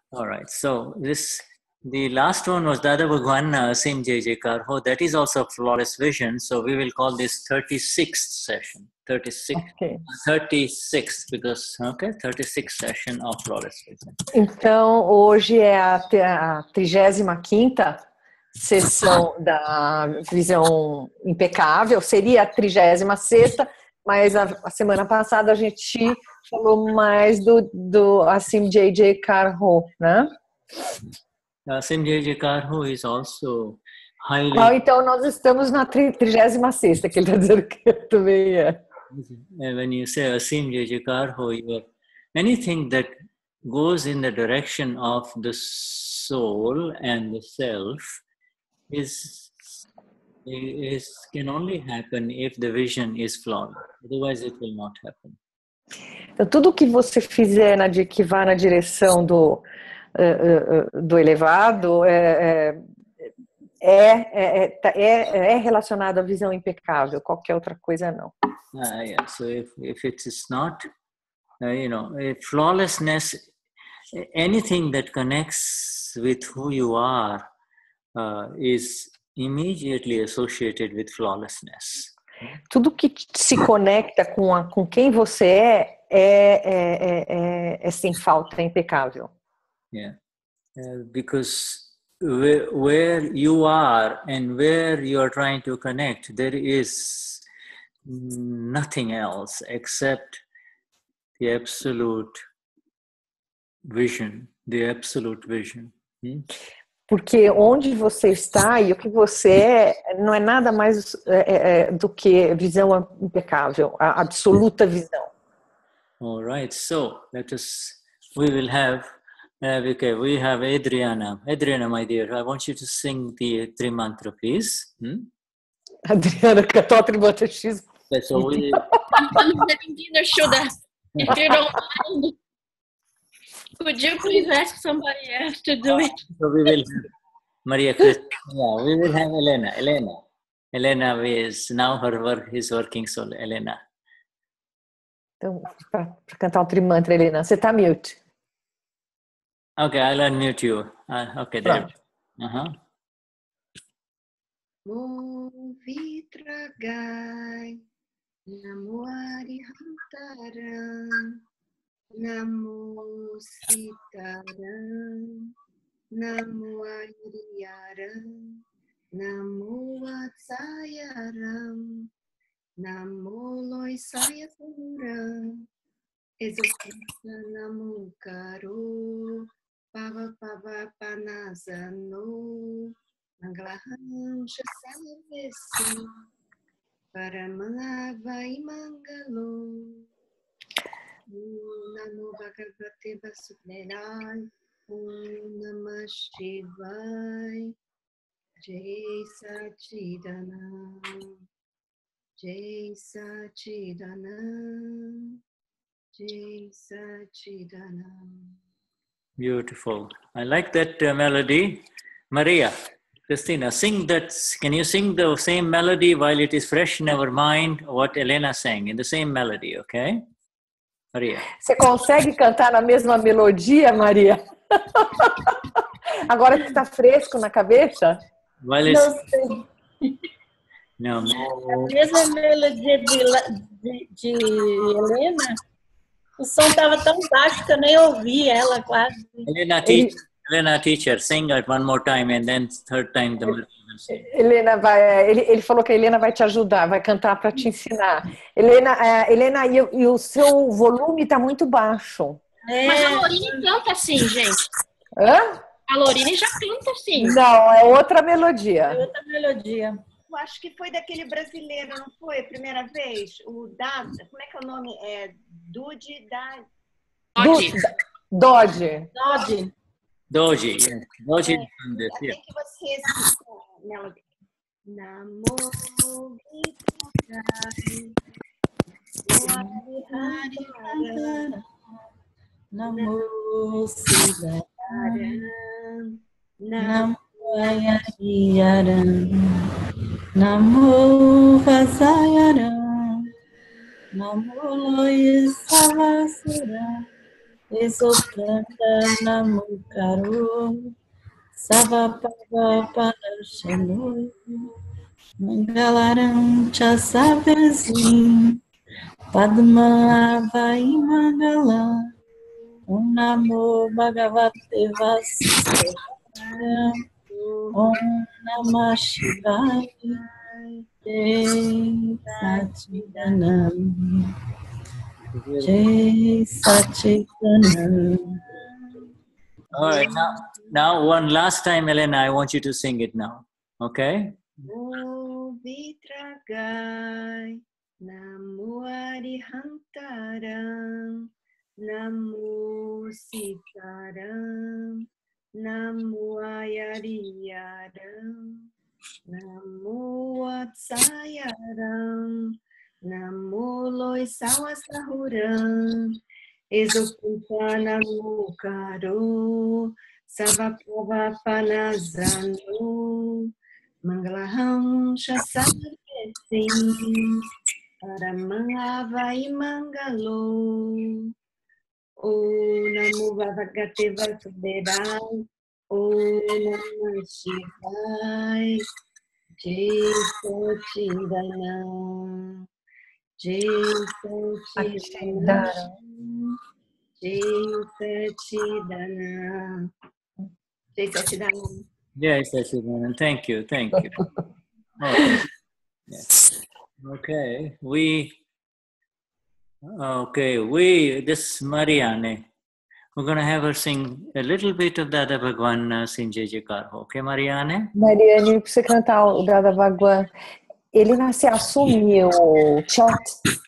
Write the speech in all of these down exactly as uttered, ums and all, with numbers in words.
All right. So this the last one was Dada Bhagwan Asim Jai Jaikar Ho. That is also flawless vision. So we will call this thirty-sixth session. thirty-six, Okay. thirty-sixth, because okay, thirty-sixth session of flawless vision. Então, hoje é a, a trigésima quinta sessão da visão impecável. Seria a trigésima sexta, mas a, a semana passada a gente falou mais do, do Asim Jai Jaikar Ho, né? Asim Jai Jaikar Ho is also highly... Well, então, nós estamos na trigésima sexta, que ele está dizendo que também é. When you say Asim Jai Jaikar Ho, you have anything that goes in the direction of the soul and the self is, is can only happen if the vision is flawed. Otherwise, it will not happen. Então, tudo que você fizer na, que vá na direção do, uh, uh, do elevado é, é, é, é, é relacionado à visão impecável, qualquer outra coisa não. Uh, yeah. So if, if it is not, uh, you know, flawlessness, anything that connects with who you are uh, is immediately associated with flawlessness. Tudo que se conecta com, a, com quem você é é, é, é, é sem falta, é impecável. Yeah, uh, because where, where you are and where you are trying to connect, there is nothing else except the absolute vision, the absolute vision. Hmm? Porque onde você está e o que você é não é nada mais é, é, do que visão impecável, a absoluta visão. All right, so let us, we will have, uh, okay, we have Adriana. Adriana, my dear, I want you to sing the Tri Mantra, please. Hmm? Adriana, cantou a Tri Mantra X. So we... I'm sitting in the Shuddha. If you don't mind, could you please ask somebody else to do it? So we will have Maria Christina. Yeah, we will have Helena. Helena. Helena is now her work is working, so Helena. Então, para cantar o Trimantra, Helena, você está mute. Okay, I'll unmute you. Uh, okay, there. Uh-huh. Namo Vitragai, Namo Arihantaram, Namo Sitaram, Namo Ariyaram, Namo Vatsayaram, Namo Loisayapuram, Exaltita Namo Karo, Pava Pava Panasano, Mangalaham Shasavesi, Paramavai Mangalo, Namo Bhagavate Vasudevai, Om Namah Shivaya, Jai Sachidanam, Jai Sachidanam, Jai Sachidanam. Beautiful. I like that uh, melody. Maria, Christina, sing that. Can you sing the same melody while it is fresh in our mind? What Helena sang in the same melody, okay? Maria. Você consegue cantar na mesma melodia, Maria? Agora que está fresco na cabeça? While Não it's... sei. No. A mesma melodia de, de, de Helena, o som estava tão baixo que eu nem ouvi ela quase. Helena, teach, Helena, teacher, sing it one more time and then third time the melody will sing. Helena vai, ele, ele falou que a Helena vai te ajudar, vai cantar para te ensinar. Helena, é, Helena e, e o seu volume está muito baixo. É. Mas a Lorine canta assim, gente. Hã? A Lorine já canta assim. Não, é outra melodia. É outra melodia. Eu acho que foi daquele brasileiro, não foi? A primeira vez? O Dada, como é que é o nome? É Dude da... Dodge. Dodge. Dodge. Doji, yeah. Doji. É, até que você citou a melodia. Namo Vitragai, Namo Sitaram, Namo Ariyaram, Namo Vatsayaram, Namo Loisavasaram, Esopranda Namukaro Savapavapanashanu Mangalaram Chasavezim Padma Vai Mangala Om Namo Bhagavate Vasudevaya Om Namah Shivaya Jai Satchidanand Jai Satchidanand. All right, now, now one last time, Helena, I want you to sing it now. Okay? Namo Vitragai, Namo Arihantaram, Namo Sitaram, Namo Ayariyaram, Namo Vatsayaram, Namo Loisawasahuram, Ezokuntana Mukaro, Savapavapanazano, Mangalaham Shasavesim, Paramangavai Mangalo, O Namo Bhavagate Vasudevai, O Namah Shivai, Jai Satchidanand, Jai Satchidanand, Jai Satchidanand, Jai Satchidanand. Yes, yes, Helena. Thank you, thank you. Okay. Yes. Okay, we, okay, we, this Marianne, we're going to have her sing a little bit of Dada Bhagwan uh, Sing Jai Jaikar Ho. Okay, Marianne? Mariane, pra você cantar o Dada Bhagwan. Helena, você assume o chat?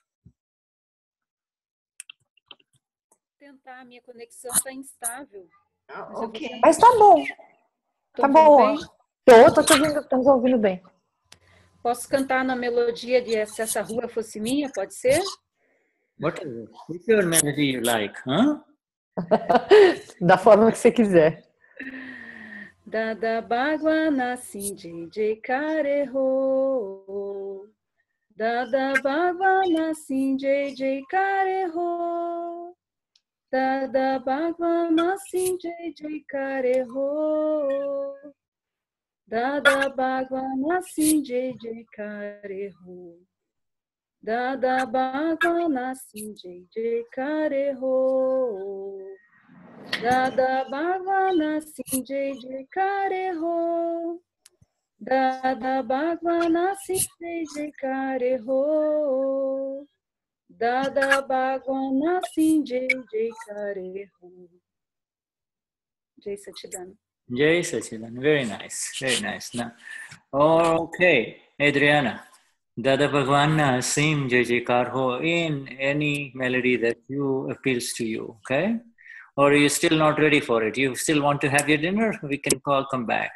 Tentar, minha conexão está instável. Ah, ok. Mas tá bom. Tô Tá ouvindo bom. bem? Tô, tô te ouvindo, tô ouvindo bem. Posso cantar na melodia de Se Essa Rua Fosse Minha, pode ser? What is it? Whichever melody you like, huh? Da forma que você quiser. Dada Bhagwan Nasim Jai Jaikar Ho. Dada Bhagwan Nasim Jai Jaikar Ho. Dada Bhagwan Nasim Jai Jaikar Ho. Dada Bhagwan Nasim Jai Jaikar Ho. Dada Bhagwan Nasim Jai Jaikar Ho. Dada Bhagwan Nasim Jai Jaikar Ho. Dada Bhagwan Nasim Jai Jaikar Ho. Dada Bhagwan Nasim Jai Jaikar Ho. Jai Satchidanand. Jai Satchidanand. Very nice, very nice. Now, okay, Adriana. Dada Bhagwan Sim Jai Jaikar Ho in any melody that you appeals to you, okay? Or are you still not ready for it? You still want to have your dinner? We can call, come back.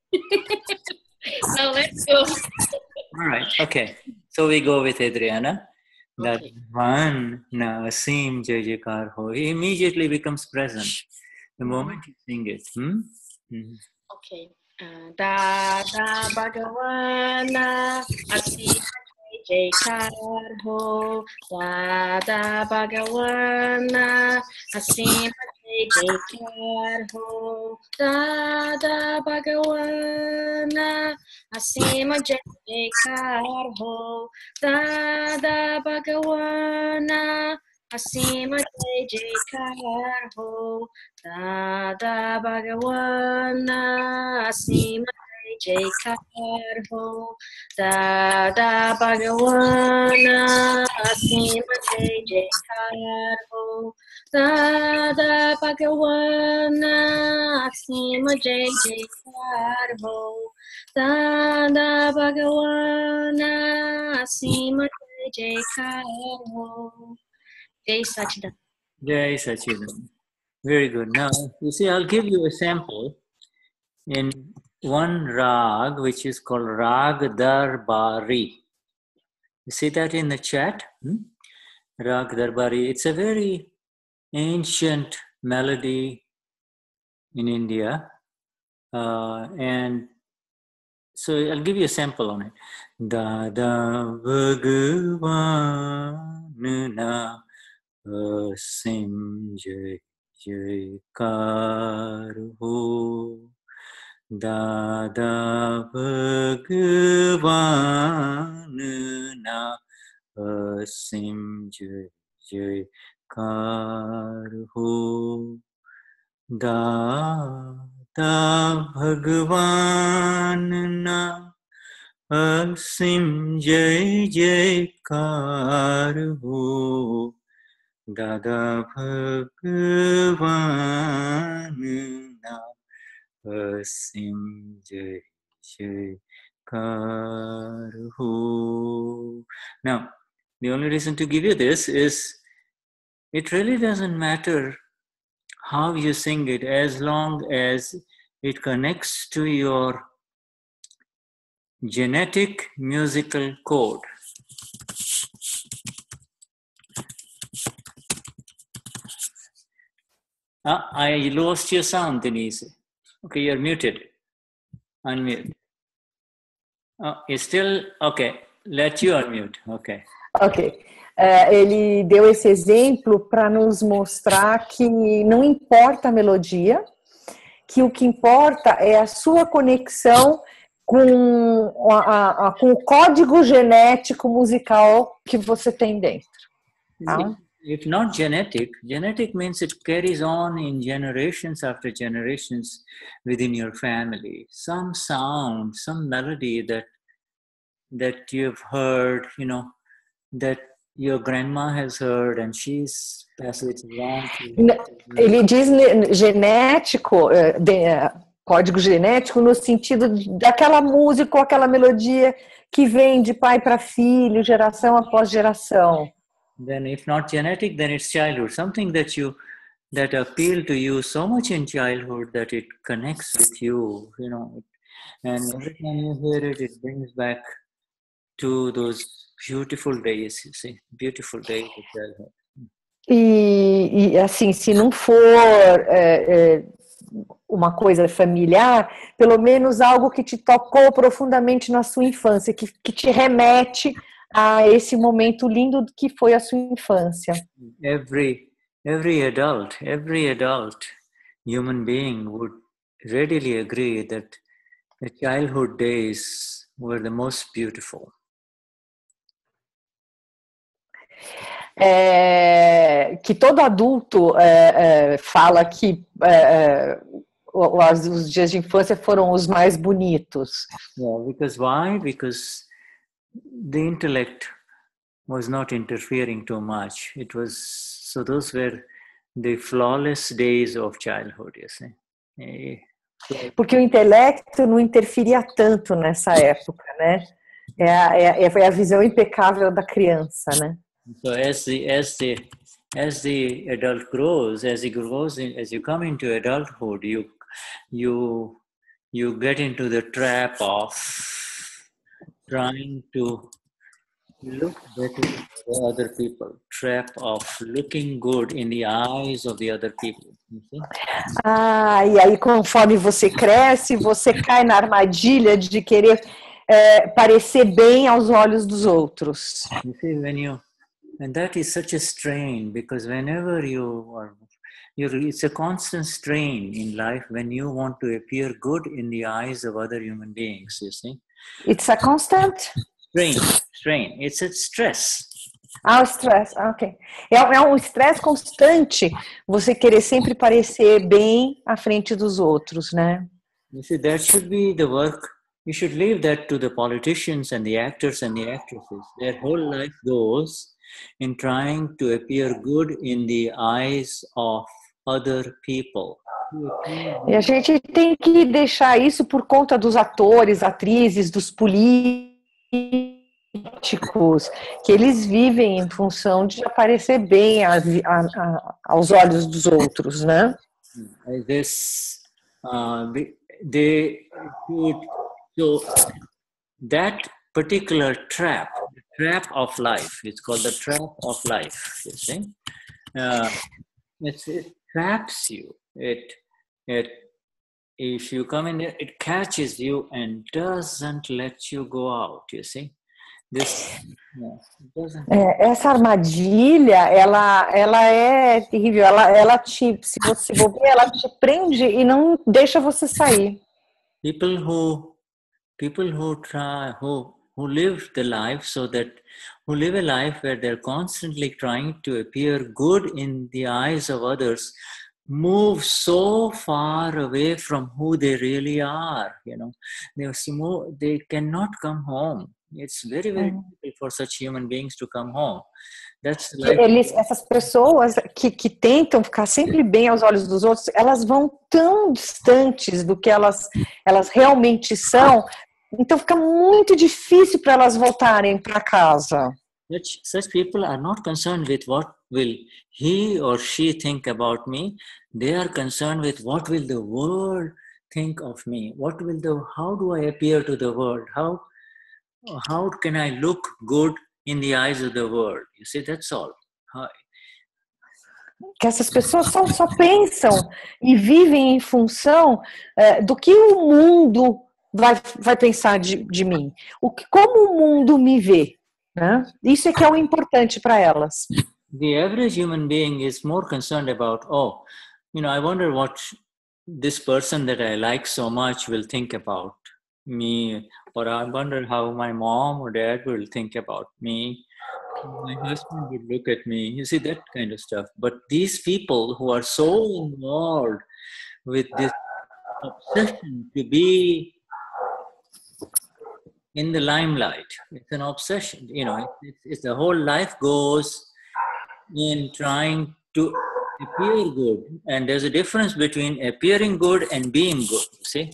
Now let's go. All right, okay. So we go with Adriana. Dada Okay. Bhagwan Sim Jai Jaikar Ho. He immediately becomes present the moment you sing it. Hmm? Mhm. Okay. Uh, Dada Bhagavana Asi Jaikar Ho. Dada Bhagavana Asi Jaikar Ho. Dada Bhagavana Asima Jaikar Ho. Dada Bhagavana Asima Jaikar Ho. Dada Bhagavana Asima Jaikar Ho. Dada Bhagavana Asima Jaikar Ho. Dada Bhagavana Asima Jaikar Ho. Dada Bhagavana Asima Jaikar Ho. Jai Satchidanand. Jai Satchidanand. Very good. Now, you see, I'll give you a sample in one rag, which is called Rag Darbari. You see that in the chat? Hmm? Rag Darbari. It's a very ancient melody in India. Uh, and so I'll give you a sample on it. Dada Bhagwan Na Asim Jai jaykar ho, Dada Bhagavan na asim jay jaykar ho, Dada Bhagavan na asim jay jaykar ho, Dada Bhagavan na asim jay jaykar ho. Now, the only reason to give you this is it really doesn't matter how you sing it as long as it connects to your genetic musical code. Ah, I lost your sound, Denize. Okay, you're muted. Unmute. Oh, it's still okay. Let you unmute. Okay. Ok. É, ele deu esse exemplo para nos mostrar que não importa a melodia, que o que importa é a sua conexão com, a, a, com o código genético musical que você tem dentro. Tá? If not genetic, genetic means it carries on in generations after generations within your family. Some sound, some melody that that you've heard, you know, that your grandma has heard and she's passed it along. Ele diz genético, de, código genético no sentido daquela música ou aquela melodia que vem de pai para filho, geração após geração. Then if not genetic, then it's childhood. Something that you that appeal to you so much in childhood that it connects with you, you know. And every time you hear it, it brings back to those beautiful days, you see, beautiful days of childhood. E, e assim, se não for é, é, uma coisa familiar, pelo menos algo que te tocou profundamente na sua infância, que, que te remete a esse momento lindo que foi a sua infância. Every every adult, every adult human being would readily agree that the childhood days were the most beautiful. É, que todo adulto é, é, fala que é, os, os dias de infância foram os mais bonitos. Yeah, because why? Because the intellect was not interfering too much. It was, so those were the flawless days of childhood, you see. Porque o intelecto não interferia tanto nessa época, né? É a, é, é a visão impecável da criança, né? So as the as the as the adult grows, as he grows, in, as you come into adulthood, you you you get into the trap of trying to look better than other people, trap of looking good in the eyes of the other people. You see? Ah, e aí conforme você cresce, você cai na armadilha de querer é, parecer bem aos olhos dos outros. You see, when you and that is such a strain, because whenever you are, you're, it's a constant strain in life when you want to appear good in the eyes of other human beings, you see. It's a constant? Strain, strain. It's a stress. Ah, o stress, ah, ok. É, é um estresse constante você querer sempre parecer bem à frente dos outros, né? You see, that should be the work. You should leave that to the politicians and the actors and the actresses. Their whole life goes in trying to appear good in the eyes of other people. E a gente tem que deixar isso por conta dos atores, atrizes, dos políticos, que eles vivem em função de aparecer bem a, a, a, aos olhos dos outros, né? This, uh, they should, so that particular trap, the trap of life, it's called the trap of life, you see. Uh, it's, it traps you. It, it, if you come in there, it catches you and doesn't let you go out, you see. This, yeah, it doesn't. É, essa armadilha, ela, ela é terrível. Ela, ela te, se você for ver, ela te prende e não deixa você sair. People who, people who try, who who live the life so that, who live a life where they're constantly trying to appear good in the eyes of others, move so far away from who they really are. You know, they move, they cannot come home. It's very, very Uhum. difficult for such human beings to come home. That's like, Eles, essas pessoas que, que tentam ficar sempre bem aos olhos dos outros, elas vão tão distantes do que elas, elas realmente são, então fica muito difícil para elas voltarem para casa. such, such people are not concerned with what will he or she think about me. They are concerned with what will the world think of me. What will the, how do I appear to the world? How, how can I look good in the eyes of the world? You see, that's all. How, Que essas pessoas só, só pensam e vivem em função é, do que o mundo vai, vai pensar de, de mim. O que, como o mundo me vê. Né? Isso é que é o importante para elas. the average human being is more concerned about, oh, you know, I wonder what this person that I like so much will think about me, or I wonder how my mom or dad will think about me. My husband would look at me. You see, that kind of stuff. But these people who are so involved with this obsession to be in the limelight, it's an obsession. You know, it's, it's the whole life goes in trying to appear good. And there's a difference between appearing good and being good, you see?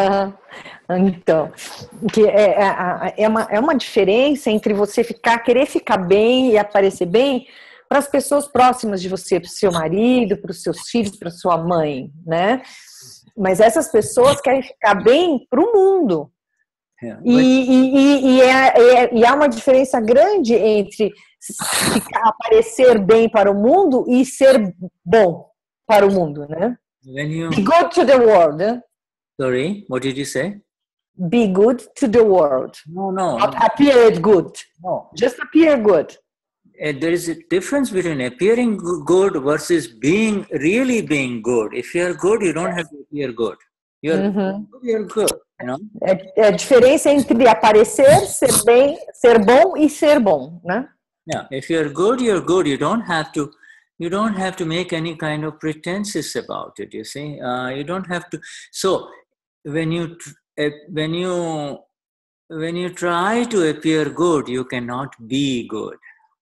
Então, que é, é, é, uma, é uma diferença entre você ficar, querer ficar bem e aparecer bem para as pessoas próximas de você, para o seu marido, para os seus filhos, para sua mãe, né? Mas essas pessoas querem ficar bem para o mundo. Yeah, e, e, e, e, é, é, e há uma diferença grande entre ficar, aparecer bem para o mundo e ser bom para o mundo, né? when you, Be good to the world. Né? sorry, what did you say? Be good to the world. No, no. Not appear good. No. Just appear good. Uh, there is a difference between appearing good versus being, really being good. If you are good, you don't have to appear good. You're, Uhum. you're good, you know? É, é a diferença entre aparecer, ser bem, ser bom e ser bom, né? Yeah, if you're good, you're good. You don't have to, you don't have to make any kind of pretenses about it, you see? Uh, you don't have to. So when you, uh, when you, when you try to appear good, you cannot be good.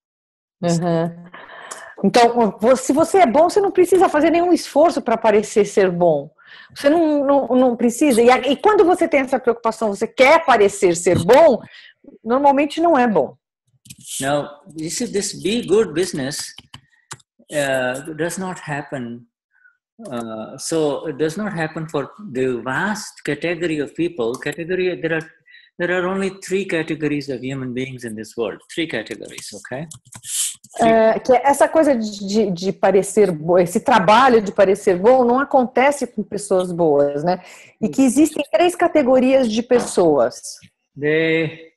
Uhum. Então, se você é bom, você não precisa fazer nenhum esforço para parecer ser bom. Você não, não, não precisa. E, e quando você tem essa preocupação, você quer parecer ser bom, normalmente não é bom. Now, this is this be good business uh, does not happen. Uh, so it does not happen for the vast category of people. Category there are there are only three categories of human beings in this world. Three categories, okay? É, que essa coisa de, de parecer bom, esse trabalho de parecer bom não acontece com pessoas boas, né? E que existem três categorias de pessoas. They,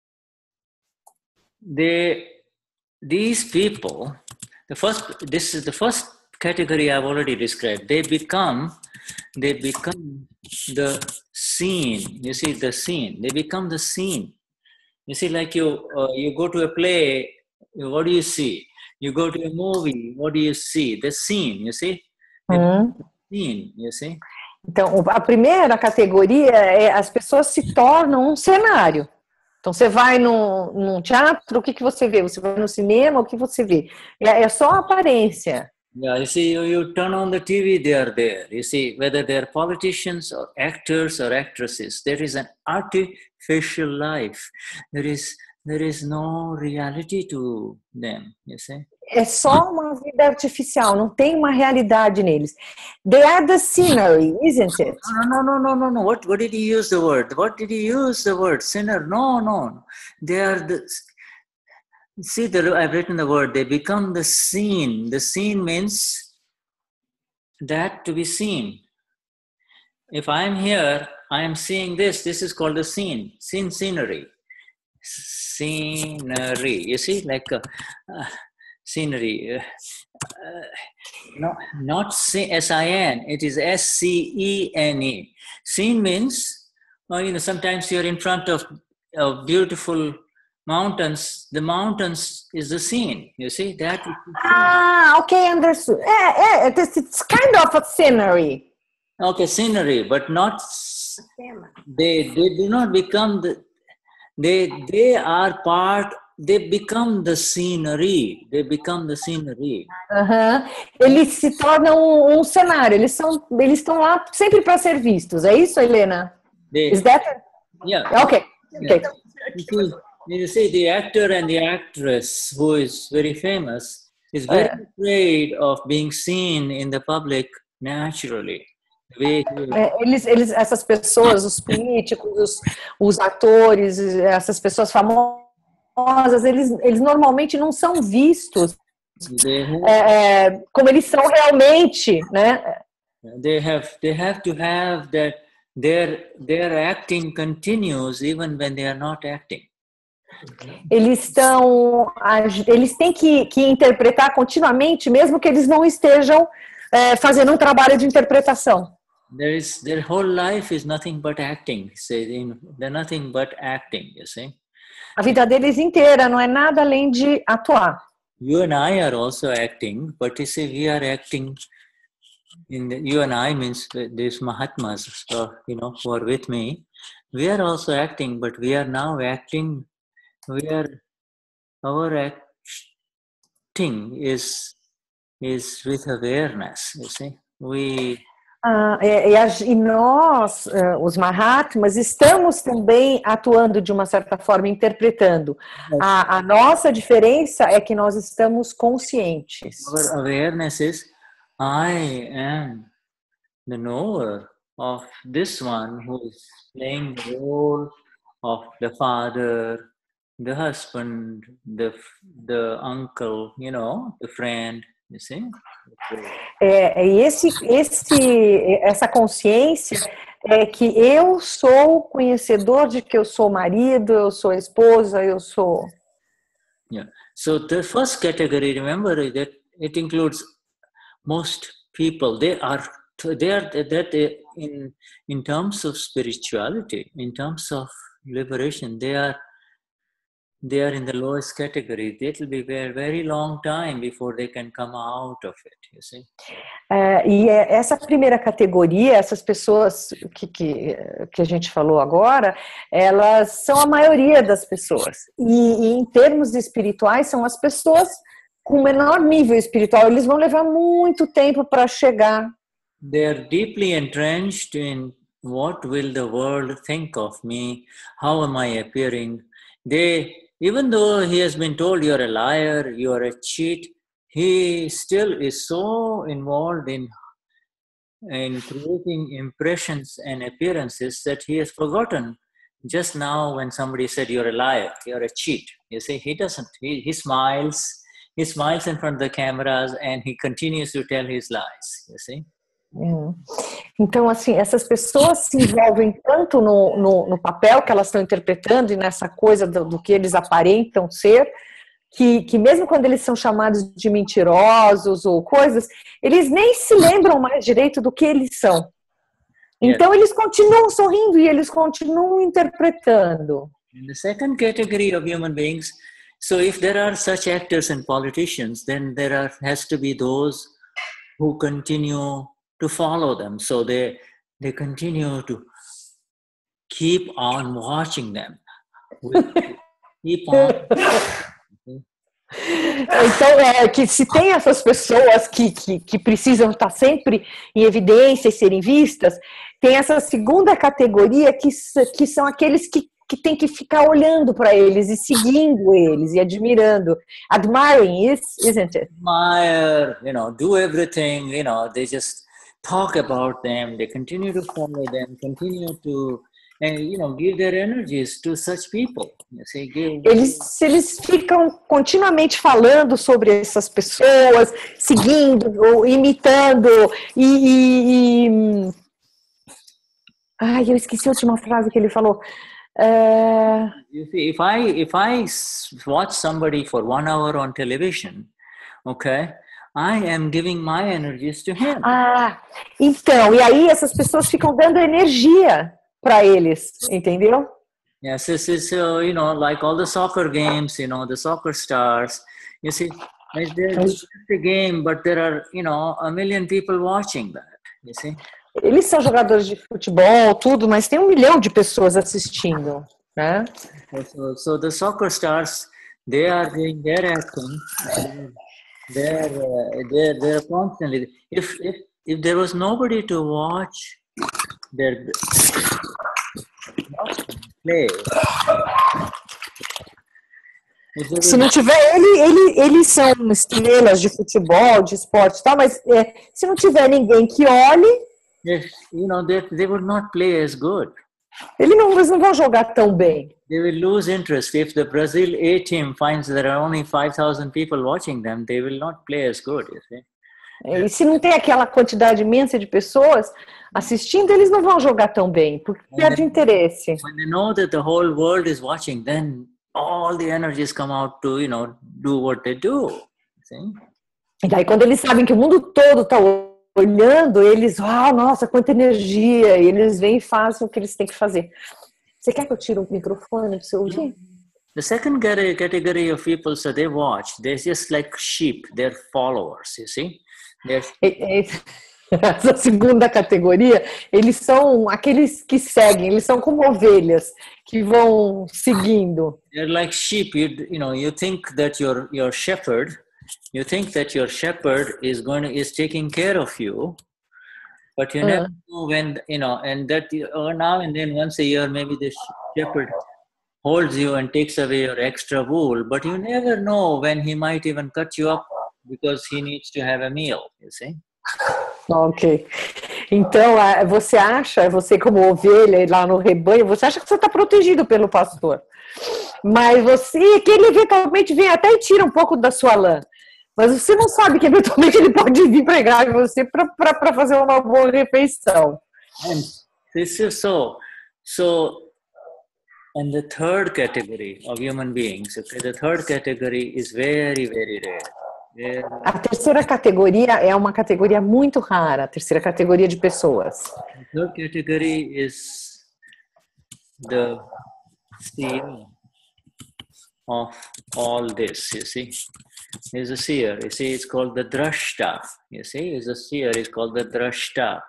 they, these people, the first, this is the first category I've already described. They become, they become the scene. You see, the scene. They become the scene. You see, like you, uh, you go to a play. What do you see? You go to a movie, what do you see? The scene, you see? Hum. The scene, you see? Então, a primeira categoria é as pessoas se tornam um cenário. Então, você vai num, num teatro, o que, que você vê? Você vai no cinema, o que você vê? É, é só a aparência. Yeah, you see, you, you turn on the T V, they are there. You see, whether they are politicians or actors or actresses, there is an artificial life. There is There is no reality to them, you see? É só uma vida artificial, não tem uma realidade neles. They are the scenery, isn't it? No, no, no, no, no, no. What, what did he use the word? What did he use the word? Sinner? No, no. They are the... See, the, I've written the word. They become the scene. The scene means that to be seen. If I'm here, I am seeing this. This is called the scene. Scene, scenery. scenery. You see, like uh, uh, scenery. Uh, uh, no, not S I N. It is S C E N E. Scene means, well, you know, sometimes you're in front of, of beautiful mountains. The mountains is the scene. You see that? Ah, okay, understood. Yeah, yeah, it's, it's kind of a scenery. Okay, scenery, but not. They they do not become the. They they are part. They become the scenery. They become the scenery. Uhum. Eles se tornam um, um cenário. Eles são, eles estão lá sempre para ser vistos. É isso, Helena? They, Is that? Yeah. Okay. Okay. Yeah. You see, the actor and the actress who is very famous is very É. afraid of being seen in the public naturally. The way he, É, eles, eles, essas pessoas, os políticos, os, os atores, essas pessoas famosas, eles, eles normalmente não são vistos they have, é, é, como eles são realmente, né? they have they have to have that their their acting continues even when they are not acting. Eles estão, eles têm que, que interpretar continuamente, mesmo que eles não estejam é, fazendo um trabalho de interpretação. There is their whole life is nothing but acting. Say they're nothing but acting. You see. A vida deles inteira não é nada além de atuar. You and I are also acting, but you see, we are acting. In the, you and I means these Mahatmas, uh, you know, who are with me. We are also acting, but we are now acting. We are our acting is is with awareness. You see, we. Ah, e, e nós, os Mahatmas, estamos também atuando de uma certa forma, interpretando. A, a nossa diferença é que nós estamos conscientes. Our awareness is, I am the knower of this one who is playing the role of the father, the husband, the the uncle, you know, the friend. You see? É, esse, esse, essa consciência é que eu sou conhecedor de que eu sou marido, eu sou esposa, eu sou. Yeah. So the first category, remember that it includes most people. They are they are that in in terms of spirituality, in terms of liberation, they are. They are in the lowest category. It will be a very long time before they can come out of it, you see. É, e essa primeira categoria, essas pessoas que, que, que a gente falou agora, elas são a maioria das pessoas. E, e em termos espirituais, são as pessoas com menor nível espiritual. Eles vão levar muito tempo para chegar. They are deeply entrenched in what will the world think of me? How am I appearing? They Even though he has been told you're a liar, you're a cheat, he still is so involved in, in creating impressions and appearances that he has forgotten. Just now when somebody said you're a liar, you're a cheat, you see, he doesn't. He, he smiles, he smiles in front of the cameras and he continues to tell his lies, you see. Então, assim, essas pessoas se envolvem tanto no, no, no papel que elas estão interpretando e nessa coisa do, do que eles aparentam ser, que, que mesmo quando eles são chamados de mentirosos ou coisas, eles nem se lembram mais direito do que eles são. Então, eles continuam sorrindo e eles continuam interpretando. In the second category of human beings, so if there are such actors and politicians, then there are, has to be those who continue to follow them. So they they continue to keep on watching them. Keep on. Então, é que se tem essas pessoas que, que, que precisam estar sempre em evidência e serem vistas, tem essa segunda categoria que, que são aqueles que, que tem que ficar olhando para eles e seguindo eles e admirando. Admiring, isn't it? Admire, you know, do everything, you know, they just talk about them, they continue to follow them, continue to, and, you know, give their energies to such people. You see, give... Eles, eles ficam continuamente falando sobre essas pessoas, seguindo, imitando, e, e, e... Ai, eu esqueci a última frase que ele falou. É... You see, if I if I watch somebody for one hour on television, okay, I am giving my energies to him. Ah, então, e aí essas pessoas ficam dando energia para eles, entendeu? Yes, this is uh, you know, like all the soccer games, you know, the soccer stars. You see, there's just a game, but there are, you know, a million people watching that. You see. Eles são jogadores de futebol, tudo, mas tem um milhão de pessoas assistindo, né? So, so the soccer stars, they are doing their acting. They're uh, they're they're constantly. If if if there was nobody to watch their play. Se não tiver, ele, ele, eles são estrelas de futebol, de esporte, tá? Mas é, se não tiver ninguém que olhe, Yes, you know, they, they would not play as good. Ele não, eles não vão jogar tão bem. They will lose interest. If the Brazil A team finds there are only five thousand people watching them, they will not play as good, you see. E se não tem aquela quantidade imensa de pessoas assistindo, eles não vão jogar tão bem, porque perde interesse. When they know that the whole world is watching, then all the energies come out to, you know, do what they do. See? E daí quando eles sabem que o mundo todo está olhando, eles, ah, nossa, quanta energia, e eles vêm e fazem o que eles têm que fazer. Você quer que eu tire o microfone para você ouvir? The second category of people, so they watch, they're just like sheep, they're followers, you see? They're... Essa segunda categoria, eles são aqueles que seguem, eles são como ovelhas que vão seguindo. They're like sheep, you, you know, you think that your your shepherd, you think that your shepherd is going to, is taking care of you, but you never uh. know when, you know, and that uh, now and then once a year maybe the shepherd holds you and takes away your extra wool, but you never know when he might even cut you up because he needs to have a meal, you see? Ok. Então, você acha, você como ovelha lá no rebanho, você acha que você está protegido pelo pastor. Mas você, que ele eventualmente vem até e tira um pouco da sua lã. Mas você não sabe que eventualmente ele pode vir pregar em você para fazer uma boa refeição. And this is so. So, and the third category of human beings, okay, the third category is very, very rare. Very... A terceira categoria é uma categoria muito rara, a terceira categoria de pessoas. The third category is the seer of all this, you see. Is a seer, you see, it's called the drashta. You see, is a seer, it's called the drashta.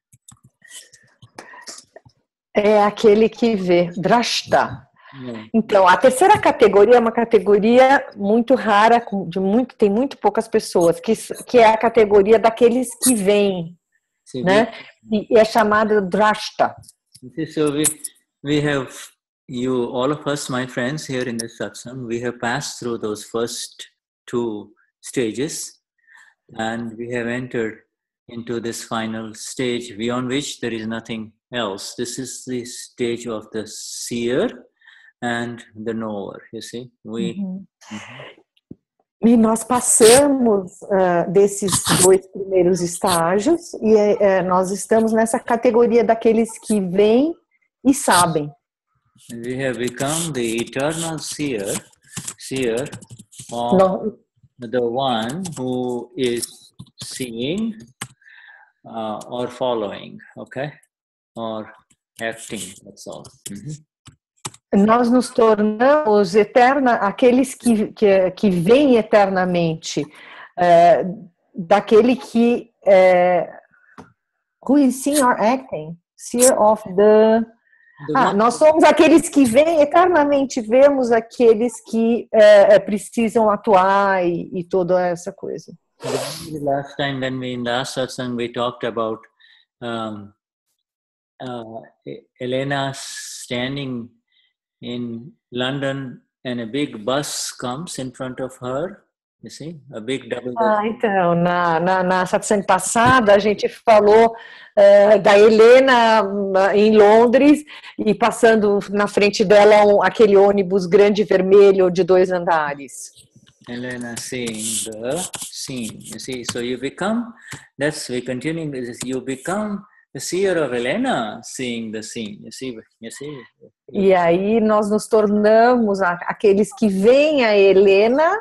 É aquele que vê, drashta. Yeah. Então, a terceira categoria é uma categoria muito rara, de muito, tem muito poucas pessoas, que, que é a categoria daqueles que veem, See, né? We, e é chamada drashta. So we, we have, you, all of us, my friends here in the Satsang, we have passed through those first two stages, and we have entered into this final stage beyond which there is nothing else. This is the stage of the seer and the knower, you see. We, uhum. Uhum. E nós passamos uh, desses dois primeiros estágios e uh, nós estamos nessa categoria daqueles que veem e sabem. We have become the eternal seer, seer of Não. the one who is seeing uh, or following, okay, or acting. That's all. Mm-hmm. Nós nos tornamos eterna, aqueles que, que, que veem eternamente, é, daquele que é, who is seeing or acting, seer of the Ah, nós somos aqueles que veem eternamente, vemos aqueles que é, precisam atuar e, e toda essa coisa. The last time when we in last satsang we talked about um, uh, Helena standing in London and a big bus comes in front of her. You see, a big double. Ah, então, na, na, na satsang passada a gente falou uh, da Helena em Londres e passando na frente dela um, aquele ônibus grande vermelho de dois andares. Helena seeing the scene, you see, so you become, that's we continuing this, you become the seer of Helena seeing the scene. You see, you see. E aí nós nos tornamos aqueles que veem a Helena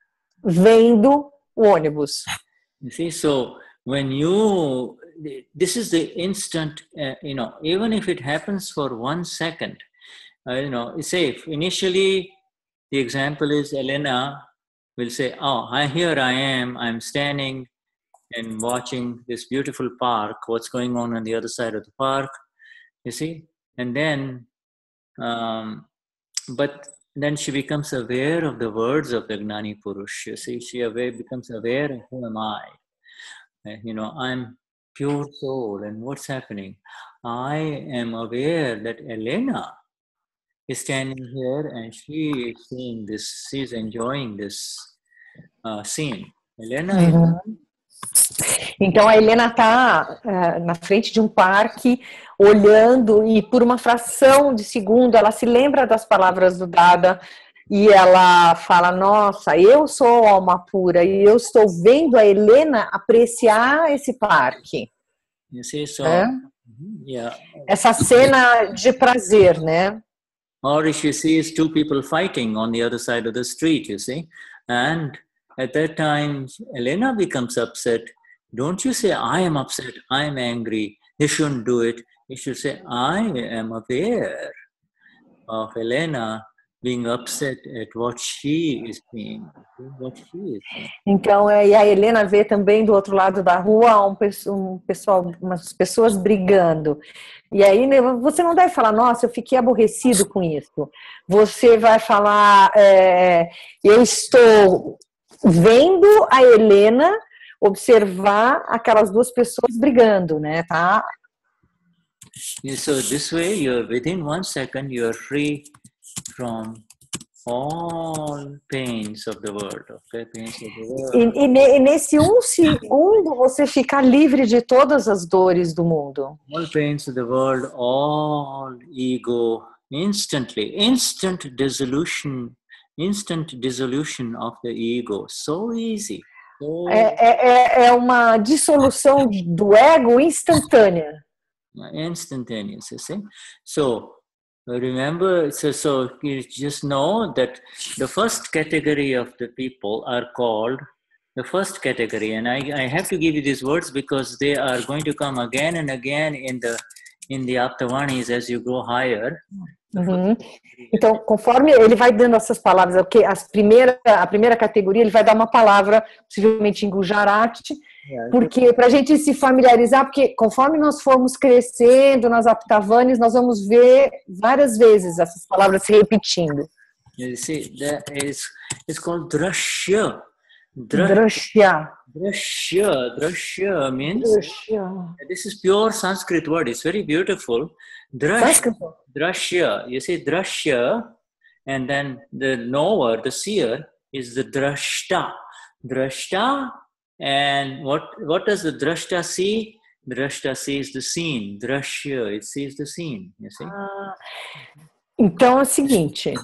vendo o ônibus. You see, so when you, this is the instant, uh, you know, even if it happens for one second, uh, you know, say initially the example is Helena will say, oh, I, here I am, I'm standing and watching this beautiful park, what's going on on the other side of the park, you see, and then, um, but then she becomes aware of the words of the Gnani Purush, you see, she aware, becomes aware of who am I, uh, you know, I'm pure soul, and what's happening? I am aware that Helena is standing here and she is seeing this, she's enjoying this uh, scene. Helena uhum. Então a Helena está uh, na frente de um parque, olhando, e por uma fração de segundo ela se lembra das palavras do Dada e ela fala, nossa, eu sou alma pura e eu estou vendo a Helena apreciar esse parque. You see, so, é? yeah. Essa cena de prazer, né? Or if she sees two people fighting on the other side of the street, you see, and at that time, Helena becomes upset. Don't you say, I am upset, I am angry, you shouldn't do it. You should say, I am aware of Helena being upset at what she is seeing. What she is seeing. Então, e a Helena vê também do outro lado da rua um, um pessoal, umas pessoas brigando. E aí você não deve falar, nossa, eu fiquei aborrecido com isso. Você vai falar, é, eu estou vendo a Helena observar aquelas duas pessoas brigando, né, tá? So this way, you're within one second, you're free from all pains of the world, okay? Pains of the world. E, e, e nesse um segundo você fica livre de todas as dores do mundo. All pains of the world, all ego, instantly, instant dissolution, instant dissolution of the ego, so easy. So é, é, é uma dissolução do ego instantânea. Instantaneous, you see. So remember, so, so you just know that the first category of the people are called the first category, and I, I have to give you these words because they are going to come again and again in the in the Aptavanis as you go higher. Uhum. Então, conforme ele vai dando essas palavras, okay, as primeira, a primeira categoria, ele vai dar uma palavra, possivelmente em Gujarati, porque para a gente se familiarizar, porque conforme nós formos crescendo nas Aptavanis, nós vamos ver várias vezes essas palavras se repetindo. You see, that is it's called drashya. Drashya. Drashya. Drashya means Drashya. This is pure Sanskrit word. It's very beautiful. Drashya. Drashya. You see drashya, and then the knower, the seer, is the drashta. Drashta, and what what does the drashta see? Drashta sees the scene. Drashya, it sees the scene. You see. Ah, então é o seguinte,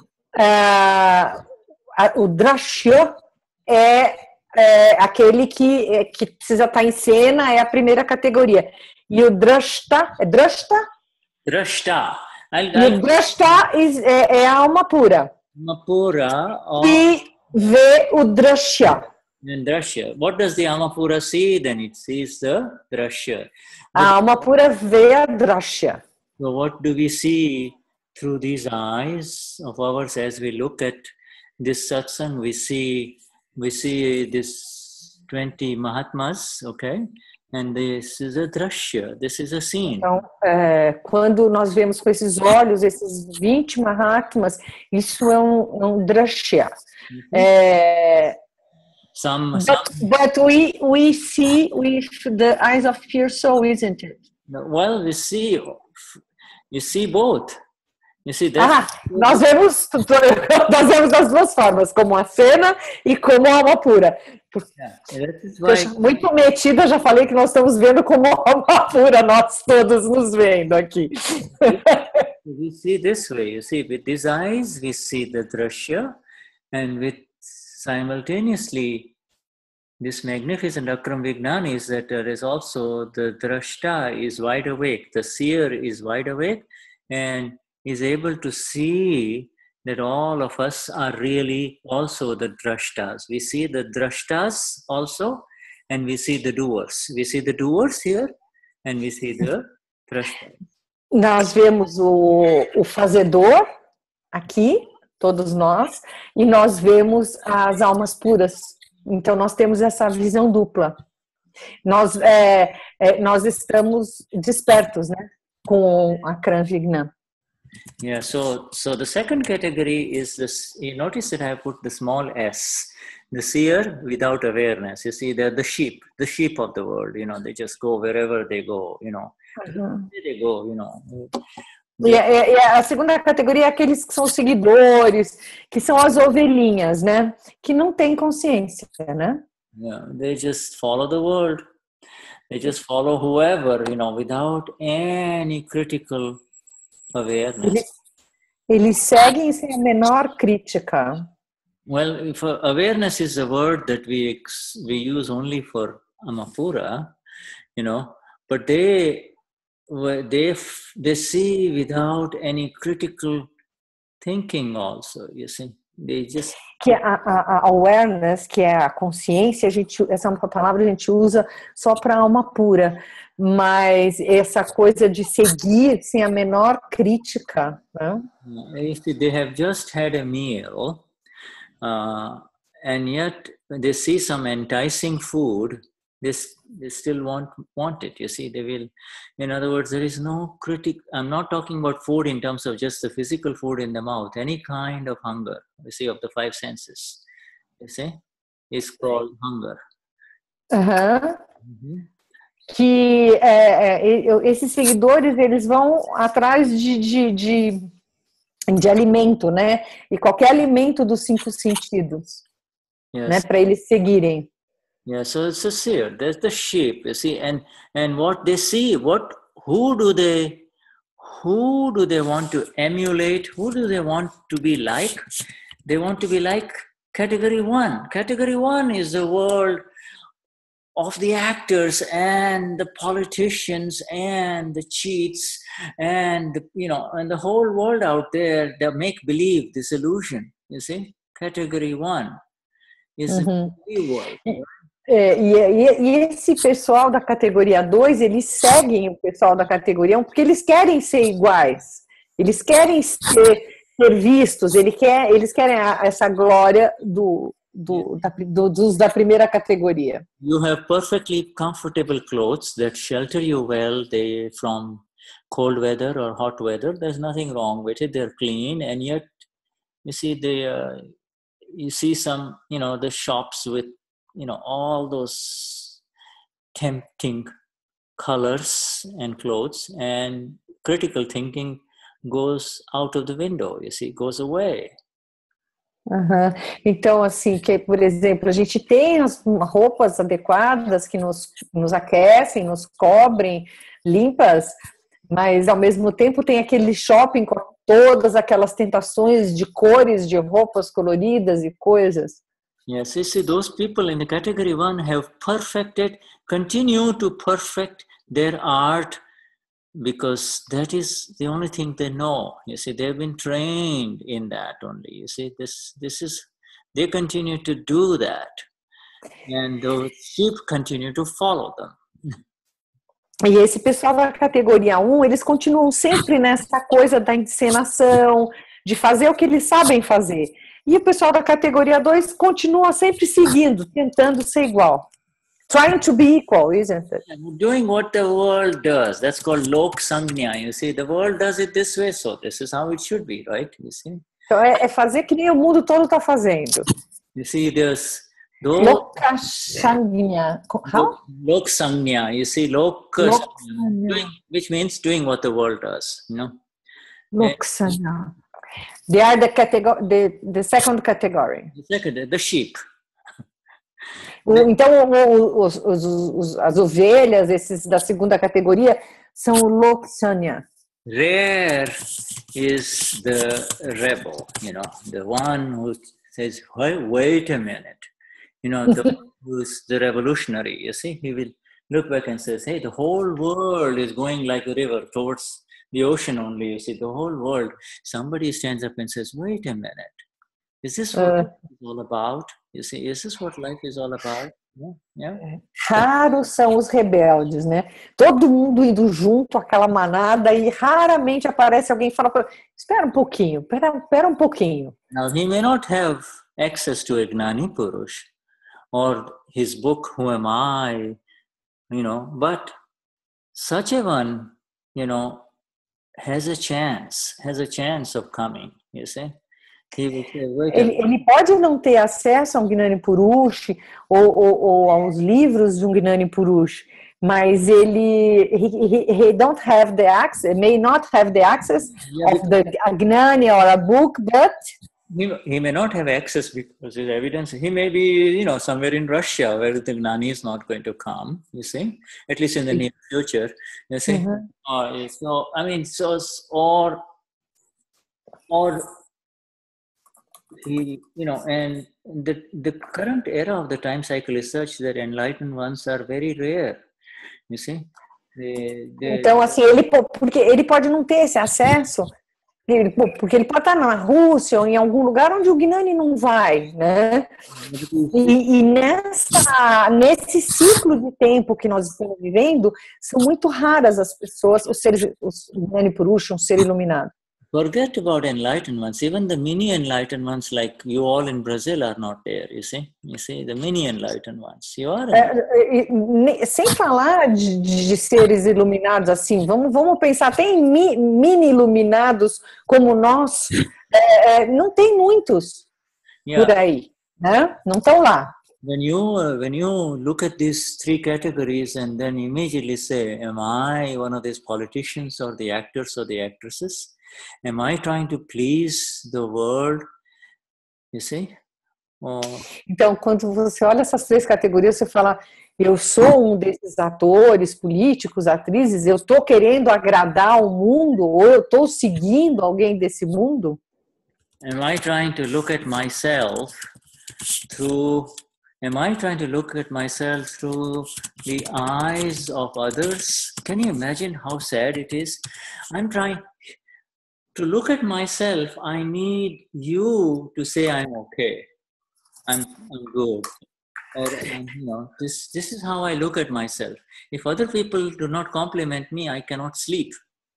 uh, o drashya é, é aquele que, que precisa estar em cena, é a primeira categoria. E o drashta, é drashta? Drashta. I'll, I'll, e o drashta é, é a alma pura. Alma pura. Or... E vê o drashya. And drashya. What does the alma pura see? Then it sees the drashya. A alma pura vê a drashya. So what do we see through these eyes of ours as we look at this satsang? We see we see this twenty Mahatmas, okay? And this is a drashya, this is a scene. Então, é, quando nós vemos com esses olhos, esses vinte Mahatmas, isso é um, um drashya. Mm-hmm. é, some, but, some, but we, we see with the eyes of pure soul, isn't it? Well, we see, you see both. You see that? Ah, nós vemos, nós vemos das duas formas, como a cena e como a alma pura. Yeah, why... Muito metida, já falei que nós estamos vendo como alma pura, nós todos nos vendo aqui. We see this way, you see, with these eyes we see the drashya, and with simultaneously this magnificent Akram Vignan is that there is also the drashta is wide awake, the seer is wide awake and is able to see that all of us are really also the drashtas. We see the drashtas also and we see the doers. We see the doers here and we see the drashtas. Nós vemos o, o fazedor aqui, todos nós, e nós vemos as almas puras. Então, nós temos essa visão dupla. Nós, é, é, nós estamos despertos, né, com Akram Vignan. Yeah, so so the second category is this. You notice that I put the small s, the seer without awareness. You see, they're the sheep, the sheep of the world. You know, they just go wherever they go. You know, Uhum. where they go. You know. E, e, e a segunda categoria é aqueles que são seguidores, que são as ovelhinhas, né? Que não têm consciência, né? Yeah, they just follow the world. They just follow whoever, you know, without any critical awareness. Eles, eles seguem sem a menor crítica. Well, if uh, awareness is a word that we ex- we use only for Amapura, you know, but they they they see without any critical thinking also, you see. They just... Que a, a, a awareness, que é a consciência, a gente, essa é uma palavra que a gente usa só para alma pura, mas essa coisa de seguir sem a menor crítica, né? If they have just had a meal uh, and yet they see some enticing food, they, they still want want it. You see, they will. In other words, there is no critic. I'm not talking about food in terms of just the physical food in the mouth. Any kind of hunger, you see, of the five senses, you see, is called hunger. Uhum. Mm-hmm. Que é, é, esses seguidores, eles vão atrás de, de, de, de alimento, né? E qualquer alimento dos cinco sentidos, Yes. né? Para eles seguirem. Yeah, so it's a seer. There's the sheep, you see, and and what they see, what who do they who do they want to emulate? Who do they want to be like? They want to be like category one. Category one is the world of the actors and the politicians and the cheats and the, you know, and the whole world out there that make believe, this illusion. You see, category one is Uhum. the world. É, e, e, e esse pessoal da categoria dois, eles seguem o pessoal da categoria um porque eles querem ser iguais, eles querem ser, ser vistos, eles querem, eles querem a, essa glória do, do, da, do, dos da primeira categoria. You have perfectly comfortable clothes that shelter you well they, from cold weather or hot weather. There's nothing wrong with it. They're clean, and yet you see they, uh, you see some, you know, the shops with, you know, all those tempting colors and clothes, and critical thinking goes out of the window, you see, goes away. Uhum. Então, assim, que, por exemplo, a gente tem as roupas adequadas que nos, nos aquecem, nos cobrem, limpas, mas ao mesmo tempo tem aquele shopping com todas aquelas tentações de cores, de roupas coloridas e coisas. Yes, you see, those people in the category one have perfected, continue to perfect their art because that is the only thing they know. You see, they've been trained in that only. You see, this this is, they continue to do that. And the sheep continue to follow them. E esse pessoal da categoria um, eles continuam sempre nessa coisa da encenação, de fazer o que eles sabem fazer. E o pessoal da categoria dois continua sempre seguindo, tentando ser igual. Trying to be equal, isn't it? Doing what the world does. That's called lok sangnya. You see, the world does it this way, so this is how it should be, right? You see? Então é, é fazer que nem o mundo todo está fazendo. You see, there's those Loka sangnya. How? lok sangnya. You see, lok Lok doing, which means doing what the world does. You know. Lok sangnya. They are the category, the, the second category. The second, the sheep. Então, os, os, os, as ovelhas, esses da segunda categoria, são o Loksanya. Rare is the rebel, you know, the one who says, wait, wait a minute. you know, the, who's the revolutionary, you see, he will look back and says, hey, the whole world is going like a river towards the ocean only, you see, the whole world. Somebody stands up and says, wait a minute, is this what Uh. it's all about? You see, is this what life is all about? Yeah, yeah. Raros são os rebeldes, né? Todo mundo indo junto, aquela manada, e raramente aparece alguém e fala, espera um pouquinho, espera, espera um pouquinho. Now, he may not have access to a Gnani Purush or his book, Who Am I, you know, but such a one, you know, has a chance, has a chance of coming, you see. Ele, ele pode não ter acesso a um Gnani Purush ou, ou, ou aos livros de um Gnani Purush, mas ele he, he don't have the access, may not have the access yeah, of the a Gnani or a book, but he, he may not have access because there's evidence. He may be, you know, somewhere in Russia where the Gnani is not going to come. You see, at least in the near future. You see, mm-hmm. uh, so I mean, so or or. He, you know, and the the current era of the time cycle is such that enlightened ones are very rare. You see? They, they, então, assim, ele porque ele pode não ter esse acesso, ele, porque ele pode estar na Rússia ou em algum lugar onde o Gnani não vai, né? E, e nessa nesse ciclo de tempo que nós estamos vivendo, são muito raras as pessoas, os seres, os Gnani Purush, um ser iluminado. Forget about enlightened ones. Even the mini enlightened ones, like you all in Brazil, are not there. You see, you see the mini enlightened ones. You are. É, sem falar de, de seres iluminados assim, vamos vamos pensar. Tem mi, mini iluminados como nós, é, não tem muitos yeah. por aí, né? Não estão lá. When you uh, when you look at these three categories and then immediately say, am I one of these politicians or the actors or the actresses? Am I trying to please the world? You see? Oh. Então, quando você olha essas três categorias, você fala, eu sou um desses atores, políticos, atrizes, eu estou querendo agradar o mundo, ou eu estou seguindo alguém desse mundo? Am I trying to look at myself through Am I trying to look at myself through the eyes of others? Can you imagine how sad it is? I'm trying to look at myself. I need you to say I'm okay. I'm, I'm good. Or, you know, this, this is how I look at myself. If other people do not compliment me, I cannot sleep.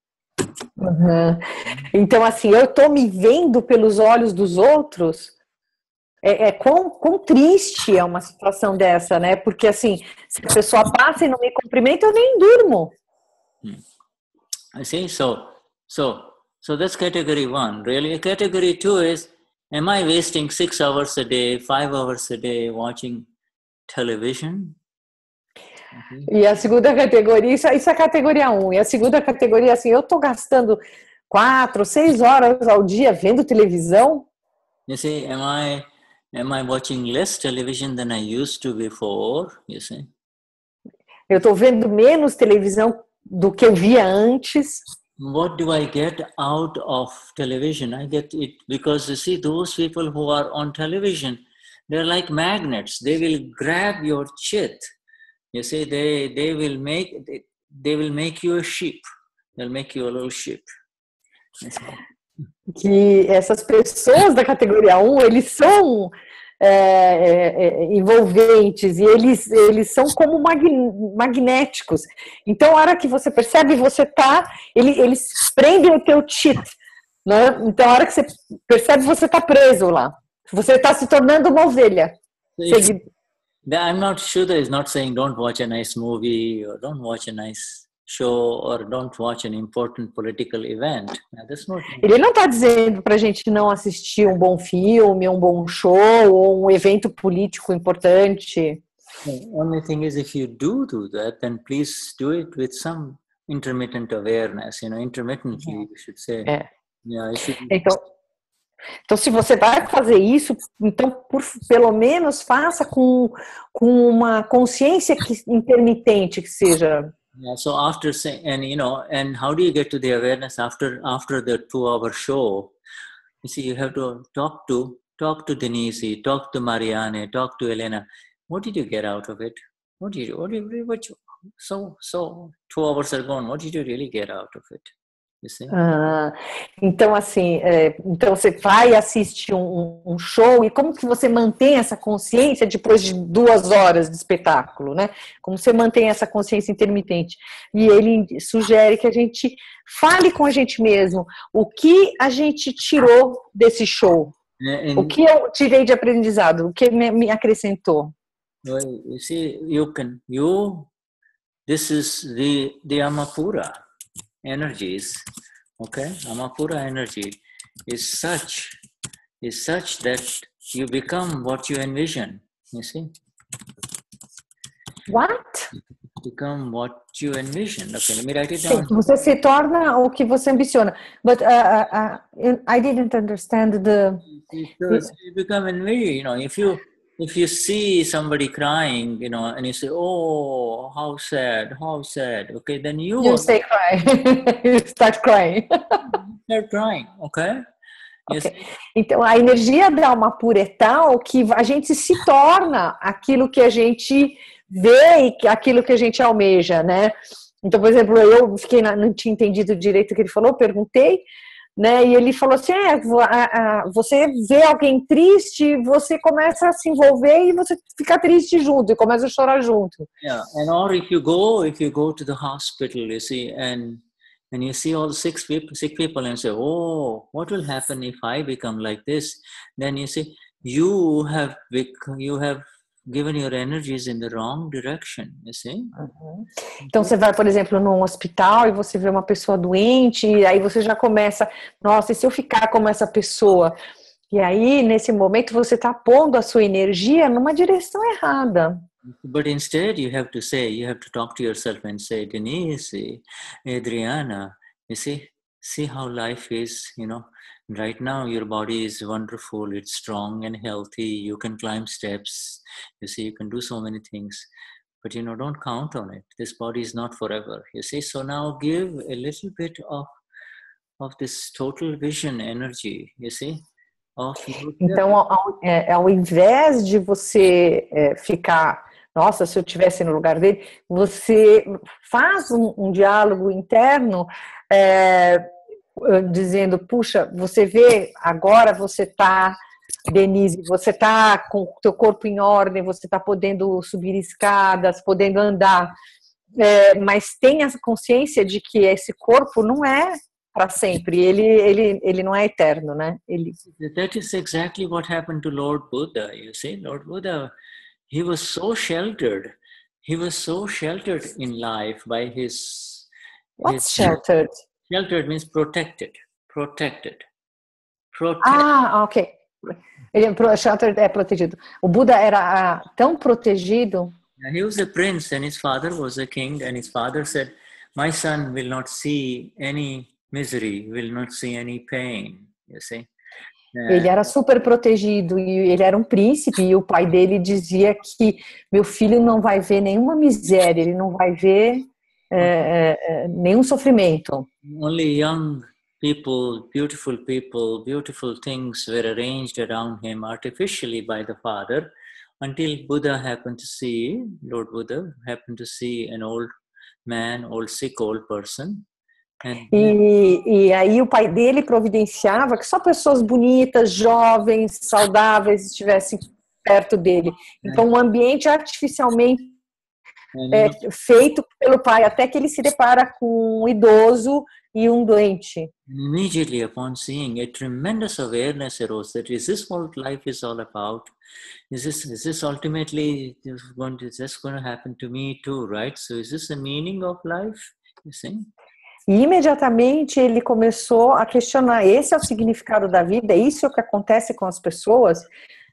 Uhum. Então, assim, eu estou me vendo pelos olhos dos outros. É, é quão, quão triste é uma situação dessa, né? Porque, assim, se a pessoa passa e não me cumprimenta, eu nem durmo. Hmm. I see. So, so, so that's category one. Really, category two is: am I wasting six hours a day, five hours a day watching television? Okay. E a segunda categoria, isso, isso é a categoria um. E a segunda categoria, assim, eu estou gastando quatro, seis horas ao dia vendo televisão. You see, am I Am I watching less television than I used to before? You see? Eu estou vendo menos televisão do que eu via antes. What do I get out of television? I get it because you see those people who are on television, they're like magnets. They will grab your chit. You see, they they will make they, they will make you a sheep. They'll make you a little sheep. Que essas pessoas da categoria um, eles são é, é, envolventes e eles, eles são como magnéticos. Então, a hora que você percebe, você tá, ele, eles prendem o teu chit, né? Então, a hora que você percebe, você tá preso lá. Você está se tornando uma ovelha. So I'm not sure that he's not saying don't watch a nice movie or don't watch a nice show or don't watch an important political event. Not... Ele não está dizendo para a gente não assistir um bom filme, um bom show ou um evento político importante. The only thing is, if you do do that, then please do it with some intermittent awareness. You know, intermittently, you should say. É. Yeah, should... Então, então, se você vai fazer isso, então, por, pelo menos faça com, com uma consciência que, intermitente que seja. Yeah, so after saying, and you know, and how do you get to the awareness after after the two-hour show? You see, you have to talk to talk to Denize, talk to Marianne, talk to Helena. What did you get out of it? What did you, what did you, what you so, so two hours are gone. What did you really get out of it? You see? Ah, então, assim, é, então você vai e assiste um, um show, e como que você mantém essa consciência depois de duas horas de espetáculo, né? Como você mantém essa consciência intermitente? E ele sugere que a gente fale com a gente mesmo o que a gente tirou desse show, And, o que eu tirei de aprendizado, o que me, me acrescentou. well, you see, you can, you, this is the, the Amapura energies, okay? Amapura energy is such, is such that you become what you envision, you see? What? Become what you envision. Okay, let me write it Sim, down. você se torna o que você ambiciona. But uh, uh, uh, I didn't understand the... Because you become envision, you know, if you, if you see somebody crying, you know, and you say, oh, how sad, how sad, okay, then you, You say cry. You start crying. start crying, okay? You Okay. see? Então, a energia da alma pura é tal que a gente se torna aquilo que a gente vê e aquilo que a gente almeja, né? Então, por exemplo, eu fiquei na, não tinha entendido direito o que ele falou, perguntei, né? E ele falou assim, é, a, a, você vê alguém triste, você começa a se envolver e você fica triste junto, e começa a chorar junto. Yeah, and or if you go, if you go to the hospital, you see, and and you see all the sick people, sick people, and say, oh, what will happen if I become like this? Then you see, you have bec- you have given your energies in the wrong direction, you see? Uhum. Então você vai, por exemplo, num hospital e você vê uma pessoa doente, e aí você já começa, nossa, e se eu ficar como essa pessoa? E aí, nesse momento, você está pondo a sua energia numa direção errada. But instead, you have to say, you have to talk to yourself and say, Denize, Adriana, you see, see how life is, you know, right now your body is wonderful, it's strong and healthy, you can climb steps, you see, you can do so many things, but, you know, don't count on it. This body is not forever, you see. So now give a little bit of, of this total vision energy, you see. Então, ao, é, ao invés de você é, ficar, nossa, se eu estivesse no lugar dele, você faz um, um diálogo interno é, dizendo, puxa, você vê, agora você está, Denize, você está com o teu corpo em ordem, você está podendo subir escadas, podendo andar, é, mas tenha a consciência de que esse corpo não é para sempre, ele, ele, ele não é eterno, né? Ele... That is exactly what happened to Lord Buddha, you see. Lord Buddha, he was so sheltered. He was so sheltered in life by his... What's his, sheltered? Sheltered means protected. Protected. Protected. Ah, ok. Ele, sheltered é protegido. O Buda era uh, tão protegido. He was a prince and his father was a king, and his father said, my son will not see any misery, will not see any pain, you see. Uh, ele era super protegido e ele era um príncipe, e o pai dele dizia que meu filho não vai ver nenhuma miséria, ele não vai ver é, é, nenhum sofrimento. Only young people, beautiful people, beautiful things were arranged around him artificially by the father, until Buddha happened to see, Lord Buddha happened to see an old man, old sick old person. E, e aí o pai dele providenciava que só pessoas bonitas, jovens, saudáveis estivessem perto dele. Então um ambiente artificialmente é, feito pelo pai, até que ele se depara com um idoso e um doente. Immediately upon seeing, a tremendous awareness arose that is this what life is all about? Is this, is this ultimately going to, is this going to happen to me too, right? So is this the meaning of life? You see? E imediatamente ele começou a questionar, esse é o significado da vida, isso é o que acontece com as pessoas?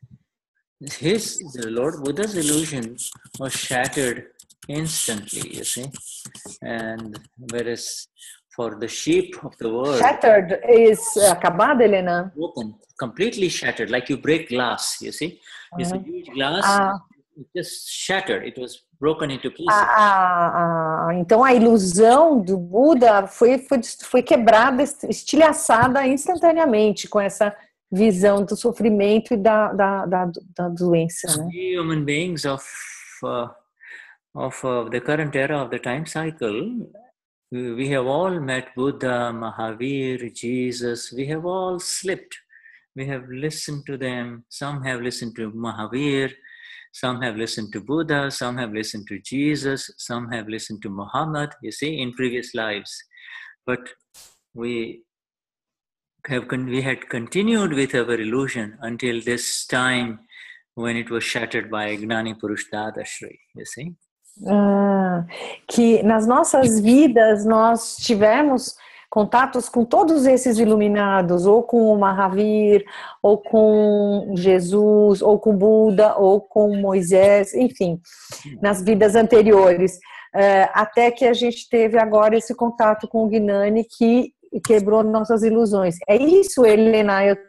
His, the Lord Buddha's illusion was shattered instantly, you see, and whereas for the sheep of the world, shattered is acabada, Helena? Broken, completely shattered, like you break glass, you see, it's a huge glass, ah. it just shattered, it was broken into pieces. Ah, ah, ah, então a ilusão do Buda foi, foi, foi quebrada, estilhaçada instantaneamente com essa visão do sofrimento e da, da, da, da doença, né? We human beings of uh, of uh, the current era of the time cycle, we have all met Buddha, Mahavir, Jesus. We have all slipped. We have listened to them. Some have listened to Mahavir. Some have listened to Buddha. Some have listened to Jesus. Some have listened to Muhammad, you see, in previous lives. But we have con- we had continued with our illusion until this time when it was shattered by Gnani Purush Dadashri, you see. Ah, que nas nossas vidas nós tivemos contatos com todos esses iluminados, ou com o Mahavir, ou com Jesus, ou com Buda, ou com Moisés, enfim, nas vidas anteriores, até que a gente teve agora esse contato com o Gnani que quebrou nossas ilusões. É isso, Helena? Eu...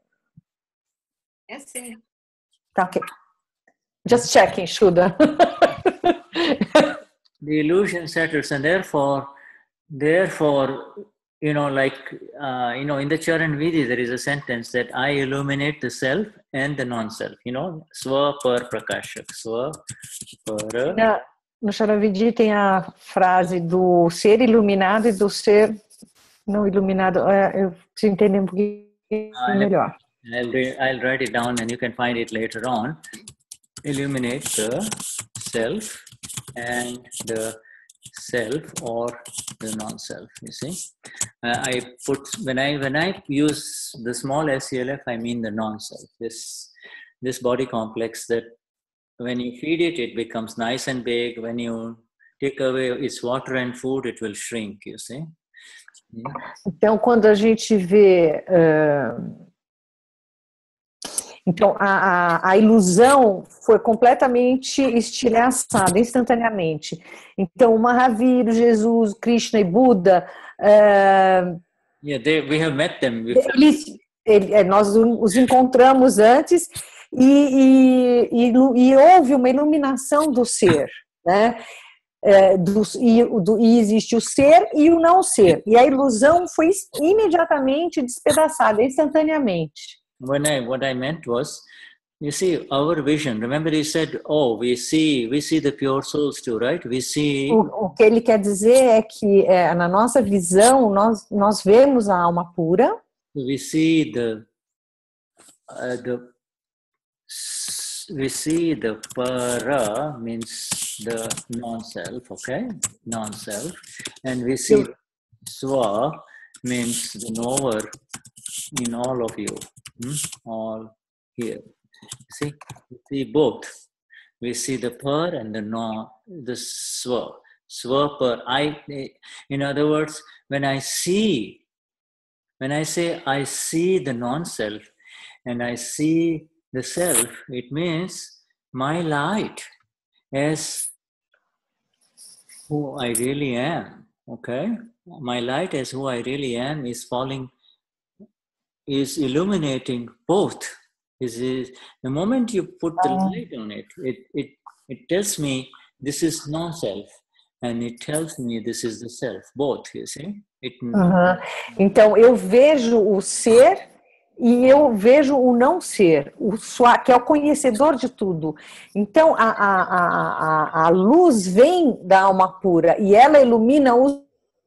É sim. Tá, ok. Just checking, Shuddha. The illusion settles, and therefore, therefore, you know, like, uh, you know, in the Charan Vidhi, there is a sentence that I illuminate the self and the non-self, you know, Swa Par Prakashak, Swa Par. Na, no Charan Vidhi tem a frase do ser iluminado e do ser não iluminado. Eu preciso entender um pouquinho melhor. I'll, I'll write it down and you can find it later on. Illuminate the self and the self or the non-self, you see. Uh, I put, when I when I use the small S E L F, I mean the non-self, this, this body complex that when you feed it, it becomes nice and big. When you take away its water and food, it will shrink, you see. Yeah. Então, quando a gente vê... Uh... Então, a, a, a ilusão foi completamente estilhaçada, instantaneamente. Então, o Mahavir, Jesus, Krishna e Buda... Uh, yeah, they, we have met them before. Eles, ele, nós os encontramos antes e, e, e, e houve uma iluminação do ser, né? É, do, e, do, e existe o ser e o não ser. E a ilusão foi imediatamente despedaçada, instantaneamente. When I, what I meant was, you see, our vision, remember he said, oh, we see, we see the pure souls too, right? We see... O, o que ele quer dizer é que é, na nossa visão, nós, nós vemos a alma pura. We see the, uh, the, we see the para, means the non-self, okay? Non-self. And we see swa, means the knower in all of you. Hmm? All here. See, we see both. We see the per and the no, the swa. Swa per. I, in other words, when I see, when I say I see the non-self and I see the self, it means my light as who I really am. Okay, my light as who I really am is falling. Is illuminating both. Is, is the moment you put the light on it, it, it, it tells me this is non-self, and it tells me this is the self, both, you see? It... Uhum. Então, eu vejo o ser e eu vejo o não ser, o sua, que é o conhecedor de tudo. Então, a, a, a, a luz vem da alma pura e ela ilumina os...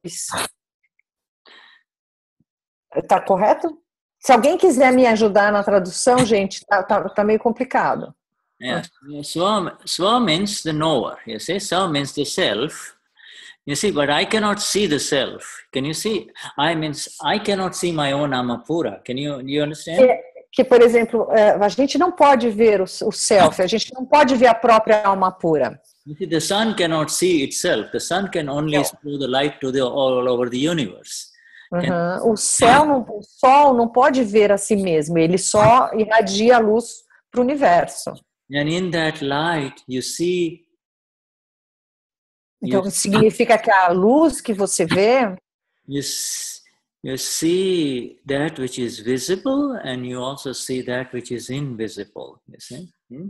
Tá correto? Se alguém quiser me ajudar na tradução, gente, tá, tá, tá meio complicado. Yeah. Swa, swa means the knower, you see? Swa means the self. You see, but I cannot see the self. Can you see? I means I cannot see my own Amapura. Can you, you understand? Que, que, por exemplo, a gente não pode ver o, o self, a gente não pode ver a própria alma pura. You see, the sun cannot see itself. The sun can only throw the light to the all over the universe. Uhum. O céu, não, o sol não pode ver a si mesmo, ele só irradia a luz para o universo. And in that light you see. Então you, significa que a luz que você vê, you, you see that which is visible, and you also see that which is invisible. You see? Hmm?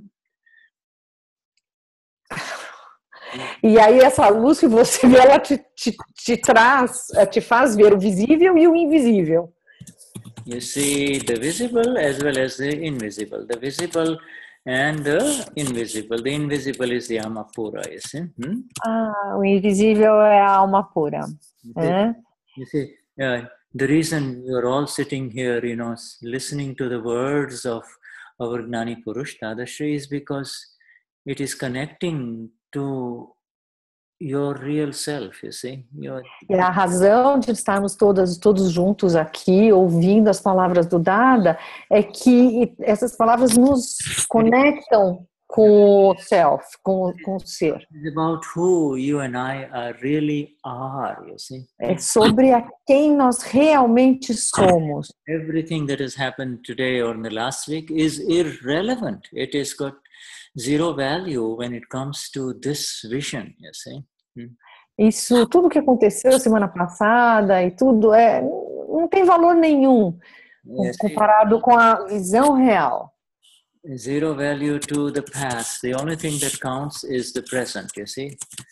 E aí essa luz que você vê, ela te, te, te traz, te faz ver o visível e o invisível. You see the visible as well as the invisible. The visible and the invisible. The invisible is the alma pura, you see. Hmm? Ah, o invisível é a alma pura. You see, É? you see uh, the reason we are all sitting here, you know, listening to the words of our Gnani Purush Dadashri is because it is connecting to your real self, you see. Your... E a razão de estarmos todas, todos juntos aqui, ouvindo as palavras do Dada, é que essas palavras nos conectam com o self, com, com o ser. It's about who you and I are really are, you see. É sobre a quem nós realmente somos. Everything that has happened today or in the last week is irrelevant. It has got zero value when it comes to this vision, you see. Hmm. Isso, tudo que aconteceu semana passada e tudo, é, não tem valor nenhum Yes, comparado com a visão real. zero value to the past. The only thing that counts is the present, you see.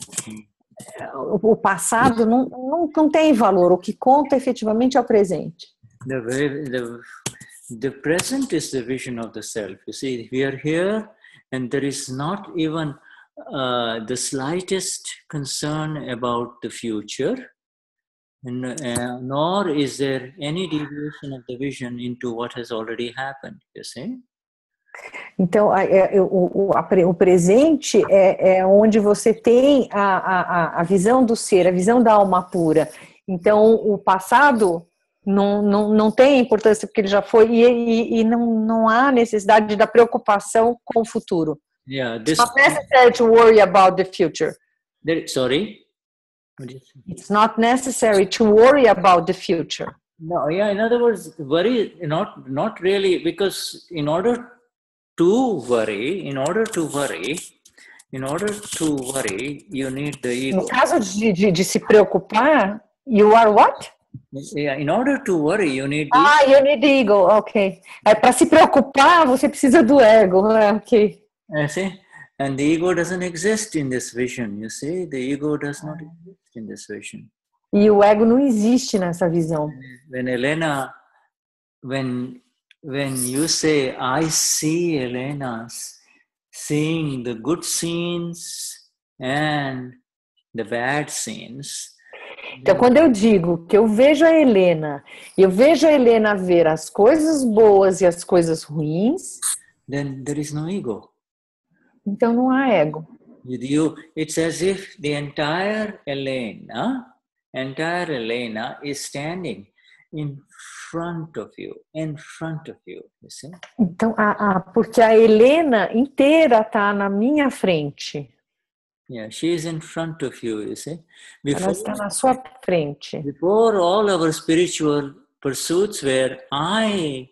O passado não, não, não tem valor, o que conta efetivamente é o presente. The, the, the present is the vision of the self. You see, we are here and there is not even uh, the slightest concern about the future, and, uh, nor is there any deviation of the vision into what has already happened, you see. Então, é, é, o, o, a, o presente é, é onde você tem a, a, a visão do ser, a visão da alma pura. Então, o passado não, não, não tem importância porque ele já foi, e, e, e não, não há necessidade da preocupação com o futuro. Yeah, this, It's not necessary to worry about the future. there, sorry? What did you say? It's not necessary to worry about the future. No, yeah, in other words, worry, not, not really, because in order to worry, in order to worry, in order to worry, you need the ego. No caso de, de, de se preocupar, you are what? Yeah, in order to worry, you need the Ah, you need the ego, ok. É, para se preocupar, você precisa do ego, né? Ok. You see? And the ego doesn't exist in this vision, you see? The ego does not exist in this vision. E o ego não existe nessa visão. When Helena, when, when you say, I see Helena seeing the good scenes and the bad scenes. Então, quando eu digo que eu vejo a Helena, eu vejo a Helena ver as coisas boas e as coisas ruins, then there is no ego. então não há ego. With you, it's as if the entire Helena, entire Helena is standing in front of you, in front of you, you see? Então, a, a, porque a Helena inteira está na minha frente. Yeah, she is in front of you, you see? Ela Before, está na sua frente. before all our spiritual pursuits where I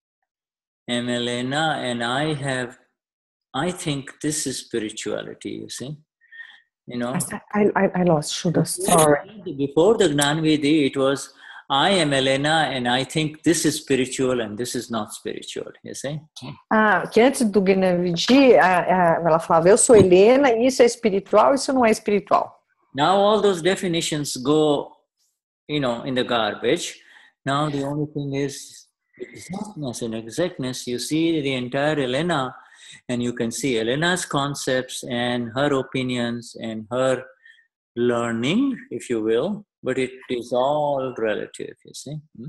am Helena and I have, I think this is spirituality, you see? You know? I, I, I lost Shuddha, sorry. Before the Gnanvidhi, it was, I am Helena and I think this is spiritual and this is not spiritual, you see? Ah, que antes do Gnanvidhi, ela falava, eu sou Helena, isso é espiritual, isso não é espiritual. Now all those definitions go, you know, in the garbage. Now the only thing is exactness. In exactness, you see the entire Helena and you can see Helena's concepts and her opinions and her learning, if you will, but it is all relative, you see. Hmm?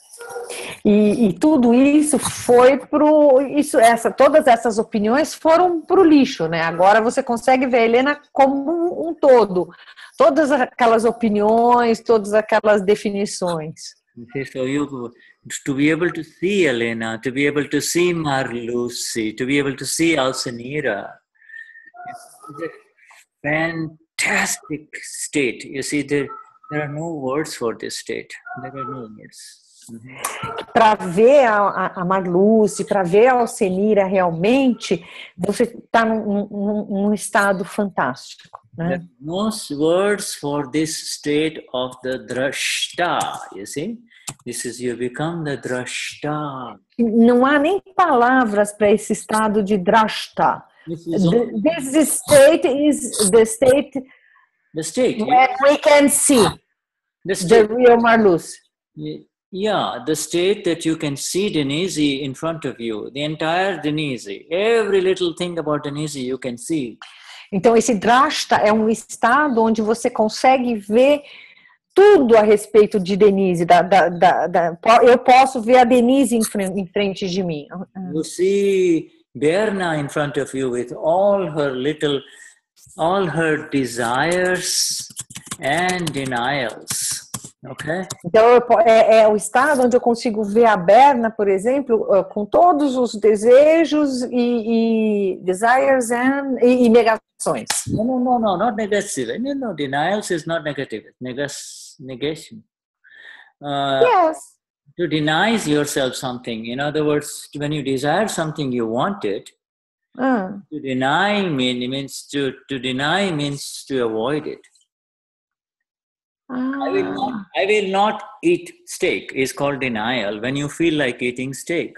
E, e tudo isso foi pro, isso, essa, todas essas opiniões foram pro lixo, né? Agora você consegue ver a Helena como um, um todo, todas aquelas opiniões, todas aquelas definições. Okay, so you to be able to see Helena, to be able to see Marlucy, to be able to see Alcenira, it's a fantastic state. You see, there there are no words for this state. There are no words. Para ver a, a Marlucy, para ver a Alcenira realmente, você está num, num, num estado fantástico. Né? There are no words for this state of the drashta, you see? This is, you become the drashta. Não há nem palavras para esse estado de drashta. This, is all, This state is the state, the state. where we can see The the state. real Marlucy. Yeah, the state that you can see Denize in front of you, the entire Denize, every little thing about Denize you can see. Então, esse drashta é um estado onde você consegue ver tudo a respeito de Denize. Da, da, da, da, eu posso ver a Denize em frente, em frente de mim. You see Berna in front of you with all her little, all her desires and denials. Okay? Então, é, é o estado onde eu consigo ver a Berna, por exemplo, com todos os desejos e, e desires and, e, e negações. No, no, no, no, not negative. No, no, denials is not negative. Negas, negation. Uh, Yes. To deny yourself something. In other words, when you desire something you want it, Ah. to deny mean, means to, to deny means to avoid it. Ah. I will not, I will not eat steak is called denial when you feel like eating steak.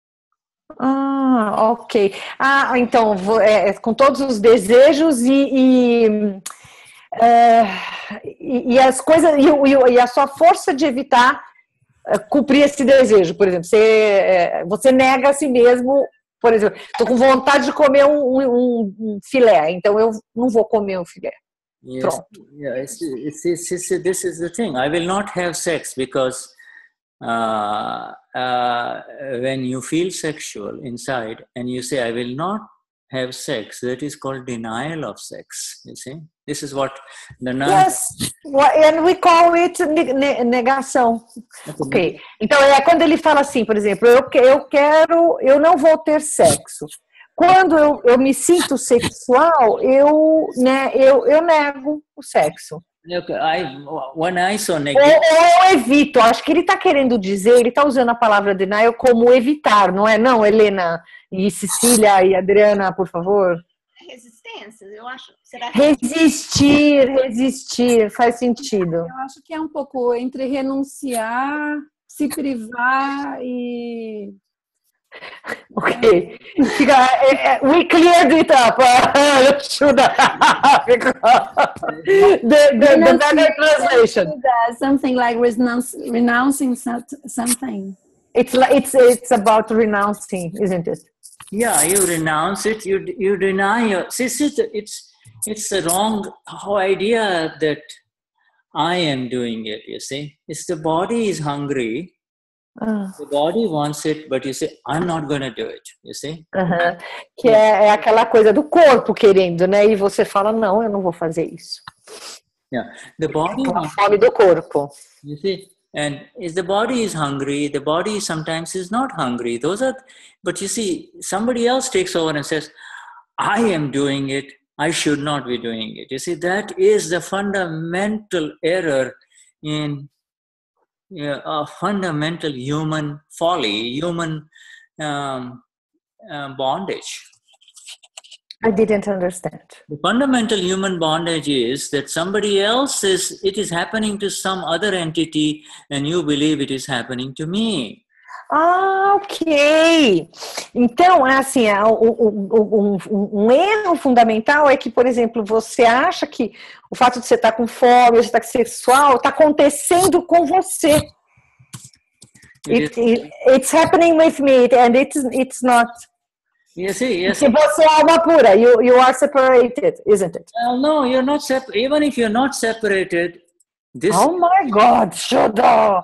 Ah, ok. Ah, então, é, com todos os desejos e, e, é, e, e as coisas, e, e a sua força de evitar cumprir esse desejo, por exemplo, você, você nega a si mesmo, por exemplo, estou com vontade de comer um, um, um filé, então eu não vou comer um filé. Yes, Pronto. yeah, it's, it's, it's, it's, this is the thing. I will not have sex because uh, uh, when you feel sexual inside and you say, I will not have sex, that is called denial of sex, you see. This is what the nun... Yes, and we call it negação. Ok. Então, é quando ele fala assim, por exemplo, eu, eu quero, eu não vou ter sexo. Quando eu, eu me sinto sexual, eu, né, eu, eu nego o sexo. Okay, I, when I saw ou, ou eu evito, acho que ele está querendo dizer, ele está usando a palavra denial como evitar, não é? Não, Helena e Cecília e Adriana, por favor. Resistência, eu acho. Será que... Resistir, resistir, faz sentido. Eu acho que é um pouco entre renunciar, se privar e... Ok. We cleared it up. Shuddha. the, the, the better translation. Something like renounce, renouncing something. It's, it's, it's about renouncing, isn't it? Yeah, you renounce it, you you deny your... See, it's, it's the wrong idea that I am doing it, you see. It's the body is hungry. Uh. The body wants it, but you say, I'm not going to do it, you see. Uh-huh. Que é, é aquela coisa do corpo querendo, né? E você fala, não, eu não vou fazer isso. Yeah, the body... A fome do corpo. You see, and if the body is hungry, the body sometimes is not hungry. Those are, but you see, somebody else takes over and says, I am doing it, I should not be doing it. You see, that is the fundamental error in yeah, a fundamental human folly, human um, uh, bondage. I didn't understand. The fundamental human bondage is that somebody else is, it is happening to some other entity and you believe it is happening to me. Ah, ok. Então, assim, um, um, um erro fundamental é que, por exemplo, você acha que o fato de você estar com fome, você estar sexual, está acontecendo com você. It, it, it's happening with me and it's, it's not. Yes, yes. Se você é alma pura, you, you are separated, isn't it? Well, no, you're not separated. Even if you're not separated, this... Oh my God, Shuddha!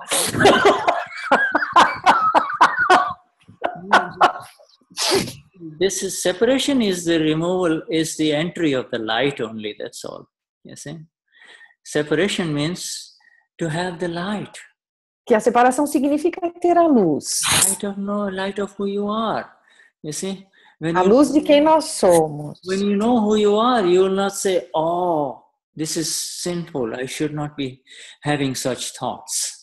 This is separation is the removal, is the entry of the light only, that's all. You see? Separation means to have the light. Que a separação significa ter a luz. Light of no, light of who you are. You see? When A you, luz de quem nós somos. When you know who you are, you will not say, oh, this is sinful. I should not be having such thoughts.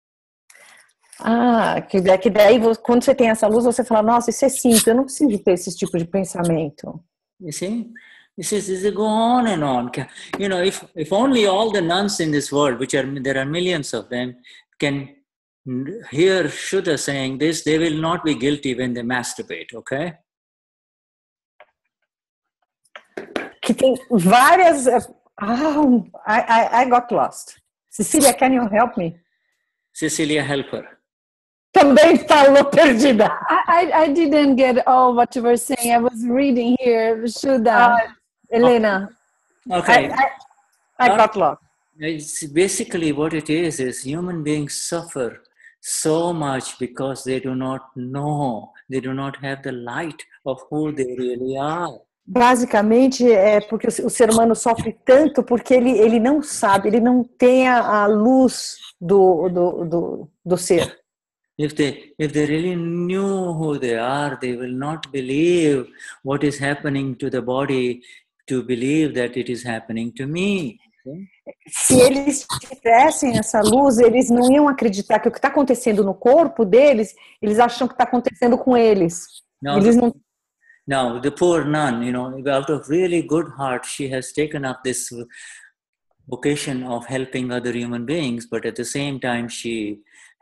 Ah, que daí, que daí quando você tem essa luz, você fala, nossa, isso é simples, eu não preciso ter esse tipo de pensamento. You see? This is, this is go on and on. You know, if, if only all the nuns in this world, which are, there are millions of them, can hear Shuddha saying this, they will not be guilty when they masturbate, okay? Que tem várias... Oh, I, I, I got lost. Cecilia, can you help me? Cecilia, help her. também falou perdida. I, I, I didn't get all what you were saying. I was reading here, Shuddha. Uh, Helena, Okay. I, I, I got lost. It's basically what it is, is human beings suffer so much because they do not know, they do not have the light of who they really are. Basicamente, é porque o ser humano sofre tanto porque ele, ele não sabe, ele não tem a, a luz do, do, do, do ser. If they, if they really knew who they are, they will not believe what is happening to the body to believe that it is happening to me. Se eles tivessem essa luz, eles não iam acreditar que o que está acontecendo no corpo deles, eles acham que está acontecendo com eles. Now, eles não... now, the poor nun, you know, out of really good heart, she has taken up this vocation of helping other human beings, but at the same time, she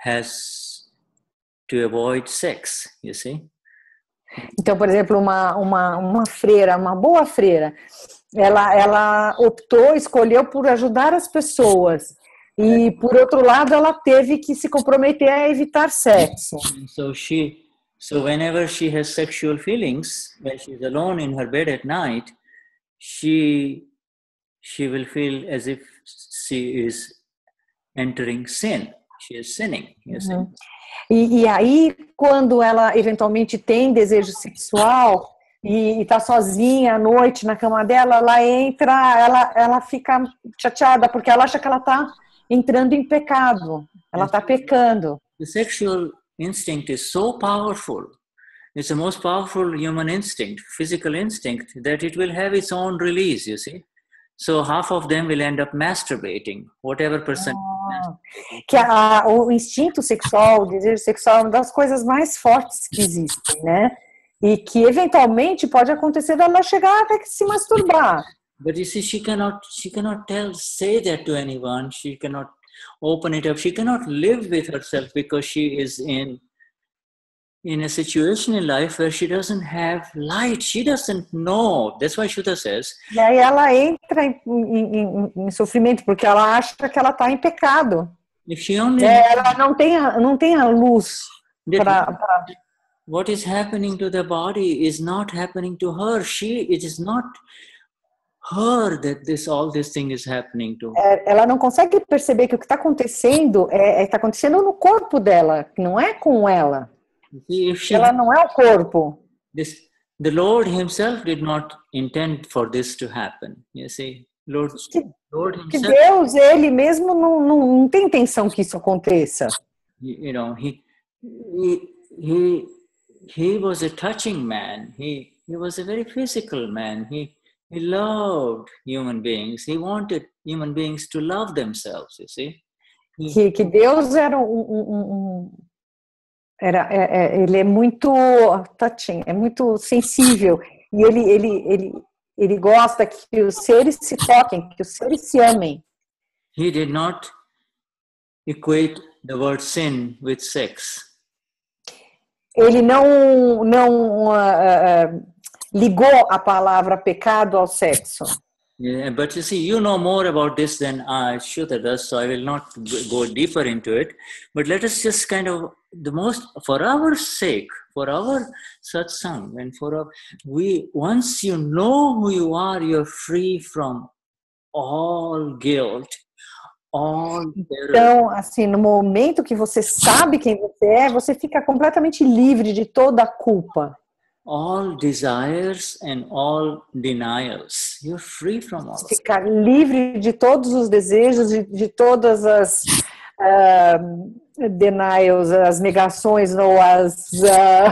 has to avoid sex, you see. Então, por exemplo, uma, uma, uma freira, uma boa freira, ela, ela optou, escolheu por ajudar as pessoas. E, por outro lado, ela teve que se comprometer a evitar sexo. So she, so whenever she has sexual feelings, when she's alone in her bed at night, she, she will feel as if she is entering sin. She is sinning, you see. Uhum. E, e aí, quando ela eventualmente tem desejo sexual e está sozinha à noite na cama dela, ela entra, ela, ela fica chateada porque ela acha que ela está entrando em pecado, ela está pecando. The sexual instinct is so powerful. It's the most powerful human instinct, physical instinct, that it will have its own release, you see. So half of them will end up masturbating, whatever percent. Ah, que a, o instinto sexual, o desejo sexual é uma das coisas mais fortes que existem, né? E que eventualmente pode acontecer dela chegar até que se masturbar. But you see, she cannot, she cannot tell, say that to anyone. She cannot open it up. She cannot live with herself because she is in in a situation in life where she doesn't have light. She doesn't know. That's why Shuddha says. E aí ela entra em, em, em, em sofrimento porque ela acha que ela está em pecado. If she only É, ela não tem a, não tem a luz para. Pra... What is happening to the body is not happening to her. She, it is not her that this all this thing is happening to. É, ela não consegue perceber que o que está acontecendo é está acontecendo no corpo dela, não é com ela. If she, ela não é o corpo. This, the Lord Himself did not intend for this to happen. You see, Lord, que, Lord que Himself. Deus, Ele mesmo não, não, não tem intenção que isso aconteça. You know, he, he, he, he was a touching man. He, he was a very physical man. He, he loved human beings. He wanted human beings to love themselves. You see. He, que, que Deus era um, um, um Era, é, é, ele é muito touching, é muito sensível e ele, ele, ele, ele gosta que os seres se toquem, que os seres se amem. He did not equate the word sin with sex. Ele não, não uh, uh, ligou a palavra pecado ao sexo. Yeah, but you see, you know more about this than I, Shuddha does, so I will not go deeper into it. But let us just kind of, the most, for our sake, for our satsang, and for our, we, once you know who you are, you're free from all guilt, all terror. Então, assim, no momento que você sabe quem você é, você fica completamente livre de toda a culpa. All desires and all denials. You're free from all. Ficar livre de todos os desejos, de, de todas as uh, denials, as negações ou as... Uh,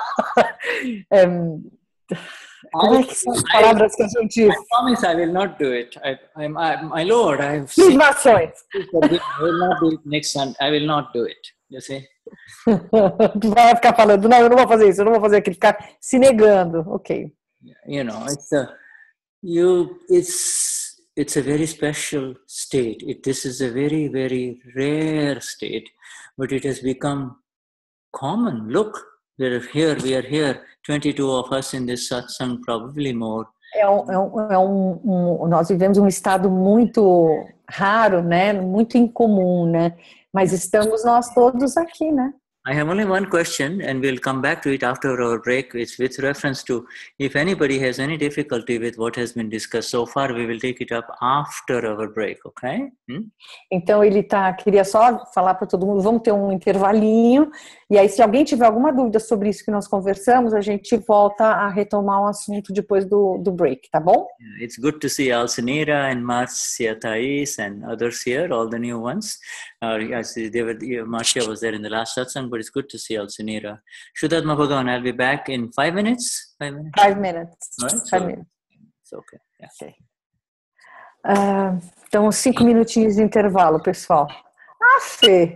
um, como é que são as palavras que a gente... I promise I will not do it. I, I, I, my Lord, I have seen... Privações. I will not do it next Sunday. I will not do it. You see? Vai ficar falando, não, eu não vou fazer isso, eu não vou fazer aquilo, ficar se negando, ok. You know, it's a, you, it's, it's a very special state. It, this is a very, very rare state, but it has become common. Look, we are here, we are here, twenty-two of us in this satsang, probably more. É um, é um, é um, um, nós vivemos um estado muito raro, né? Muito incomum, né? Mas estamos nós todos aqui, né? I have only one question, and we'll come back to it after our break. It's with reference to if anybody has any difficulty with what has been discussed so far, we will take it up after our break, okay? Hmm? Então ele tá, queria só falar para todo mundo, vamos ter um intervalinho, e aí se alguém tiver alguma dúvida sobre isso que nós conversamos, a gente volta a retomar o assunto depois do, do break, tá bom? Yeah, it's good to see Alcinira and Marcia Thais and others here, all the new ones. Uh, yes, they were, Marcia was there in the last satsang, but it's good to see Alcinira. Shuddhatma Bhagavan, I'll be back in five minutes. Five minutes. Five minutes. All right, Five so minutes. it's okay. Yeah. Okay. Uh, então, cinco minutinhos de intervalo, pessoal. Ah, Fê!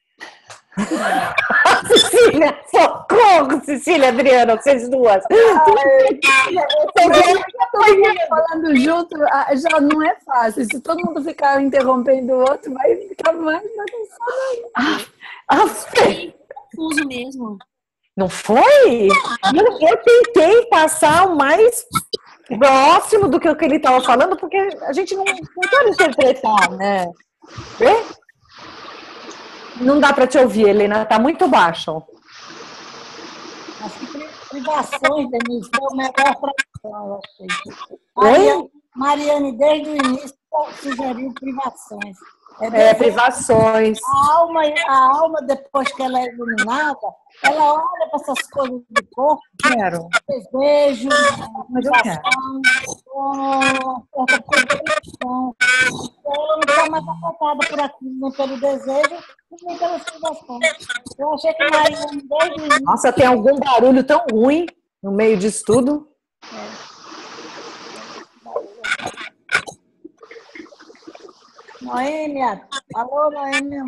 Cecília, socorro, Cecília, Adriana, vocês duas. Falando junto já não é fácil. Se todo mundo ficar interrompendo o outro, vai ficar mais bagunçado. Ah, Fê! Confuso mesmo. Não foi? Eu, eu tentei passar o mais próximo do que o que ele estava falando, porque a gente não, não pode interpretar, né? É? Não dá para te ouvir, Helena, tá muito baixo. As privações, Denise, foi o melhor para eu achei. Oi? Mariane, desde o início, sugeriu privações. É, é privações. A alma, a alma, depois que ela é iluminada, ela olha para essas coisas do corpo, Quero. desejo, Mas eu quero. certa competição. Ela não está mais afetada por aquilo, nem pelo desejo, nem pelas privações. Eu achei que Mariane, desde o início... Nossa, tem algum barulho tão ruim no meio disso tudo? É. Noêmia, alô, Noêmia.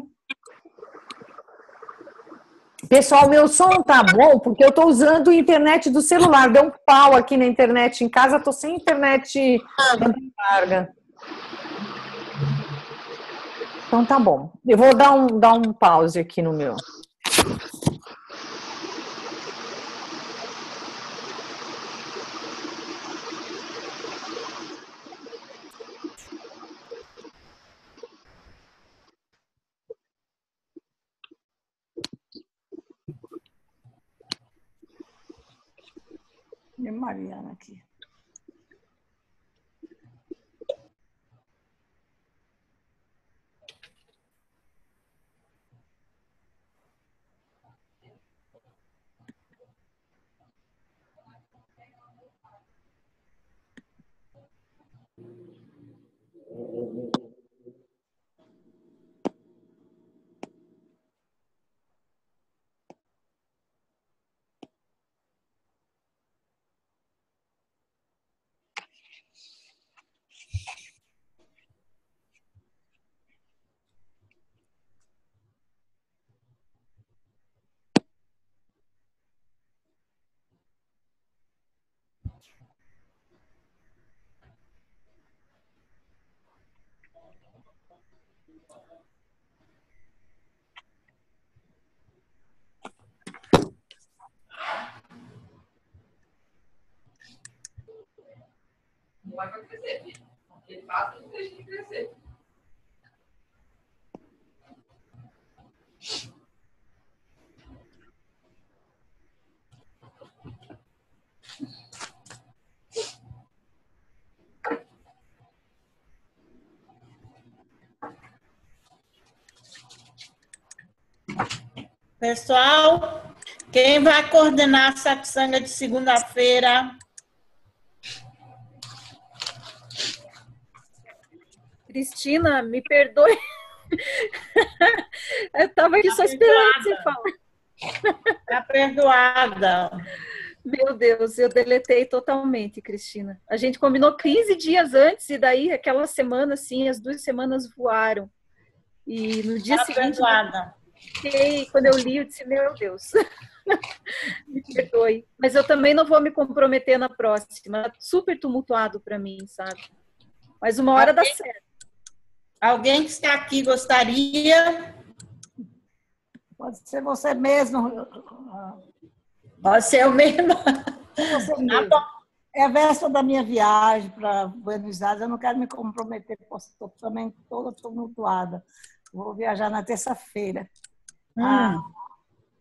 Pessoal, meu som tá bom porque eu tô usando a internet do celular. Deu um pau aqui na internet em casa, tô sem internet larga. Então tá bom. Eu vou dar um, dar um pause aqui no meu. E Mariana aqui. Não vai para crescer, filho. Ele faz, não deixa de crescer. Pessoal, quem vai coordenar a satsanga de segunda-feira? Cristina, me perdoe. Eu estava aqui Tá só esperando você falar. Está perdoada. Meu Deus, eu deletei totalmente, Cristina. A gente combinou quinze dias antes e daí aquela semana, assim, as duas semanas voaram. E no dia Tá seguinte, perdoada. eu, quando eu li, eu disse, meu Deus, me perdoe. Mas eu também não vou me comprometer na próxima. Super tumultuado para mim, sabe? Mas uma hora Alguém, dá certo. Alguém que está aqui gostaria? Pode ser você mesmo. Pode ser eu mesma. Você Tá mesmo. bom. É a véspera da minha viagem para Buenos Aires. Eu não quero me comprometer, porque estou também toda tumultuada. Vou viajar na terça-feira. Hum. Ah,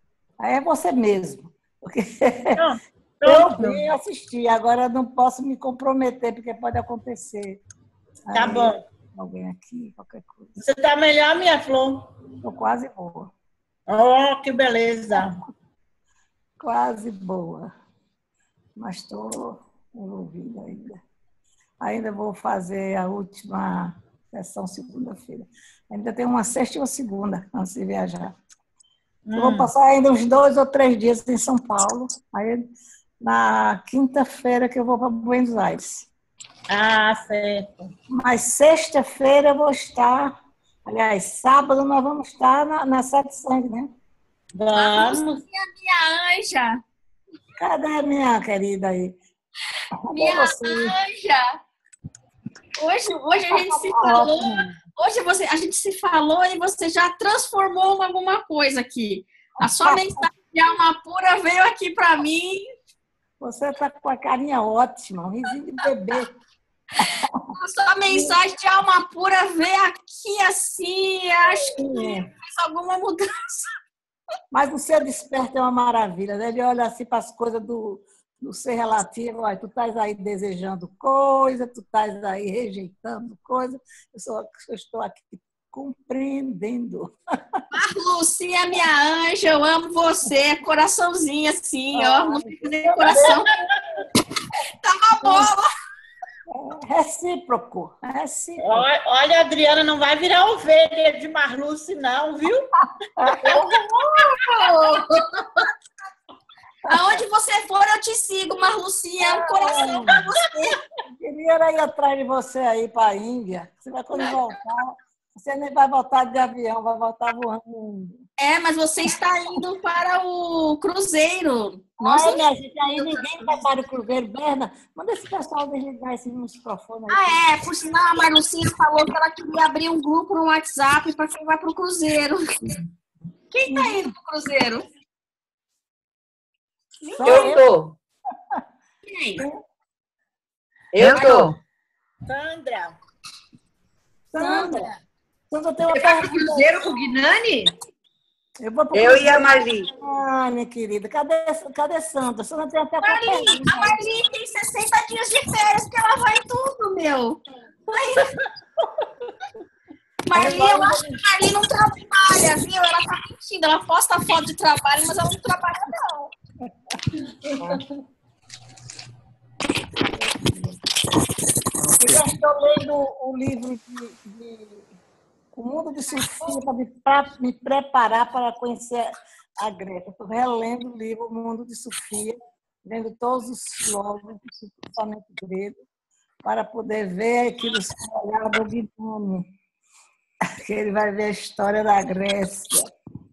Aí é você mesmo. Porque Pronto, eu pronto. vim assistir, agora eu não posso me comprometer, porque pode acontecer. Tá Aí, bom. alguém aqui, qualquer coisa. Você tá melhor, minha flor? Estou quase boa. Oh, que beleza. Quase boa. Mas estou envolvida ainda. Ainda vou fazer a última sessão segunda-feira. Ainda tem uma sexta e uma segunda antes de viajar. Hum. Eu vou passar ainda uns dois ou três dias em São Paulo. Aí, na quinta-feira que eu vou para Buenos Aires. Ah, certo. Mas sexta-feira eu vou estar... Aliás, sábado nós vamos estar na, na Satsang, né? Vamos. Minha anja. Cadê a minha querida aí? Cadê Minha você? anja. Hoje, hoje a gente se falou... Hoje você, a gente se falou e você já transformou em alguma coisa aqui. A sua mensagem de alma pura veio aqui para mim. Você está com a carinha ótima, um risinho de bebê. A sua mensagem de alma pura veio aqui assim, acho que fez alguma mudança. Mas o ser desperto é uma maravilha, né? Ele olha assim para as coisas do, do ser relativo, olha, tu estás aí desejando coisa, tu estás aí rejeitando coisa, eu, só, eu estou aqui compreendendo. Marluce, é minha anja, eu amo você, coraçãozinho assim, ó, não tem que fazer coração. Tá uma bola. É recíproco, é recíproco. Olha, olha, Adriana, não vai virar ovelha de Marluce, não, viu? Aonde você for, eu te sigo, Marlucinha, um coração pra você. Eu queria ir atrás de você aí para a Índia. Você vai quando voltar, você nem vai voltar de avião, vai voltar voando. É, mas você está indo para o cruzeiro. Nossa, Ai, minha gente, aí ninguém vai para o cruzeiro. Berna, manda esse pessoal desligar esse microfone aí. Ah, é, por sinal, a Marlucinha falou que ela queria abrir um grupo no WhatsApp para quem vai para o cruzeiro. Quem está indo para o cruzeiro? Eu tô. Quem? Eu tô. Sandra. Sandra, Sandra tem uma Você vai pro pergunta. cruzeiro com o Gnani? Eu, vou pro Eu e a Marli. Ah, minha querida, cadê, cadê Sandra? Sandra tem até Marli, pergunta. a Marli tem sessenta dias de férias que ela vai em tudo, meu. Marli, eu acho que a Marli não trabalha, viu? Ela tá mentindo, ela posta foto de trabalho, mas ela não trabalha, não. Eu já estou lendo o livro de, de O Mundo de Sofia para me, pra me preparar para conhecer a Greta. Estou relendo o livro O Mundo de Sofia, vendo todos os filósofos, principalmente grego, para poder ver aquilo no olhar do Gnani, que ele vai ver a história da Grécia.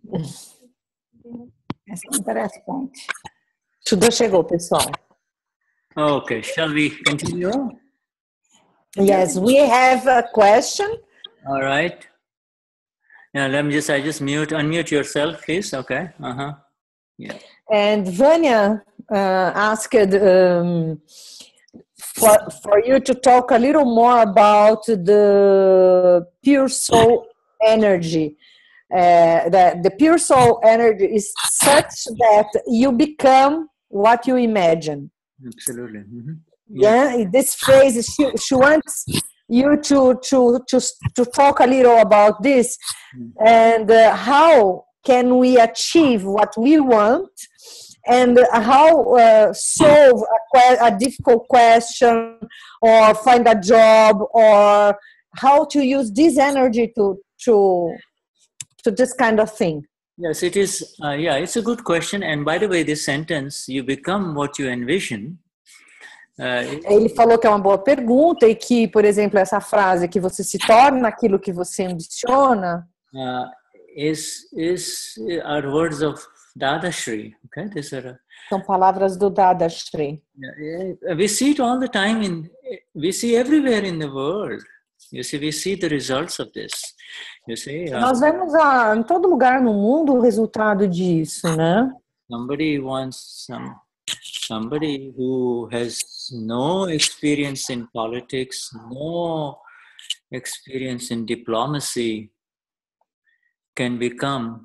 Isso é interessante. Shuddha chegou, pessoal. Okay, shall we continue? Yes, we have a question. All right. Now let me just, I just mute, unmute yourself, please. Okay. Uh-huh. Yeah. And Vanya uh, asked um, for, for you to talk a little more about the pure soul energy. Uh, the, the pure soul energy is such that you become what you imagine. Absolutely. Mm-hmm. Yeah, yeah, this phrase, she, she wants you to, to, to, to talk a little about this and uh, how can we achieve what we want and how uh, solve a, que- a difficult question or find a job or how to use this energy to, to, to this kind of thing. Yes, it is. Uh, yeah, it's a good question. And by the way, this sentence, you become what you envision. Uh, Ele falou que é uma boa pergunta e que, por exemplo, essa frase que você se torna aquilo que você ambiciona uh, is is are words of Dadashri. Okay, these are. São palavras do Dadashri. Uh, we see it all the time in. We see everywhere in the world. You see, we see the results of this. You see. Uh, Nós vemos a, em todo lugar no mundo o resultado disso, né? somebody wants some. Somebody who has no experience in politics, no experience in diplomacy, can become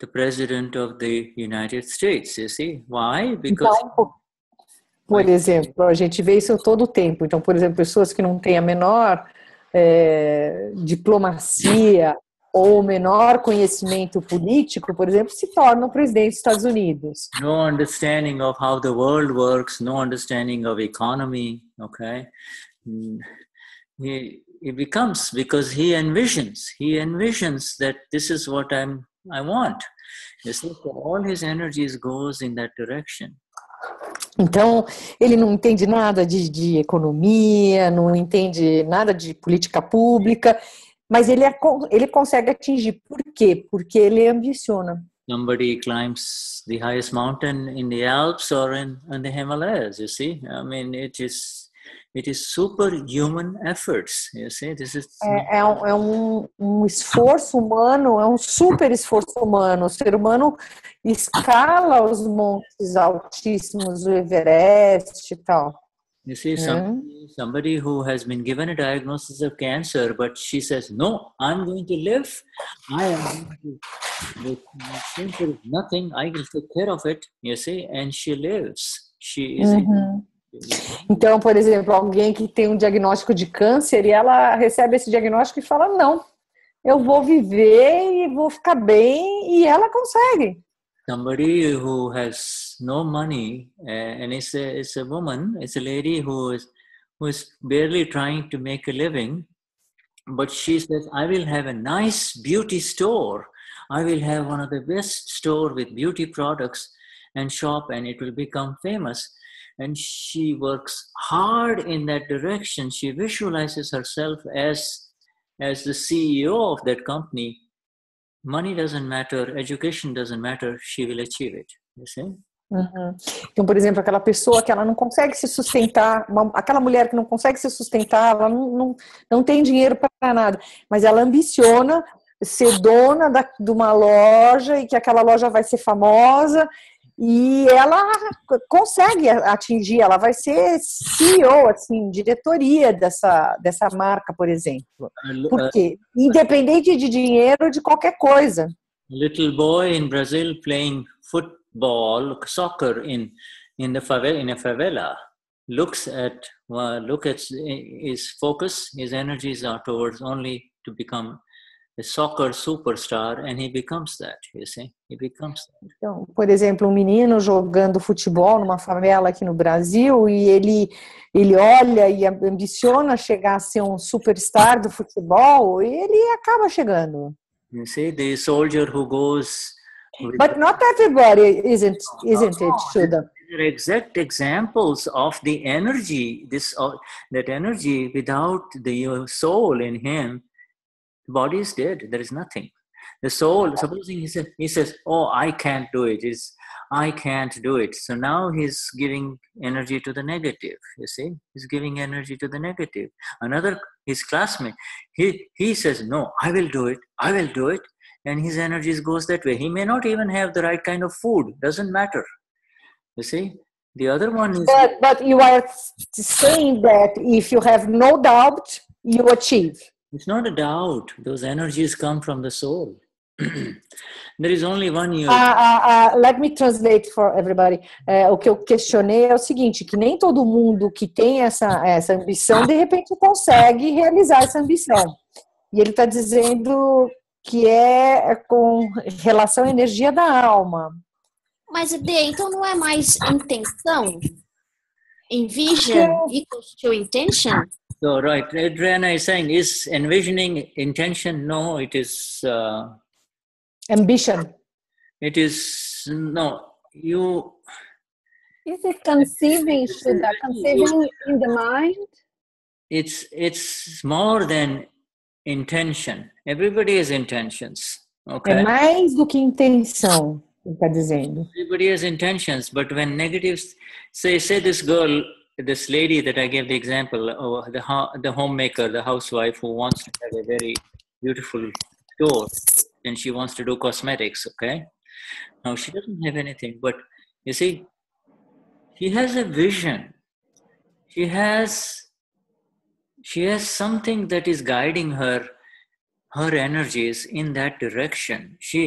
the president of the United States, you see. Why? Because... Então, por exemplo, a gente vê isso todo o tempo. Então, por exemplo, pessoas que não têm a menor é, diplomacia ou menor conhecimento político, por exemplo, se tornam presidente dos Estados Unidos. No understanding of how the world works, no understanding of economy, okay? He, he becomes, because he envisions, he envisions that this is what I'm, I want. You see, so all his energies goes in that direction. Então, ele não entende nada de, de economia, não entende nada de política pública, mas ele, é, ele consegue atingir. Por quê? Porque ele ambiciona. Somebody climbs the highest mountain in the Alps or in, in the Himalayas, you see. I mean, it is, it is superhuman efforts, you see. This is... É, é, um, é um, um esforço humano, é um super esforço humano. O ser humano escala os montes altíssimos, o Everest e tal. You see, somebody, somebody who has been given a diagnosis of cancer, but she says, no, I'm going to live. I am going to, since there is nothing, I will take care of it, you see, and she lives. She is... Uhum. Então, por exemplo, alguém que tem um diagnóstico de câncer e ela recebe esse diagnóstico e fala, não, eu vou viver e vou ficar bem, e ela consegue. Somebody who has no money, uh, and it's a, it's a woman, it's a lady who is, who is barely trying to make a living, but she says, I will have a nice beauty store. I will have one of the best store with beauty products and shop, and it will become famous. And she works hard in that direction. She visualizes herself as, as the C E O of that company. Money doesn't matter, education doesn't matter, she will achieve it, you see? Uhum. Então, por exemplo, aquela pessoa que ela não consegue se sustentar, uma, aquela mulher que não consegue se sustentar, ela não, não, não tem dinheiro para nada, mas ela ambiciona ser dona da, de uma loja e que aquela loja vai ser famosa, e ela consegue atingir, ela vai ser C E O, assim, diretoria dessa, dessa marca, por exemplo. Por quê? Independente de dinheiro, de qualquer coisa. Little boy in Brazil playing football, soccer in in the favela, in a favela, looks at uh, look at his focus, his energies are towards only to become a soccer superstar, and he becomes that, you see, he becomes that. Então, por exemplo, um menino jogando futebol numa favela aqui no Brasil e ele, ele olha e ambiciona chegar a ser um superstar do futebol e ele acaba chegando. You see, the soldier who goes... But not everybody, isn't, isn't it, Shuddha? There are exact examples of the energy, this uh, that energy without the soul in him, the body is dead. There is nothing. The soul, supposing he says, he says, oh, I can't do it. It's, I can't do it. So now he's giving energy to the negative, you see. He's giving energy to the negative. Another, his classmate, he, he says, no, I will do it. I will do it. And his energies goes that way. He may not even have the right kind of food. Doesn't matter. You see. The other one is... But, but you are saying that if you have no doubt, you achieve. It's not a doubt. Those energies come from the soul. There is only one you... Uh, uh, uh, let me translate for everybody. Uh, o que eu questionei é o seguinte, que nem todo mundo que tem essa, essa ambição, de repente consegue realizar essa ambição. E ele está dizendo que é com relação à energia da alma. Mas, Dê, então não é mais intenção? Envision equals to intention? So, right, Adriana is saying, is envisioning intention? No, it is... Uh, Ambition. It is, no, you... Is it conceiving, Shuddha? Conceiving in the mind? It's, it's more than intention. Everybody has intentions, okay? É mais do que intenção, ele está dizendo. Everybody has intentions, but when negatives... Say, say this girl... This lady that I gave the example, oh, the the homemaker, the housewife who wants to have a very beautiful store, and she wants to do cosmetics, okay? Now she doesn't have anything, but you see, she has a vision. She has, she has something that is guiding her, her energies in that direction. She,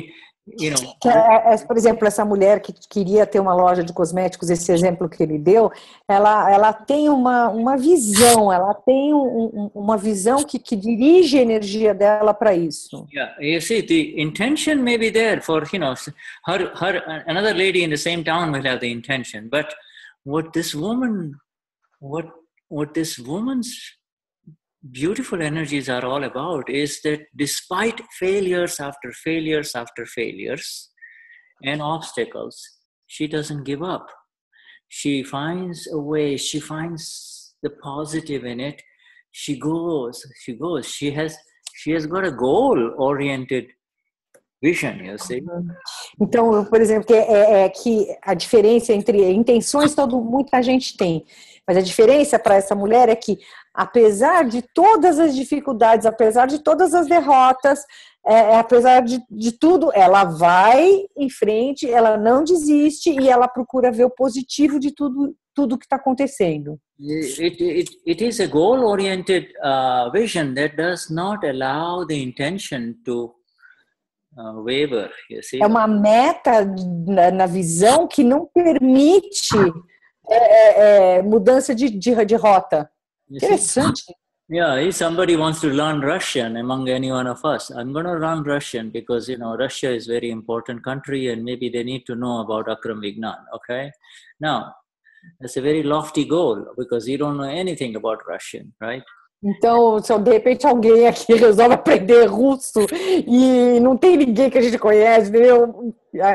you know, Que é, é, por exemplo, essa mulher que queria ter uma loja de cosméticos, esse exemplo que ele deu, ela, ela tem uma, uma visão, ela tem um, um, uma visão que, que dirige a energia dela para isso. Yeah, you see, the intention may be there for, you know, her, her, another lady in the same town will have the intention, but what this woman, what, what this woman's beautiful energies are all about is that despite failures after failures after failures and obstacles, she doesn't give up. She finds a way, she finds the positive in it. She goes, she goes, she has, she has got a goal-oriented vision, you see. Então, por exemplo, que é, é que a diferença entre intenções todo muita gente tem, mas a diferença para essa mulher é que, apesar de todas as dificuldades, apesar de todas as derrotas, é, apesar de, de tudo, ela vai em frente, ela não desiste e ela procura ver o positivo de tudo, tudo que está acontecendo. It, it, it is a goal-oriented uh, vision that does not allow the intention to uh, waver, you see. É uma meta na, na visão que não permite é, é, mudança de, de, de rota. Interessante. Yeah, if somebody wants to learn Russian among any one of us, I'm going to learn Russian because, you know, Russia is a very important country and maybe they need to know about Akram Vignan, okay? Now, that's a very lofty goal because you don't know anything about Russian, right? Então, se de repente alguém aqui resolve aprender russo e não tem ninguém que a gente conhece, entendeu?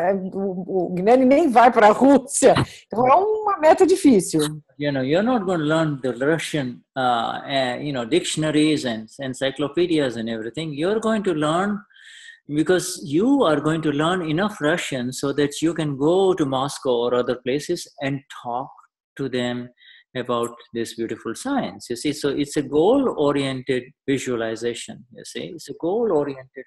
O Gnani nem vai para a Rússia. Então, é uma meta difícil. You know, you're not going to learn the Russian, uh, uh, you know, dictionaries and encyclopedias and everything. You're going to learn because you are going to learn enough Russian so that you can go to Moscow or other places and talk to them about this beautiful science, you see. So it's a goal-oriented visualization, you see. It's a goal-oriented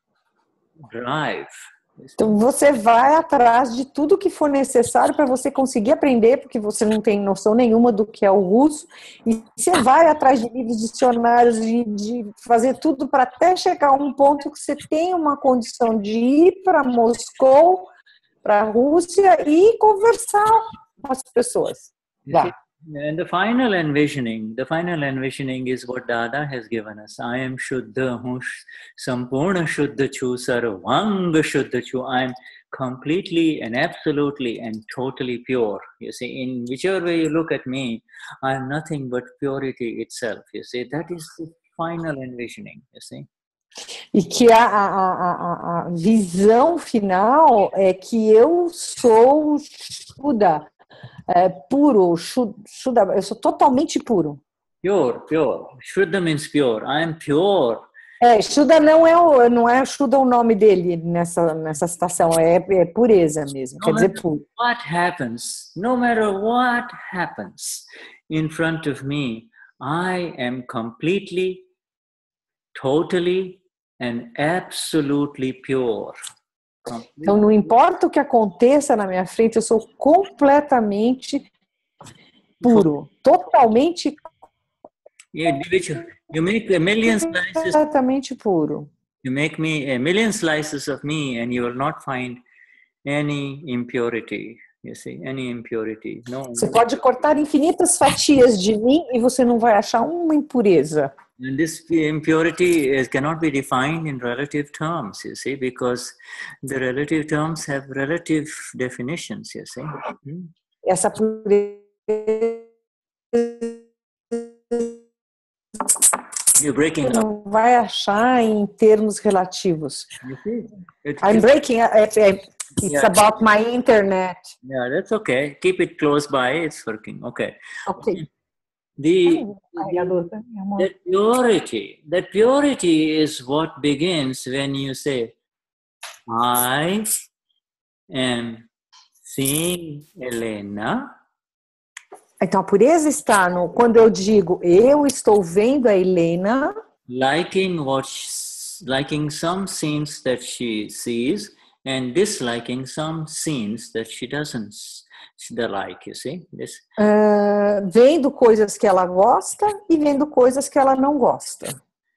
drive. Então você vai atrás de tudo que for necessário para você conseguir aprender, porque você não tem noção nenhuma do que é o russo, e você vai atrás de livros, dicionários, de, de fazer tudo para até chegar a um ponto que você tem uma condição de ir para Moscou, para a Rússia e conversar com as pessoas. Vai. And the final envisioning, the final envisioning is what Dada has given us. I am Shuddha, hu sampurna Shuddha chu, sarvanga Shuddha chu. I am completely and absolutely and totally pure. You see, in whichever way you look at me, I am nothing but purity itself. You see, that is the final envisioning, you see. E que a, a, a, a visão final é que eu sou Shuddha. É, puro, Shuddha, eu sou totalmente puro. Pure, pure. Shuddha means pure. I am pure. É, Shuddha não é o, não é Shuddha o nome dele nessa nessa citação, é, é pureza mesmo, no quer dizer puro. What happens, no matter what happens in front of me, I am completely, totally and absolutely pure. Então, não importa o que aconteça na minha frente, eu sou completamente puro, totalmente you, you make a million slices, completamente puro. You make me a million slices of me and you will not find any impurity. You see, any impurity. No. Você pode cortar infinitas fatias de mim e você não vai achar uma impureza. And this impurity is, cannot be defined in relative terms, you see, because the relative terms have relative definitions, you see. Hmm. Essa pureza You're breaking up. Não vai achar em termos relativos. You see? It, I'm breaking up. It's yeah. about my internet. Yeah, that's okay. Keep it close by. It's working. Okay. Okay. The, the purity, the purity is what begins when you say, I am seeing Helena. Então a pureza está no quando eu digo eu estou vendo a Helena, liking what liking some scenes that she sees and disliking some scenes that she doesn't. The like, you see? This. Uh, vendo coisas que ela gosta e vendo coisas que ela não gosta.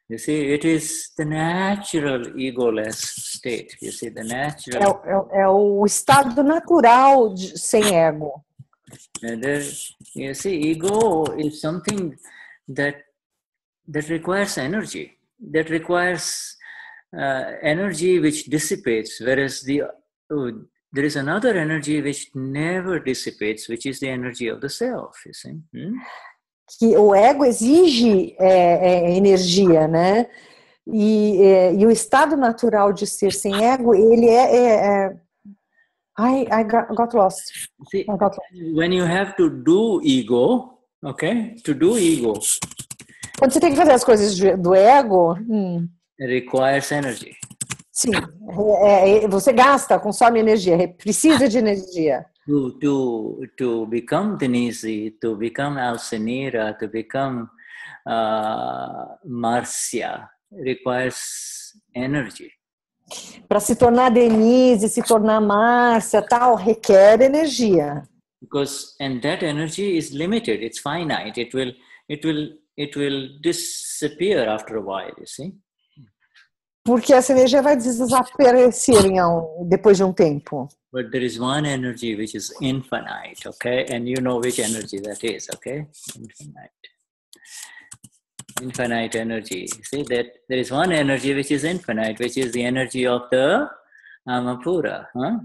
You see, it is the natural egoless state. You see, the natural. É, o- é, é o estado natural de, sem ego. And there, you see, ego is something that that requires energy. That requires uh, energy which dissipates, whereas the uh, there is another energy which never dissipates, which is the energy of the self. You see. Hmm? Que o ego exige é, é, energia, né? E, é, e o estado natural de ser sem ego, ele é... é, é I, I got, got lost. See, I got lost. when you have to do ego, okay, to do ego, Quando você tem que fazer as coisas de- do ego, hum, it requires energy. sim, é, é, você gasta, consome energia, precisa de energia. To, to, to become Denize, to become Alcenira, to become uh, Marcia, requires energy. Para se tornar Denise, se tornar Márcia, tal, requer energia. Because, and that energy is limited, it's finite, it will, it will, it will disappear after a while, you see. Porque essa energia vai desaparecer em um, depois de um tempo. But there is one energy which is infinite, okay? And you know which energy that is, okay? Infinite. Infinite energy. See that there is one energy which is infinite, which is the energy of the Amapura. Huh?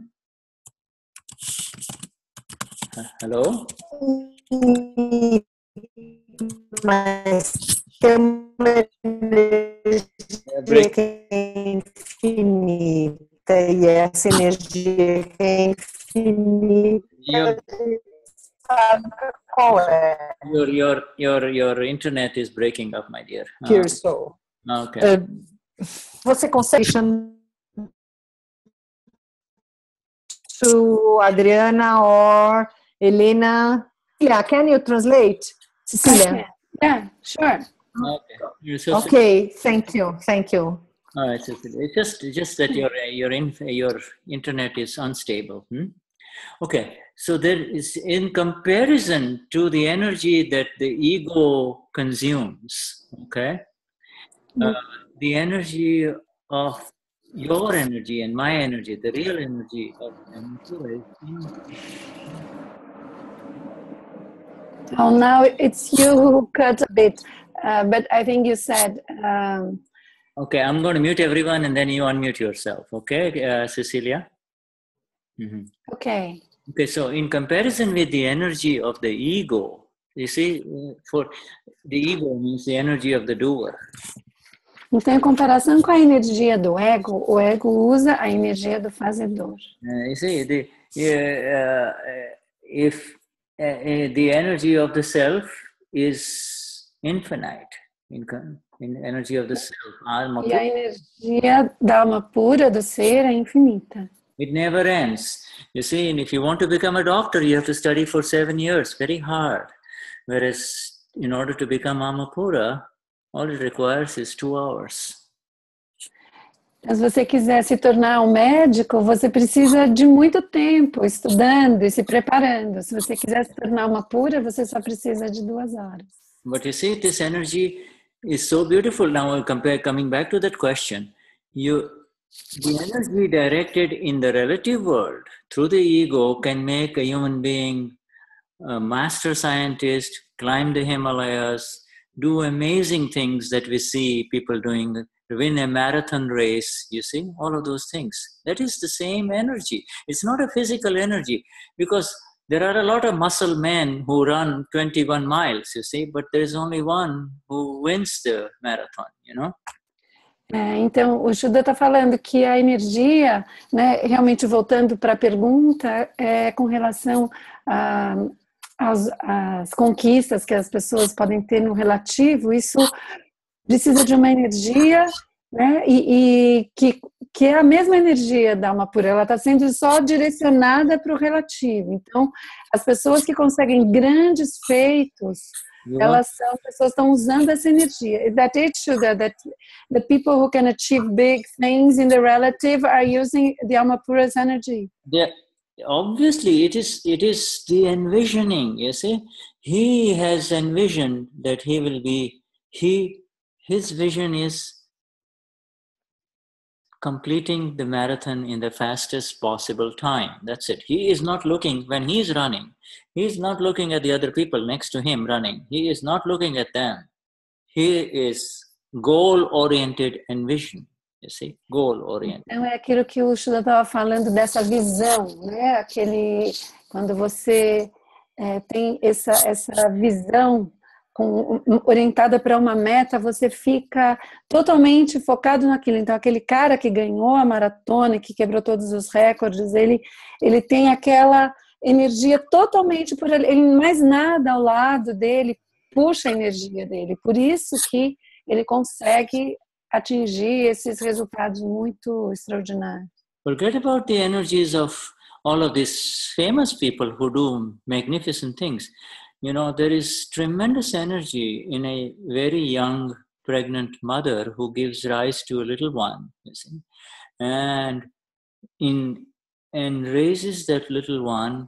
Hello? Mas tem uma energia que é infinita, e essa energia que é infinita, Your, sabe qual é? your, your, your, your internet is breaking up, my dear. Uh, Here, so. okay. Uh, você consegue chamar to Adriana or Helena? Yeah, can you translate, Cecilia? Okay. Yeah, sure. Okay. You're so Okay, thank you, thank you. All right, so it's just just that your your in, your internet is unstable. Hmm? Okay, so there is, in comparison to the energy that the ego consumes, okay, uh, the energy of your energy and my energy, the real energy of Amapura is in- Oh, now it's you who cut a bit, uh, but I think you said. Um, Okay, I'm going to mute everyone and then you unmute yourself. Okay, uh, Cecilia? Mm-hmm. okay. Okay, so in comparison with the energy of the ego, you see, for the ego means the energy of the doer. Então, em comparação com a energia do ego, o ego usa a energia do fazedor. Uh, you see, the, uh, uh, if uh, the energy of the self is infinite, in, in energy of the self, alma E a energia da alma pura do ser é infinita. it never ends. You see, and if you want to become a doctor, you have to study for seven years, very hard. Whereas in order to become Amapura, all it requires is two hours. Se você quiser se tornar um médico, você precisa de muito tempo estudando e se preparando. Se você quiser se tornar uma pura, você só precisa de duas horas. But you see, this energy is so beautiful. Now, I'll compare, coming back to that question, you, the energy directed in the relative world through the ego can make a human being a master scientist, climb the Himalayas, do amazing things that we see people doing, win a marathon race, you see, all of those things. That is the same energy. It's not a physical energy, because there are a lot of muscle men who run twenty-one miles, you see, but there is only one who wins the marathon, you know. É, então, o Shuddha está falando que a energia, né, realmente voltando para a pergunta, é com relação a, às, às conquistas que as pessoas podem ter no relativo, isso precisa de uma energia, né, e, e que, que é a mesma energia da alma pura, ela está sendo só direcionada para o relativo. Então, as pessoas que conseguem grandes feitos, elas são pessoas que estão usando essa energia. That it should that the people who can achieve big things in the relative are using the Alma Pura's energy. Yeah, obviously, it is it is the envisioning. You see, he has envisioned that he will be he his vision is completing the marathon in the fastest possible time. That's it. He is not looking, when he is running, he is not looking at the other people next to him running. He is not looking at them. He is goal-oriented envision. You see, goal-oriented. Então é aquilo que o Shuddha estava falando dessa visão, né? Aquele, quando você é, tem essa, essa visão com, orientada para uma meta, você fica totalmente focado naquilo. Então aquele cara que ganhou a maratona, que quebrou todos os recordes, ele, ele tem aquela energia totalmente por ele, ele mais nada ao lado dele puxa a energia dele. Por isso que ele consegue atingir esses resultados muito extraordinários. Forget about the energies of all of these famous people who do magnificent things. You know, there is tremendous energy in a very young pregnant mother who gives rise to a little one, you see, and in and raises that little one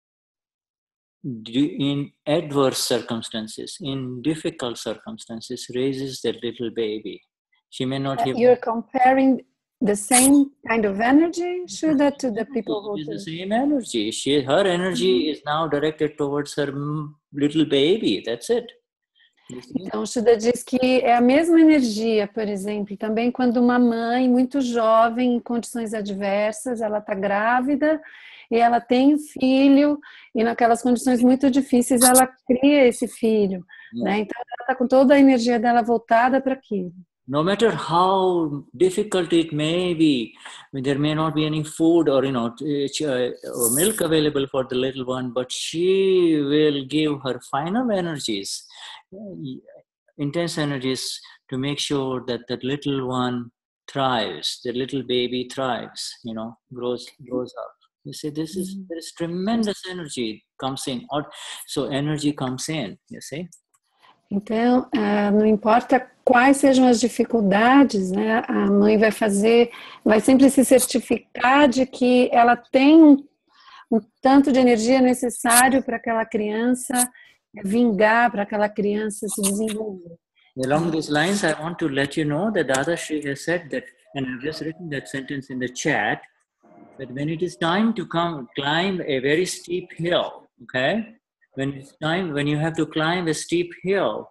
in adverse circumstances, in difficult circumstances, raises that little baby. She may not have... You're comparing the same kind of energy, Shuddha, to the people who It's do. the same energy. She, her energy is now directed towards her little baby. That's it. Então, Shuddha diz que é a mesma energia, por exemplo, também quando uma mãe muito jovem, em condições adversas, ela está grávida e ela tem um filho, e naquelas condições muito difíceis ela cria esse filho, né? Então ela está com toda a energia dela voltada para aquilo. No matter how difficult it may be, there may not be any food or, you know, or milk available for the little one, but she will give her final energies, intense energies, to make sure that that little one thrives, the little baby thrives, you know, grows grows up. You see, this is, there is tremendous energy comes in. So energy comes in, you see. Então, não importa quais sejam as dificuldades, né, a mãe vai fazer, vai sempre se certificar de que ela tem um, um tanto de energia necessário para aquela criança vingar, para aquela criança se desenvolver. Along these lines, I want to let you know that Dadashri has said that, and I've just written that sentence in the chat, that when it is time to come climb a very steep hill, okay? When it's time, when you have to climb a steep hill,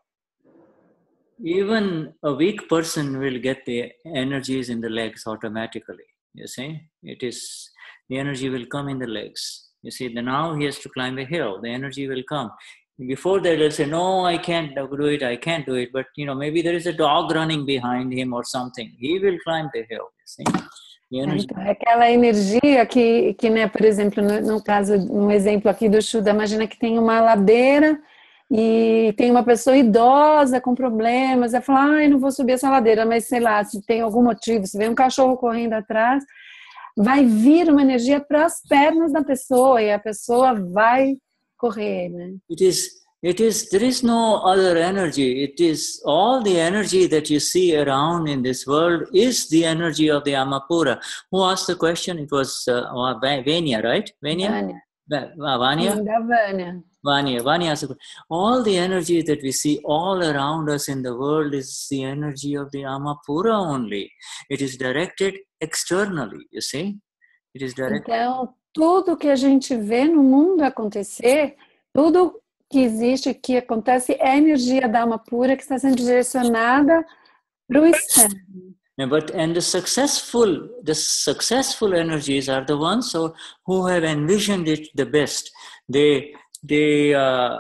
even a weak person will get the energies in the legs automatically. You see, it is, the energy will come in the legs. You see, then now he has to climb a hill, the energy will come. Before that, they'll say, no, I can't do it, I can't do it. But, you know, maybe there is a dog running behind him or something. He will climb the hill, you see. Então, é aquela energia que, que né, por exemplo, no, no caso, um exemplo aqui do Shuddha, imagina que tem uma ladeira e tem uma pessoa idosa com problemas, vai falar, ai, não vou subir essa ladeira, mas sei lá, se tem algum motivo, se vem um cachorro correndo atrás, vai vir uma energia para as pernas da pessoa e a pessoa vai correr, né? It is It is, there is no other energy. It is all the energy that you see around in this world is the energy of the Amapura. Who asked the question? It was uh, Vanya, right? Vanya? Vanya. Vanya? Vanya. Vanya. Vanya asked the question. All the energy that we see all around us in the world is the energy of the Amapura only. It is directed externally, you see? It is directed. Então, tudo que a gente vê no mundo acontecer, tudo que existe, que acontece, é a energia da alma pura que está sendo direcionada para o externo. But and the successful, the successful energies are the ones who, who have envisioned it the best. They, they, uh,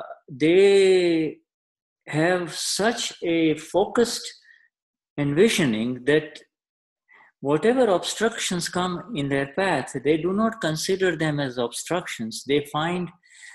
they have such a focused envisioning that whatever obstructions come in their path, they do not consider them as obstructions. They find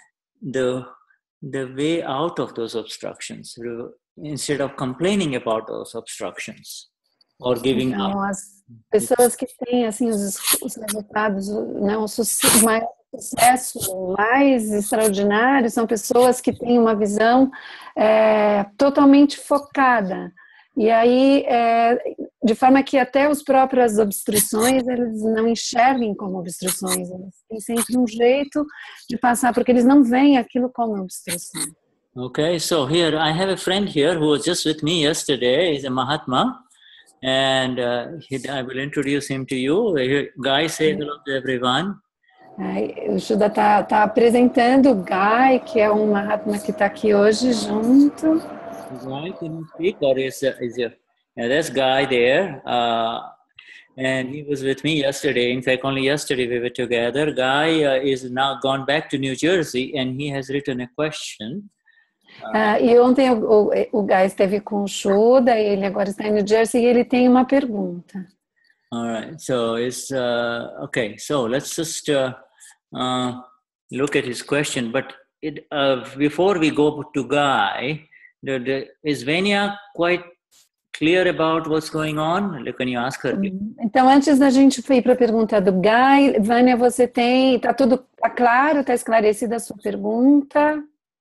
the the way out of those obstructions instead of complaining about those obstructions or giving então, up. As pessoas que têm assim os, os resultados, né, o sucesso, maior sucesso mais extraordinário são pessoas que têm uma visão é, totalmente focada. E aí, é, de forma que até as próprias obstruções, eles não enxerguem como obstruções, eles têm sempre um jeito de passar, porque eles não veem aquilo como obstrução. Okay, so here I have a friend here who was just with me yesterday. He's a Mahatma, and uh, he, I will introduce him to you. Here, Guy, say hello to everyone. Ai, o Shuddha tá, tá apresentando o Guy, que é um Mahatma que está aqui hoje junto. Guy, can you speak, or is, uh, is your, yeah, that's Guy there. Uh, And he was with me yesterday. In fact, only yesterday we were together. Guy uh, is now gone back to New Jersey, and he has written a question. Uh, e ontem o, o, o Guy esteve com o Shuddha, ele agora está em New Jersey, e ele tem uma pergunta. All right. So it's uh, okay. So let's just uh, uh, look at his question. But it, uh, before we go to Guy, the, the, is Vanya quite clear about what's going on? Can you ask her? Então, antes da gente ir para a pergunta do Guy, Vânia, você tem, tá tudo tá claro, tá esclarecida a sua pergunta?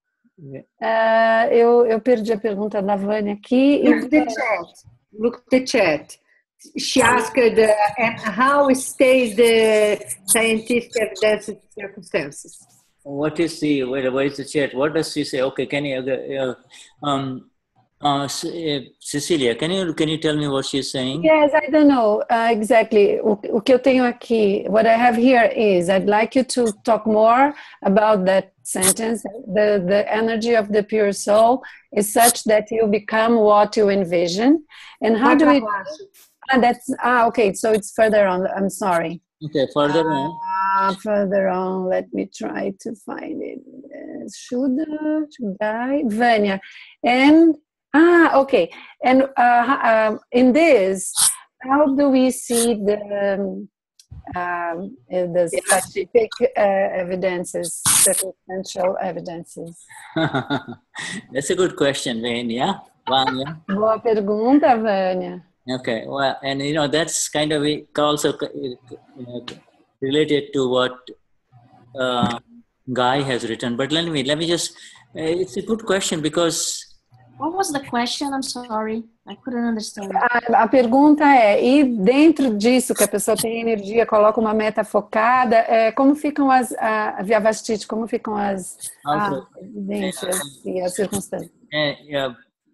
Uh, eu, eu perdi a pergunta da Vânia aqui. Look the chat. Look the chat. She asked uh, and how stays the scientific evidence of circumstances. What is the, where, where is the chat? What does she say? Okay, can you, uh, um, Uh, Cecilia, can you can you tell me what she's saying? Yes, I don't know uh, exactly. O, o que eu tenho aqui, what I have here is, I'd like you to talk more about that sentence. The the energy of the pure soul is such that you become what you envision. And how do we? Ah, that's ah okay. So it's further on. I'm sorry. Okay, further on. Uh, further on. Let me try to find it. Uh, Shuddha, Shuddha, Vanya, and. Ah, okay. And uh, um, in this, how do we see the um, um, the specific uh, evidences, circumstantial evidences? That's a good question, Vanya. Vanya. Boa pergunta, Vanya. Okay. Well, and you know that's kind of also you know, related to what uh, Guy has written. But let me let me just. It's a good question because. What was the question? I'm sorry. I couldn't understand. A, a pergunta é, e dentro disso que a pessoa tem energia, coloca uma meta focada, é, como ficam as, a, a vyavahar, como ficam as evidências e as circunstâncias? Uh, yeah.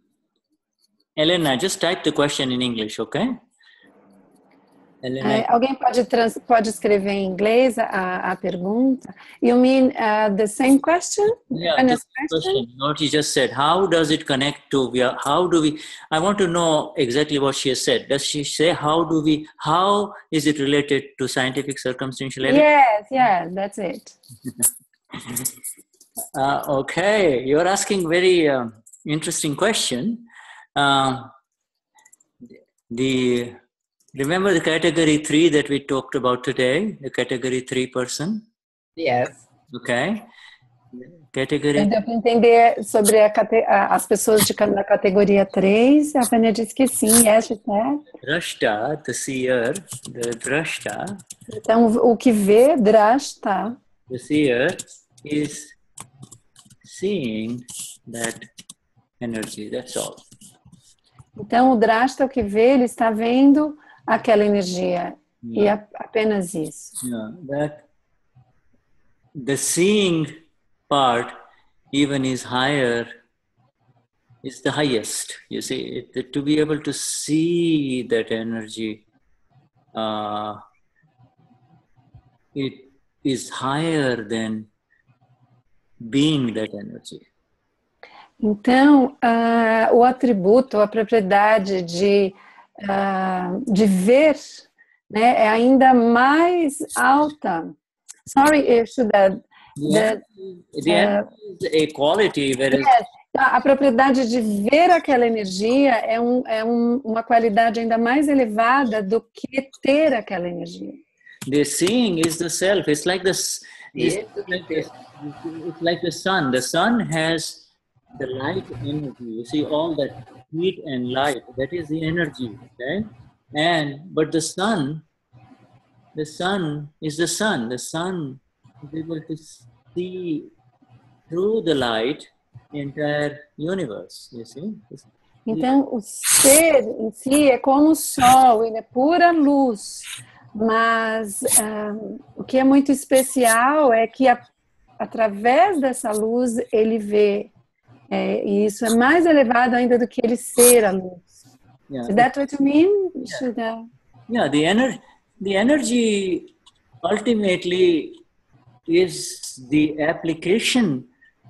Helena, just type the question in English, okay? É, alguém pode, trans, pode escrever em inglês a, a pergunta? You mean uh, the same question? Yeah, the question. What you just said. How does it connect to? How do we? I want to know exactly what she has said. Does she say how do we? How is it related to scientific circumstantial evidence? Yes, yes, that's it. uh, okay, you're asking very uh, interesting question. Uh, the Remember the category three that we talked about today? The category three person? Yes. Okay. Category... Deu para entender sobre a, as pessoas de, da categoria três. A Vânia disse que sim, yes, she said. Drashta, the seer, the drashta. Então, o que vê, drashta. The seer is seeing that energy, that's all. Então, o drashta, o que vê, ele está vendo aquela energia, yeah. E a, apenas isso. Yeah, that the seeing part even is higher, is the highest. You see, it, to be able to see that energy, uh, it is higher than being that energy. Então, uh, o atributo, a propriedade de Uh, de ver, né, é ainda mais alta. Sorry, Shuddha. Yeah. Yeah. Uh, a quality where yes, a propriedade de ver aquela energia é, um, é um, uma qualidade ainda mais elevada do que ter aquela energia. The seeing is the self. It's like this. It's like this. It's like the sun. The sun has the light energy. You see all that heat and light, that is the energy, okay? And but the sun, the sun is the sun. The sun is able to see through the light the entire universe, you see? Então, o ser em si é como o sol, ele é pura luz. Mas um, o que é muito especial é que a, através dessa luz ele vê É, e isso é mais elevado ainda do que ele ser a luz. Yeah. Is that what you mean? Yeah. Should I... Yeah, the energy, the energy ultimately is the application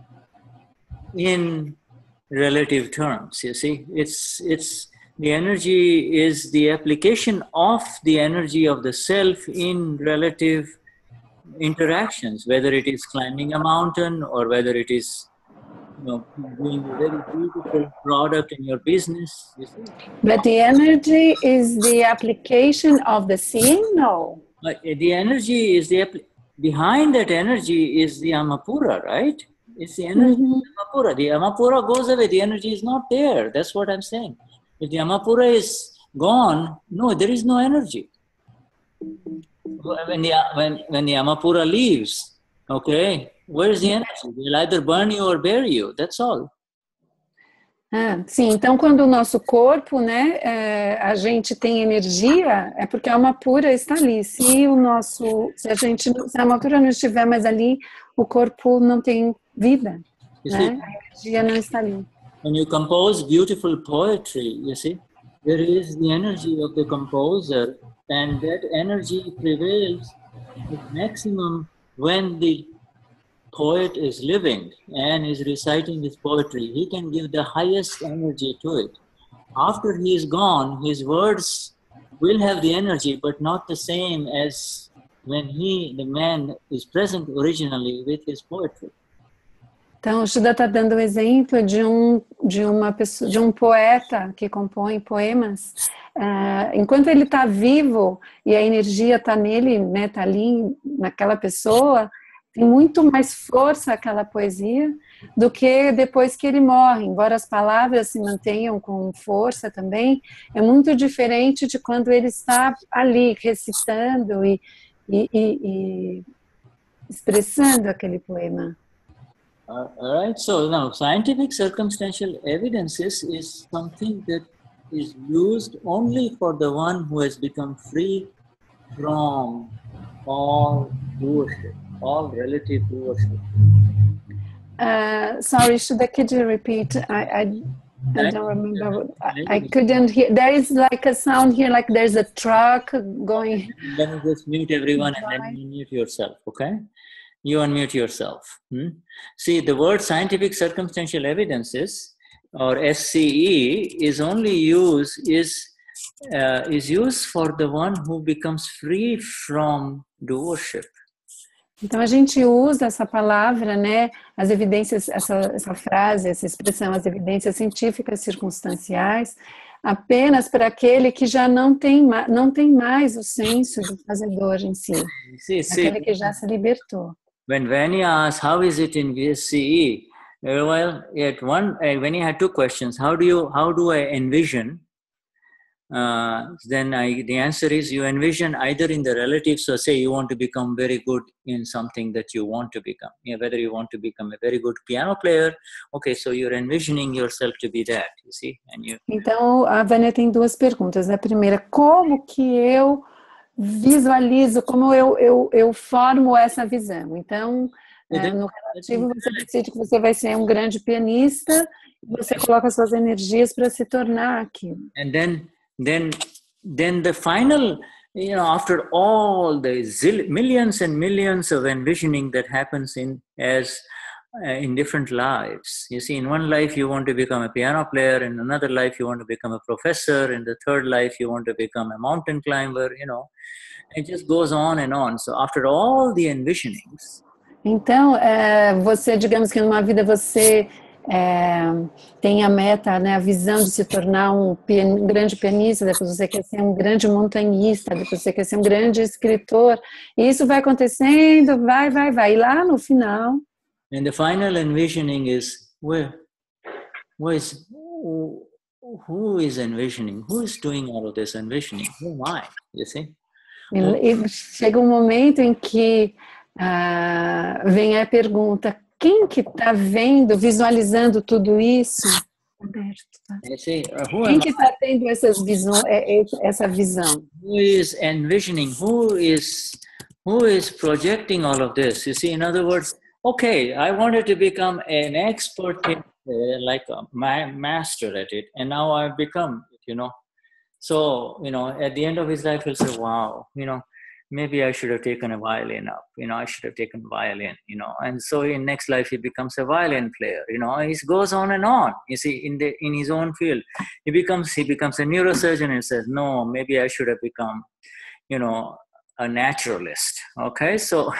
in relative terms. You see, it's it's the energy is the application of the energy of the self in relative interactions, whether it is climbing a mountain or whether it is, you know, doing a very beautiful product in your business. You see? But the energy is the application of the seeing? No. But the energy is the behind that energy is the Amapura, right? It's the energy Mm-hmm. of the Amapura. The Amapura goes away. The energy is not there. That's what I'm saying. If the Amapura is gone, no, there is no energy. When the when when the Amapura leaves, okay, where is the energy? They'll either burn you or bury you. That's all. Ah, sim, então quando o nosso corpo, né, é, a gente tem energia, é porque a alma pura está ali. Se o nosso, se a gente, se a alma pura não estiver mais ali, o corpo não tem vida, You né? see, A energia não está ali. when you compose beautiful poetry, you see, there is the energy of the composer, and that energy prevails at maximum when the poet is living and is reciting his poetry. He can give the highest energy to it. After he is gone, his words will have the energy, but not the same as when he, the man, is present originally with his poetry. Então, o Shuddha está dando o exemplo de um, de uma pessoa, de um poeta que compõe poemas. Uh, enquanto ele está vivo e a energia está nele, né, está ali naquela pessoa, tem muito mais força aquela poesia do que depois que ele morre. Embora as palavras se mantenham com força também, é muito diferente de quando ele está ali recitando e, e, e, e expressando aquele poema. Uh, all right, so now scientific circumstantial evidences is something that is used only for the one who has become free from all worship, all relative worship. Uh, sorry, Shuddha, could you repeat? I, I, I don't remember. I, I couldn't hear. There is like a sound here, like there's a truck going. Let me just mute everyone and then you mute yourself, okay? You unmute yourself. Hmm? See, the word scientific circumstantial evidences, or S C E, is only used is uh, is used for the one who becomes free from the worship. Então a gente usa essa palavra, né? As evidências, essa, essa frase, essa expressão, as evidências científicas circunstanciais, apenas para aquele que já não tem, não tem mais o senso do fazedor em si, see, see, aquele que já se libertou. When Vani asked, how is it in V S C E? Uh, well, at one, uh, when he had two questions, how do you, how do I envision? Uh, then I, the answer is you envision either in the relative. So say you want to become very good in something that you want to become. You know, whether you want to become a very good piano player, okay, so you're envisioning yourself to be that, you see. And you... Então, a Vânia tem duas perguntas. A primeira, como que eu visualizo, como eu, eu, eu formo essa visão? Então, é, no relativo, você decide que você vai ser um grande pianista e você coloca suas energias para se tornar aquilo. And then, then, then the final, you know, after all the zil- millions and millions of envisioning that happens in as uh, in different lives. You see, in one life you want to become a piano player, in another life you want to become a professor, in the third life you want to become a mountain climber, you know. It just goes on and on. So after all the envisionings. Então, é, você, digamos que numa vida você é, tem a meta, né, a visão de se tornar um, pian, um grande pianista, depois você quer ser um grande montanhista, depois você quer ser um grande escritor, e isso vai acontecendo, vai, vai, vai, e lá no final... And the final envisioning is, where, where is, who, who is envisioning? Who is doing all of this envisioning? Who am I? You see? E, e chega um momento em que ah, vem a pergunta, quem que está vendo, visualizando tudo isso? Quem que está tendo essas visões, essa visão? Who is envisioning? Who is, who is projecting all of this? You see, in other words, okay, I wanted to become an expert in uh, like a ma- master at it, and now I've become, you know. So, you know, at the end of his life, he'll say, wow, you know, maybe I should have taken a violin up, you know, I should have taken violin, you know. And so in next life, he becomes a violin player, you know, he goes on and on, you see, in the, in his own field. He becomes, he becomes a neurosurgeon and says, no, maybe I should have become, you know, a naturalist. Okay. So,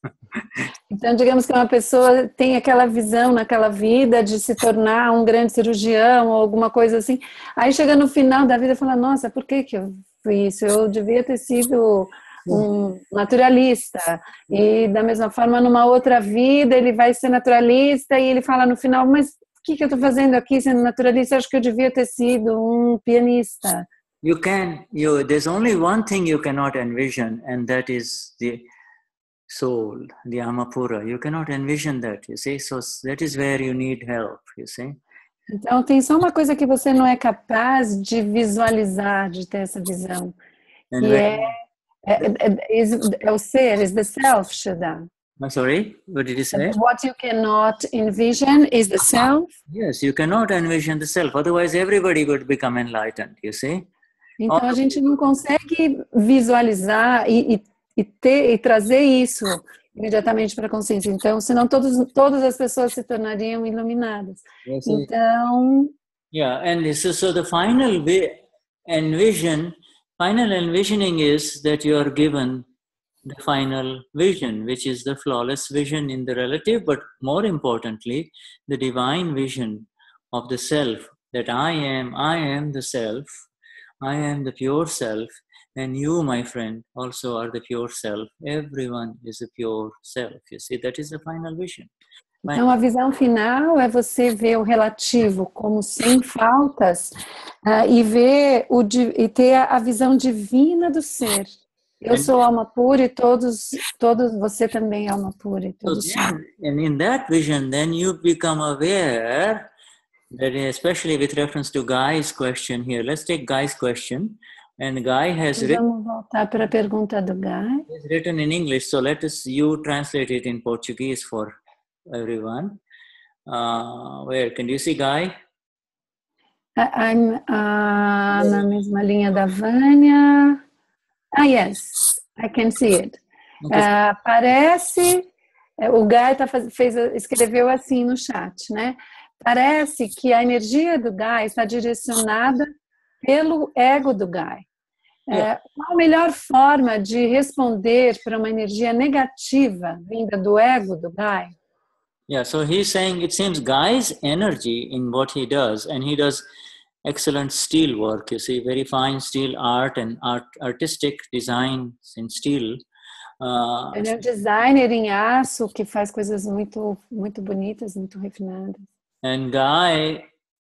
Então, digamos que uma pessoa tem aquela visão naquela vida de se tornar um grande cirurgião ou alguma coisa assim, aí chega no final da vida e fala, nossa, por que que eu fui isso? Eu devia ter sido um naturalista. E da mesma forma, numa outra vida, ele vai ser naturalista e ele fala no final, mas o que que eu estou fazendo aqui sendo naturalista? Eu acho que eu devia ter sido um pianista. you can, you, there's only one thing you cannot envision, and that is the soul, the Amapura. You cannot envision that, you see. So that is where you need help, you see. Então tem só uma coisa que você não é capaz de visualizar, de ter essa visão. And Que when, é, é, é, is, é o ser, is the self, Shuddha. I'm sorry, what did you say? What you cannot envision is the self. Yes, you cannot envision the self. Otherwise, everybody would become enlightened, you see. Então a gente não consegue visualizar e, e, e, ter, e trazer isso imediatamente para a consciência. Então, senão todos, todas as pessoas se tornariam iluminadas. Yes, então... Yeah, and this is, so the final envision, final envisioning is that you are given the final vision, which is the flawless vision in the relative, but more importantly, the divine vision of the self, that I am, I am the self, I am the pure self, and you, my friend, also are the pure self. Everyone is a pure self. You see, that is the final vision. Então, a visão final é você ver o relativo como sem faltas uh, e ver o, e ter a visão divina do ser. Eu sou alma pura e todos, todos você também é alma pura e todos so then, and in that vision, then you become aware that, especially with reference to Guy's question here. Let's take Guy's question. And Guy has written, Vamos voltar para a pergunta do Guy. It's written in English, so let us you translate it in Portuguese for everyone. Uh, where can you see Guy? I'm uh, na mesma linha da Vânia. Ah, yes, I can see it. Okay. Uh, parece, o Guy tá, fez, escreveu assim no chat, né? Parece que a energia do Guy está direcionada pelo ego do Guy. É, qual a melhor forma de responder para uma energia negativa vinda do ego do Guy? Yeah, so he's saying it seems Guy's energy in what he does, and he does excellent steel work, you see, very fine steel art and art, artistic designs in steel. Uh, Ele é um designer em aço que faz coisas muito, muito bonitas, muito refinadas. And Guy,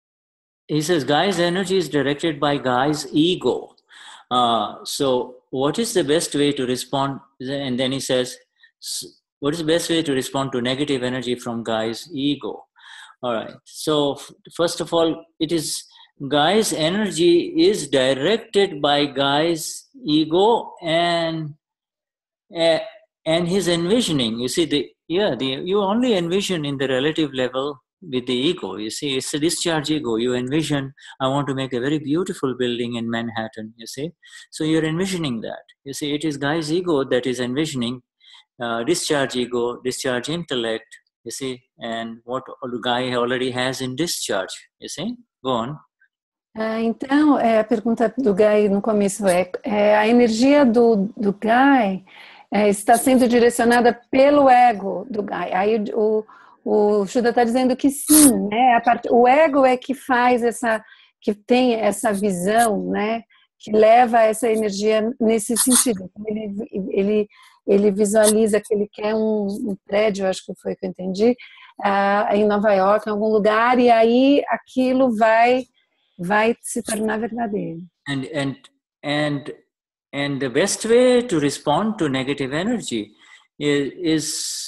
he says Guy's energy is directed by Guy's ego. Uh, so what is the best way to respond? And then he says, what is the best way to respond to negative energy from Guy's ego? All right. So first of all, it is Guy's energy is directed by Guy's ego and uh, and his envisioning. You see, the yeah, the you only envision in the relative level with the ego. You see, it's a discharge ego. You envision, I want to make a very beautiful building in Manhattan, you see. So you're envisioning that. You see, it is Guy's ego that is envisioning, uh, discharge ego, discharge intellect, you see, and what the Guy already has in discharge, you see. Go on. Ah, então, é, a pergunta do Guy no começo é, é a energia do, do Guy é, está sendo direcionada pelo ego do Guy. Aí o, o O Shuddha está dizendo que sim, né? A part... O ego é que faz essa, que tem essa visão, né? Que leva essa energia nesse sentido. Ele, ele, ele visualiza que ele quer um, um prédio, acho que foi o que eu entendi, uh, em Nova York, em algum lugar, e aí aquilo vai, vai se tornar verdadeiro. And and and and the best way to respond to negative energy is. is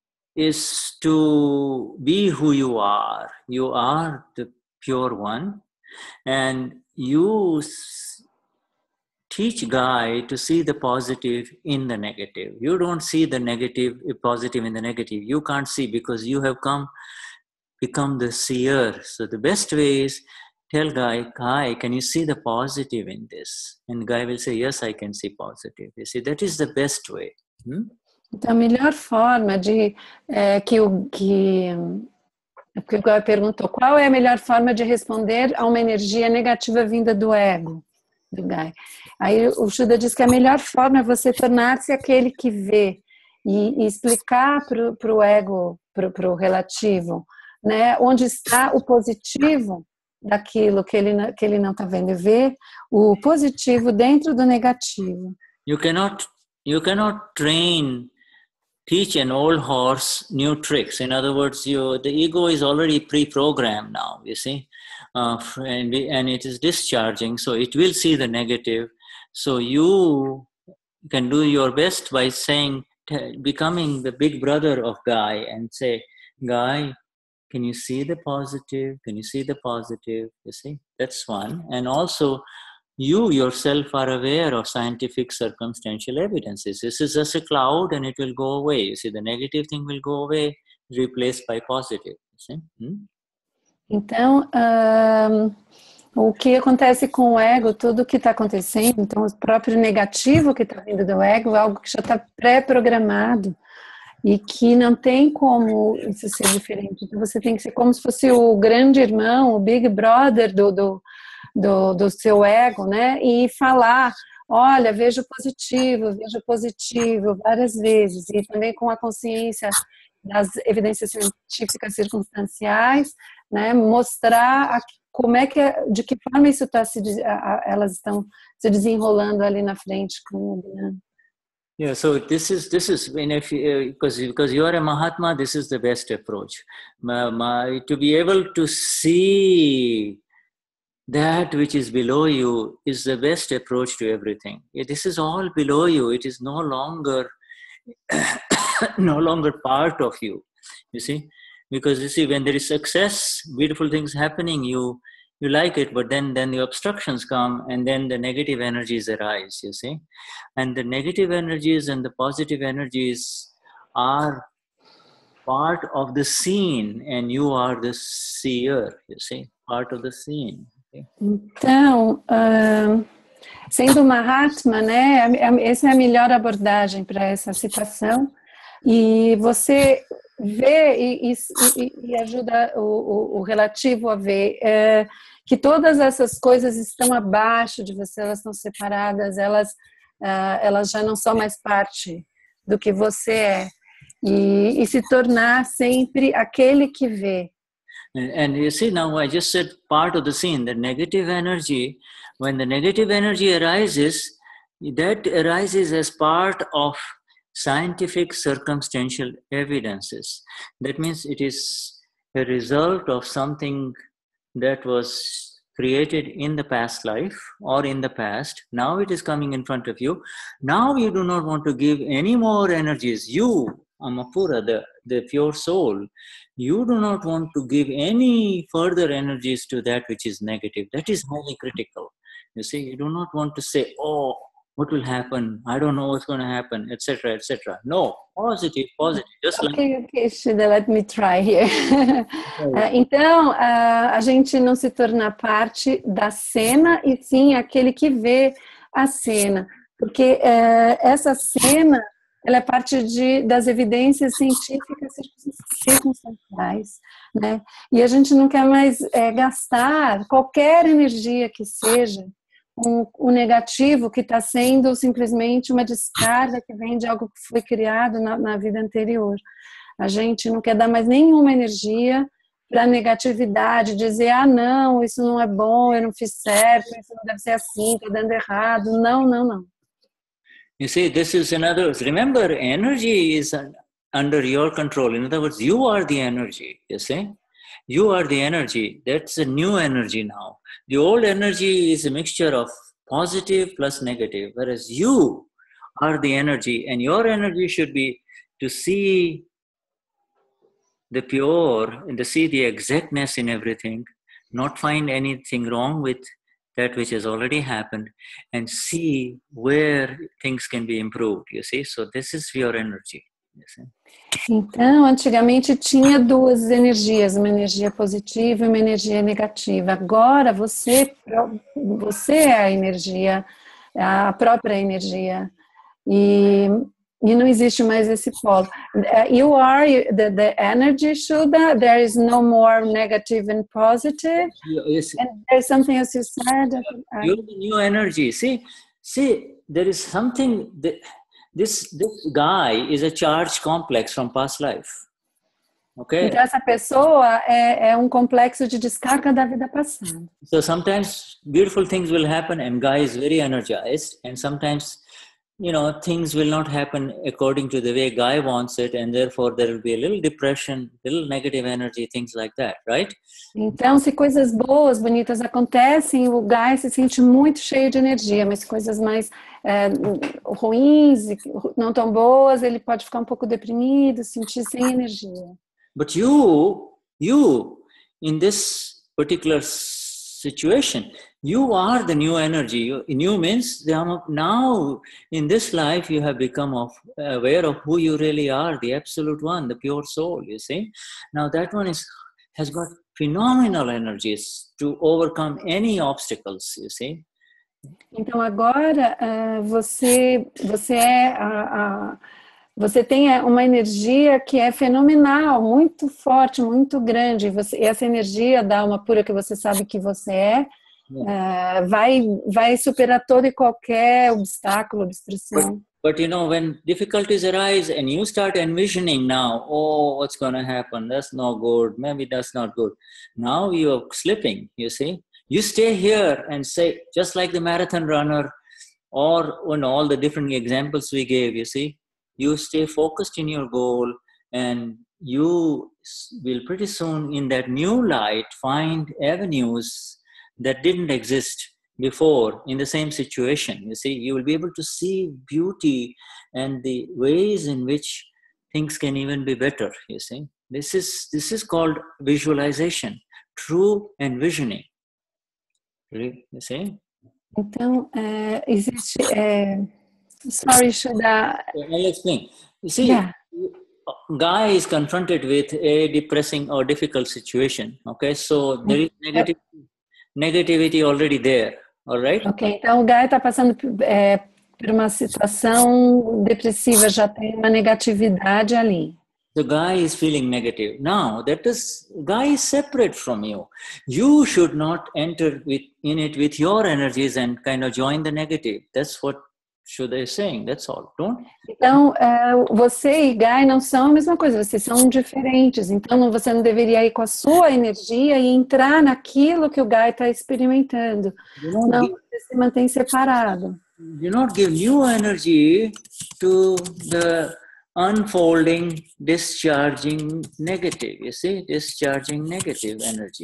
is to be who you are. You are the pure one, and you teach Guy to see the positive in the negative. You don't see the negative, positive in the negative. You can't see because you have come become the seer. So the best way is tell guy, guy, can you see the positive in this? And guy will say, yes, I can see positive. You see, that is the best way. Hmm? Então, a melhor forma de é, que o que porque o Guy perguntou, qual é a melhor forma de responder a uma energia negativa vinda do ego, do Guy? Aí o Shuddha diz que a melhor forma é você tornar-se aquele que vê e, e explicar para o ego, para o relativo, né, onde está o positivo daquilo que ele, que ele não está vendo, e ver o positivo dentro do negativo. You cannot, you cannot train teach an old horse new tricks. In other words, you, the ego is already pre-programmed now, you see, uh, and, and it is discharging, so it will see the negative. So you can do your best by saying, becoming the big brother of Guy and say, Guy, can you see the positive? Can you see the positive? You see, that's one. And also, you yourself are aware of scientific circumstantial evidences. This is just a cloud and it will go away. You see, the negative thing will go away, replaced by positive. You see? Hmm? Então, um, o que acontece com o ego, tudo o que está acontecendo, então o próprio negativo que está vindo do ego é algo que já está pré-programado e que não tem como isso ser diferente. Então você tem que ser como se fosse o grande irmão, o big brother do... do Do, do seu ego, né, e falar, olha, vejo positivo, vejo positivo várias vezes, e também com a consciência das evidências científicas circunstanciais, né, mostrar a, como é que, de que forma isso está se, a, elas estão se desenrolando ali na frente com o Gnani. Yeah, so this is this is when if you, because because you are a Mahatma, this is the best approach. My, my, to be able to see that which is below you is the best approach to everything. This is all below you. It is no longer, no longer part of you. You see, because you see, when there is success, beautiful things happening, you you like it, but then then the obstructions come, and then the negative energies arise. You see, and the negative energies and the positive energies are part of the scene, and you are the seer. You see, part of the scene. Então, uh, sendo Mahatma, né, essa é a melhor abordagem para essa situação, e você vê e, e, e ajuda o, o, o relativo a ver uh, que todas essas coisas estão abaixo de você, elas estão separadas, elas, uh, elas já não são mais parte do que você é, e, e se tornar sempre aquele que vê. And you see, now I just said part of the scene, the negative energy, when the negative energy arises, that arises as part of scientific circumstantial evidences. That means it is a result of something that was created in the past life or in the past. Now it is coming in front of you. Now you do not want to give any more energies. You, Amapura, the, the pure soul, you do not want to give any further energies to that which is negative. That is highly critical. You see, you do not want to say, oh, what will happen? I don't know what's going to happen, et cetera, et cetera. No, positive, positive. Just okay, like... okay, Shuddha, let me try here. Então, a gente não se torna parte da cena, e sim aquele que vê a cena. Porque essa cena, ela é parte de, das evidências científicas circunstanciais, né? E a gente não quer mais é, gastar qualquer energia que seja com o negativo que está sendo simplesmente uma descarga que vem de algo que foi criado na, na vida anterior. A gente não quer dar mais nenhuma energia para a negatividade, dizer, ah, não, isso não é bom, eu não fiz certo, isso não deve ser assim, está dando errado. Não, não, não. You see, this is in other words, remember, energy is under your control. In other words, you are the energy, you see? You are the energy. That's a new energy now. The old energy is a mixture of positive plus negative, whereas you are the energy, and your energy should be to see the pure and to see the exactness in everything, not find anything wrong with that which has already happened, and see where things can be improved, you see. So this is your energy. Então, antigamente tinha duas energias, uma energia positiva e uma energia negativa. Agora você, você é a energia, a própria energia. E, e não existe mais esse polo. You are the, the energy, Shuddha. There is no more negative and positive. Yes. And there's something else you said. You're the new energy. See, see, there is something that this this guy is a charge complex from past life. Okay. Então essa pessoa é, é um complexo de descarga da vida passada. So sometimes beautiful things will happen, and guy is very energized, and sometimes, you know, things will not happen according to the way guy wants it, and therefore there will be a little depression, little negative energy, things like that, right? Então, se coisas boas, bonitas acontecem, o guy se sente muito cheio de energia, mas coisas mais é, ruins, não tão boas, ele pode ficar um pouco deprimido, sentir sem energia. But you, you, in this particular situation, you are the new energy. You, new means now in this life you have become of, aware of who you really are, the absolute one, the pure soul, you see. Now that one is has got phenomenal energies to overcome any obstacles, you see. Então agora uh, você, você é a, a Você tem uma energia que é fenomenal, muito forte, muito grande. Você, essa energia da alma pura que você sabe que você é, yeah. uh, vai, vai superar todo e qualquer obstáculo, obstrução. But, but you know, when difficulties arise and you start envisioning now, oh, what's going to happen? That's not good. Maybe that's not good. Now you are slipping, you see. You stay here and say, just like the marathon runner or you know, all the different examples we gave, you see. You stay focused in your goal, and you will pretty soon in that new light find avenues that didn't exist before in the same situation. You see, you will be able to see beauty and the ways in which things can even be better. You see, this is this is called visualization, true envisioning. You see? Então, é, existe... É... Sorry, Shuddha. I'll explain. You see, yeah. guy is confronted with a depressing or difficult situation. Okay, so there is negative, negativity already there. All right. Ok, então o guy está passando é, por uma situação depressiva, já tem uma negatividade ali. The guy is feeling negative. Now, that is, guy is separate from you. You should not enter with, in it with your energies and kind of join the negative. That's what Shuddha is saying, that's all. Don't. Então, você e Guy não são a mesma coisa, vocês são diferentes. Então, você não deveria ir com a sua energia e entrar naquilo que o Guy está experimentando. Não, give, você se mantém separado. Do not give new energy to the unfolding, discharging negative. You see, discharging negative energy.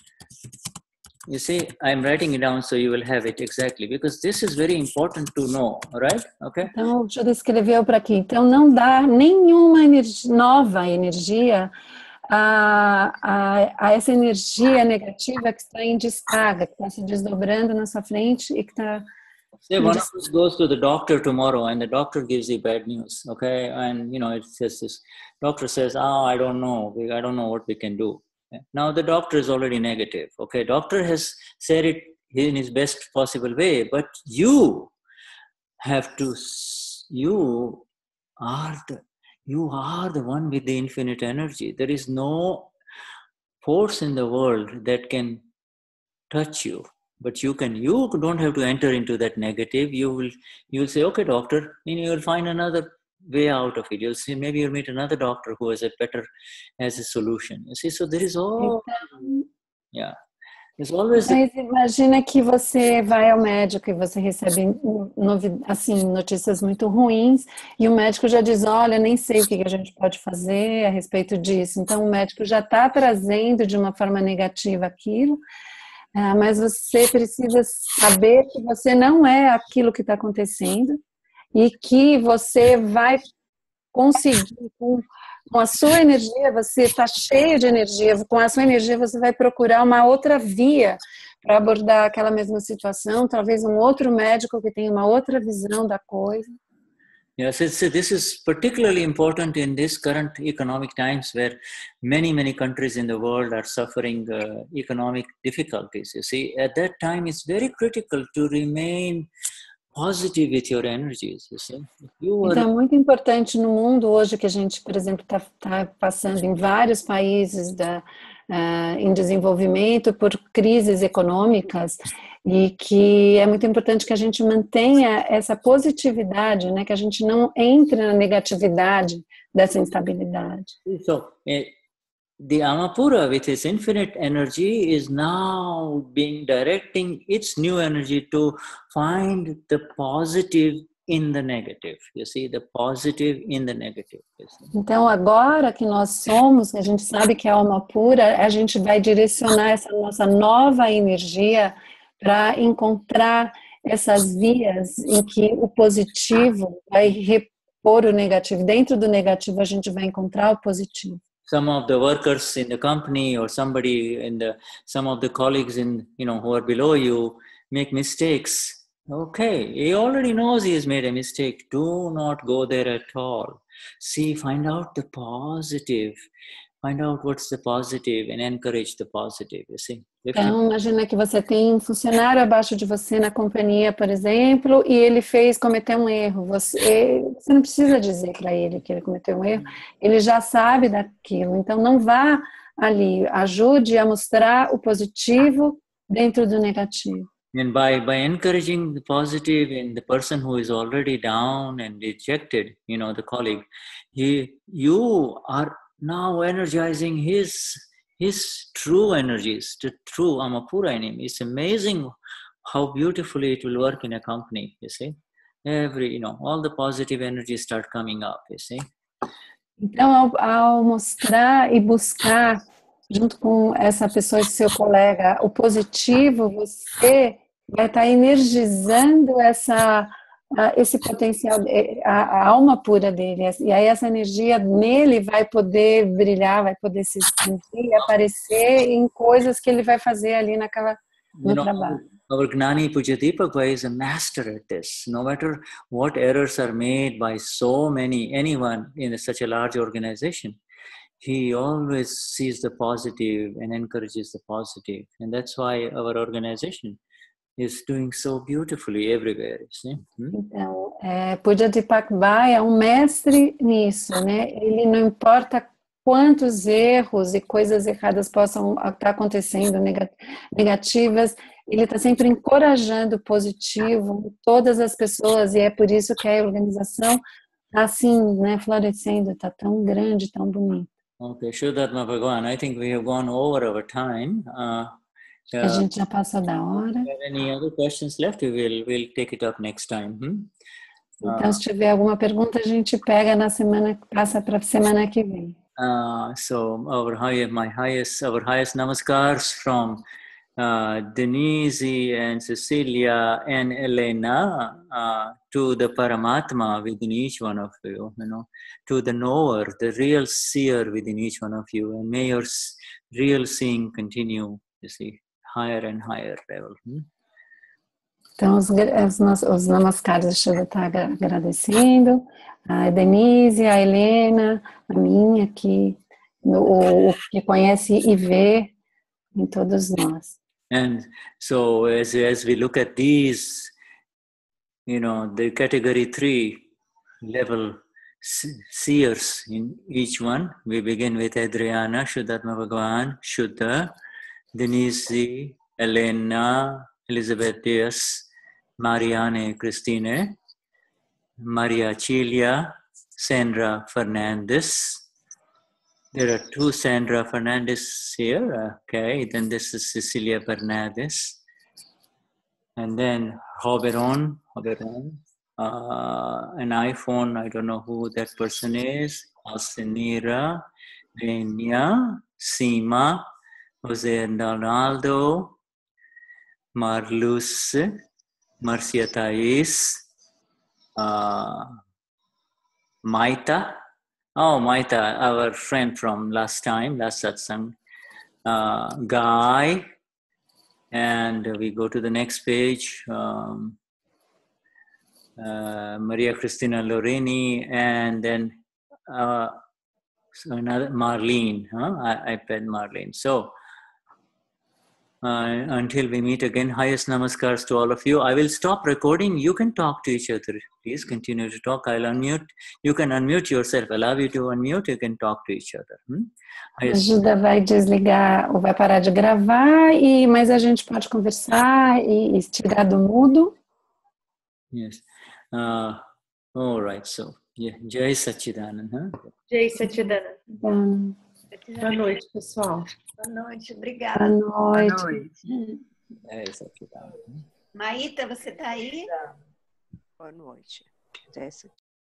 You see, I'm writing it down so you will have it exactly, because this is very important to know, right? Okay? Então, o Shuddha escreveu para aqui. Então, não dá nenhuma energia, nova energia a, a, a essa energia negativa que está em descarga, que está se desdobrando na sua frente e que está... Say one of us goes to the doctor tomorrow and the doctor gives you bad news, okay? And, you know, it says this, doctor says, oh, I don't know, I don't know what we can do. Now the doctor is already negative. Okay, doctor has said it in his best possible way, but you have to. You are the you are the one with the infinite energy. There is no force in the world that can touch you, but you can. You don't have to enter into that negative. You will. You will say, okay, doctor, and you will find another way out of it. You'll see, maybe you'll meet another doctor who has a better, has a solution. You see, so there is all, então, yeah, there's always. Mas imagina que você vai ao médico e você recebe assim, notícias muito ruins e o médico já diz, olha, nem sei o que a gente pode fazer a respeito disso. Então o médico já está trazendo de uma forma negativa aquilo, mas você precisa saber que você não é aquilo que está acontecendo, e que você vai conseguir, com, com a sua energia, você está cheio de energia, com a sua energia você vai procurar uma outra via para abordar aquela mesma situação, talvez um outro médico que tenha uma outra visão da coisa. Yes, it's, this is particularly important in this current economic times where many, many countries in the world are suffering uh, economic difficulties. You see, at that time, it's very critical to remain positive with your energies. You see, if you were... Então é muito importante no mundo hoje que a gente, por exemplo, está tá passando em vários países da, uh, em desenvolvimento por crises econômicas, e que é muito importante que a gente mantenha essa positividade, né, que a gente não entre na negatividade dessa instabilidade. So, uh, the Amapura with its infinite energy is now being directing its new energy to find the positive in the negative. You see, the positive in the negative. Então, agora que nós somos, a gente sabe que é alma pura, a gente vai direcionar essa nossa nova energia para encontrar essas vias em que o positivo vai repor o negativo. Dentro do negativo, a gente vai encontrar o positivo. Some of the workers in the company or somebody in the, some of the colleagues in, you know, who are below you make mistakes. Okay, he already knows he has made a mistake. Do not go there at all. See, find out the positive. Find out what's the positive and encourage the positive, you see. Então, imagina que você tem um funcionário abaixo de você na companhia, por exemplo, e ele fez, cometeu um erro. Você, você não precisa dizer para ele que ele cometeu um erro, ele já sabe daquilo. Então, não vá ali, ajude a mostrar o positivo dentro do negativo. And by, by encouraging the positive in the person who is already down and dejected, you know, the colleague, he, you are now energizing his his true energies, the true Amapura in him. It's amazing how beautifully it will work in a company, you see. Every, you know, all the positive energies start coming up, you see. Então, ao, ao mostrar e buscar, junto com essa pessoa, seu colega, o positivo, você vai estar energizando essa... esse potencial, a, a alma pura dele, e aí essa energia nele vai poder brilhar, vai poder se expandir e aparecer em coisas que ele vai fazer ali naquela, no you know, trabalho. Our Gnani Purush is a master at this. No matter what errors are made by so many, anyone in such a large organization, he always sees the positive and encourages the positive. And that's why our organization is doing so beautifully everywhere, you see? Hmm? Então, é, Pujadipak Bhai é um mestre nisso, né? Ele não importa quantos erros e coisas erradas possam estar acontecendo, negativas, ele está sempre encorajando o positivo, todas as pessoas, e é por isso que a organização está assim, né, florescendo, está tão grande, tão bonita. Okay, Vishuddhatma Bhagavan, I think we have gone over our time. Uh, Uh, a gente já passou da hora. If there are any other questions left, we will we'll take it up next time. Hmm? Então, uh, se tiver alguma pergunta, a gente pega na semana, passa para a semana que vem. Uh, so, our high, my highest, our highest namaskars from uh, Denize and Cecilia and Helena uh, to the Paramatma within each one of you, you know, to the knower, the real seer within each one of you, and may your real seeing continue, you see. Higher and higher level. Hmm? Então, os, os, os namaskaras, deixa eu estar agradecendo a Denize, a Helena, a minha, aqui, o, o que conhece e vê em todos nós. And so, as, as we look at these, you know, the category three level seers in each one, we begin with Adriana, Vishuddhatma Bhagavan, Shuddha, Denize, Helena, Elizabeth Diaz, Marianne Christine, Maria Cilia, Sandra Fernandez. There are two Sandra Fernandez here. Okay, then this is Cecilia Fernandez. And then Roberon, Roberon, uh, an iPhone, I don't know who that person is. Alcenira, Renia, Sima, Jose Donaldo, Marluz, Marcia Thais, uh, Maita. Oh, Maita, our friend from last time, last satsang. Uh, Guy. And we go to the next page. Um, uh, Maria Cristina Lorini, and then uh, so another Marlene, huh? I, iPad Marlene. So uh, until we meet again, highest namaskars to all of you. I will stop recording. You can talk to each other. Please continue to talk. I'll unmute. You can unmute yourself. Allow you to unmute. You can talk to each other. Hmm? A Shuddha vai desligar ou vai parar de gravar, e, mas a gente pode conversar e, e tirar do mudo. Yes. Uh, all right. So, yeah. Jai Satchidanand. Huh? Jai Satchidanand. Então, Boa noite, pessoal. Boa noite, obrigada. boa noite. Jai Satchidanand. Maíta, você está aí? Boa noite. Jéssica.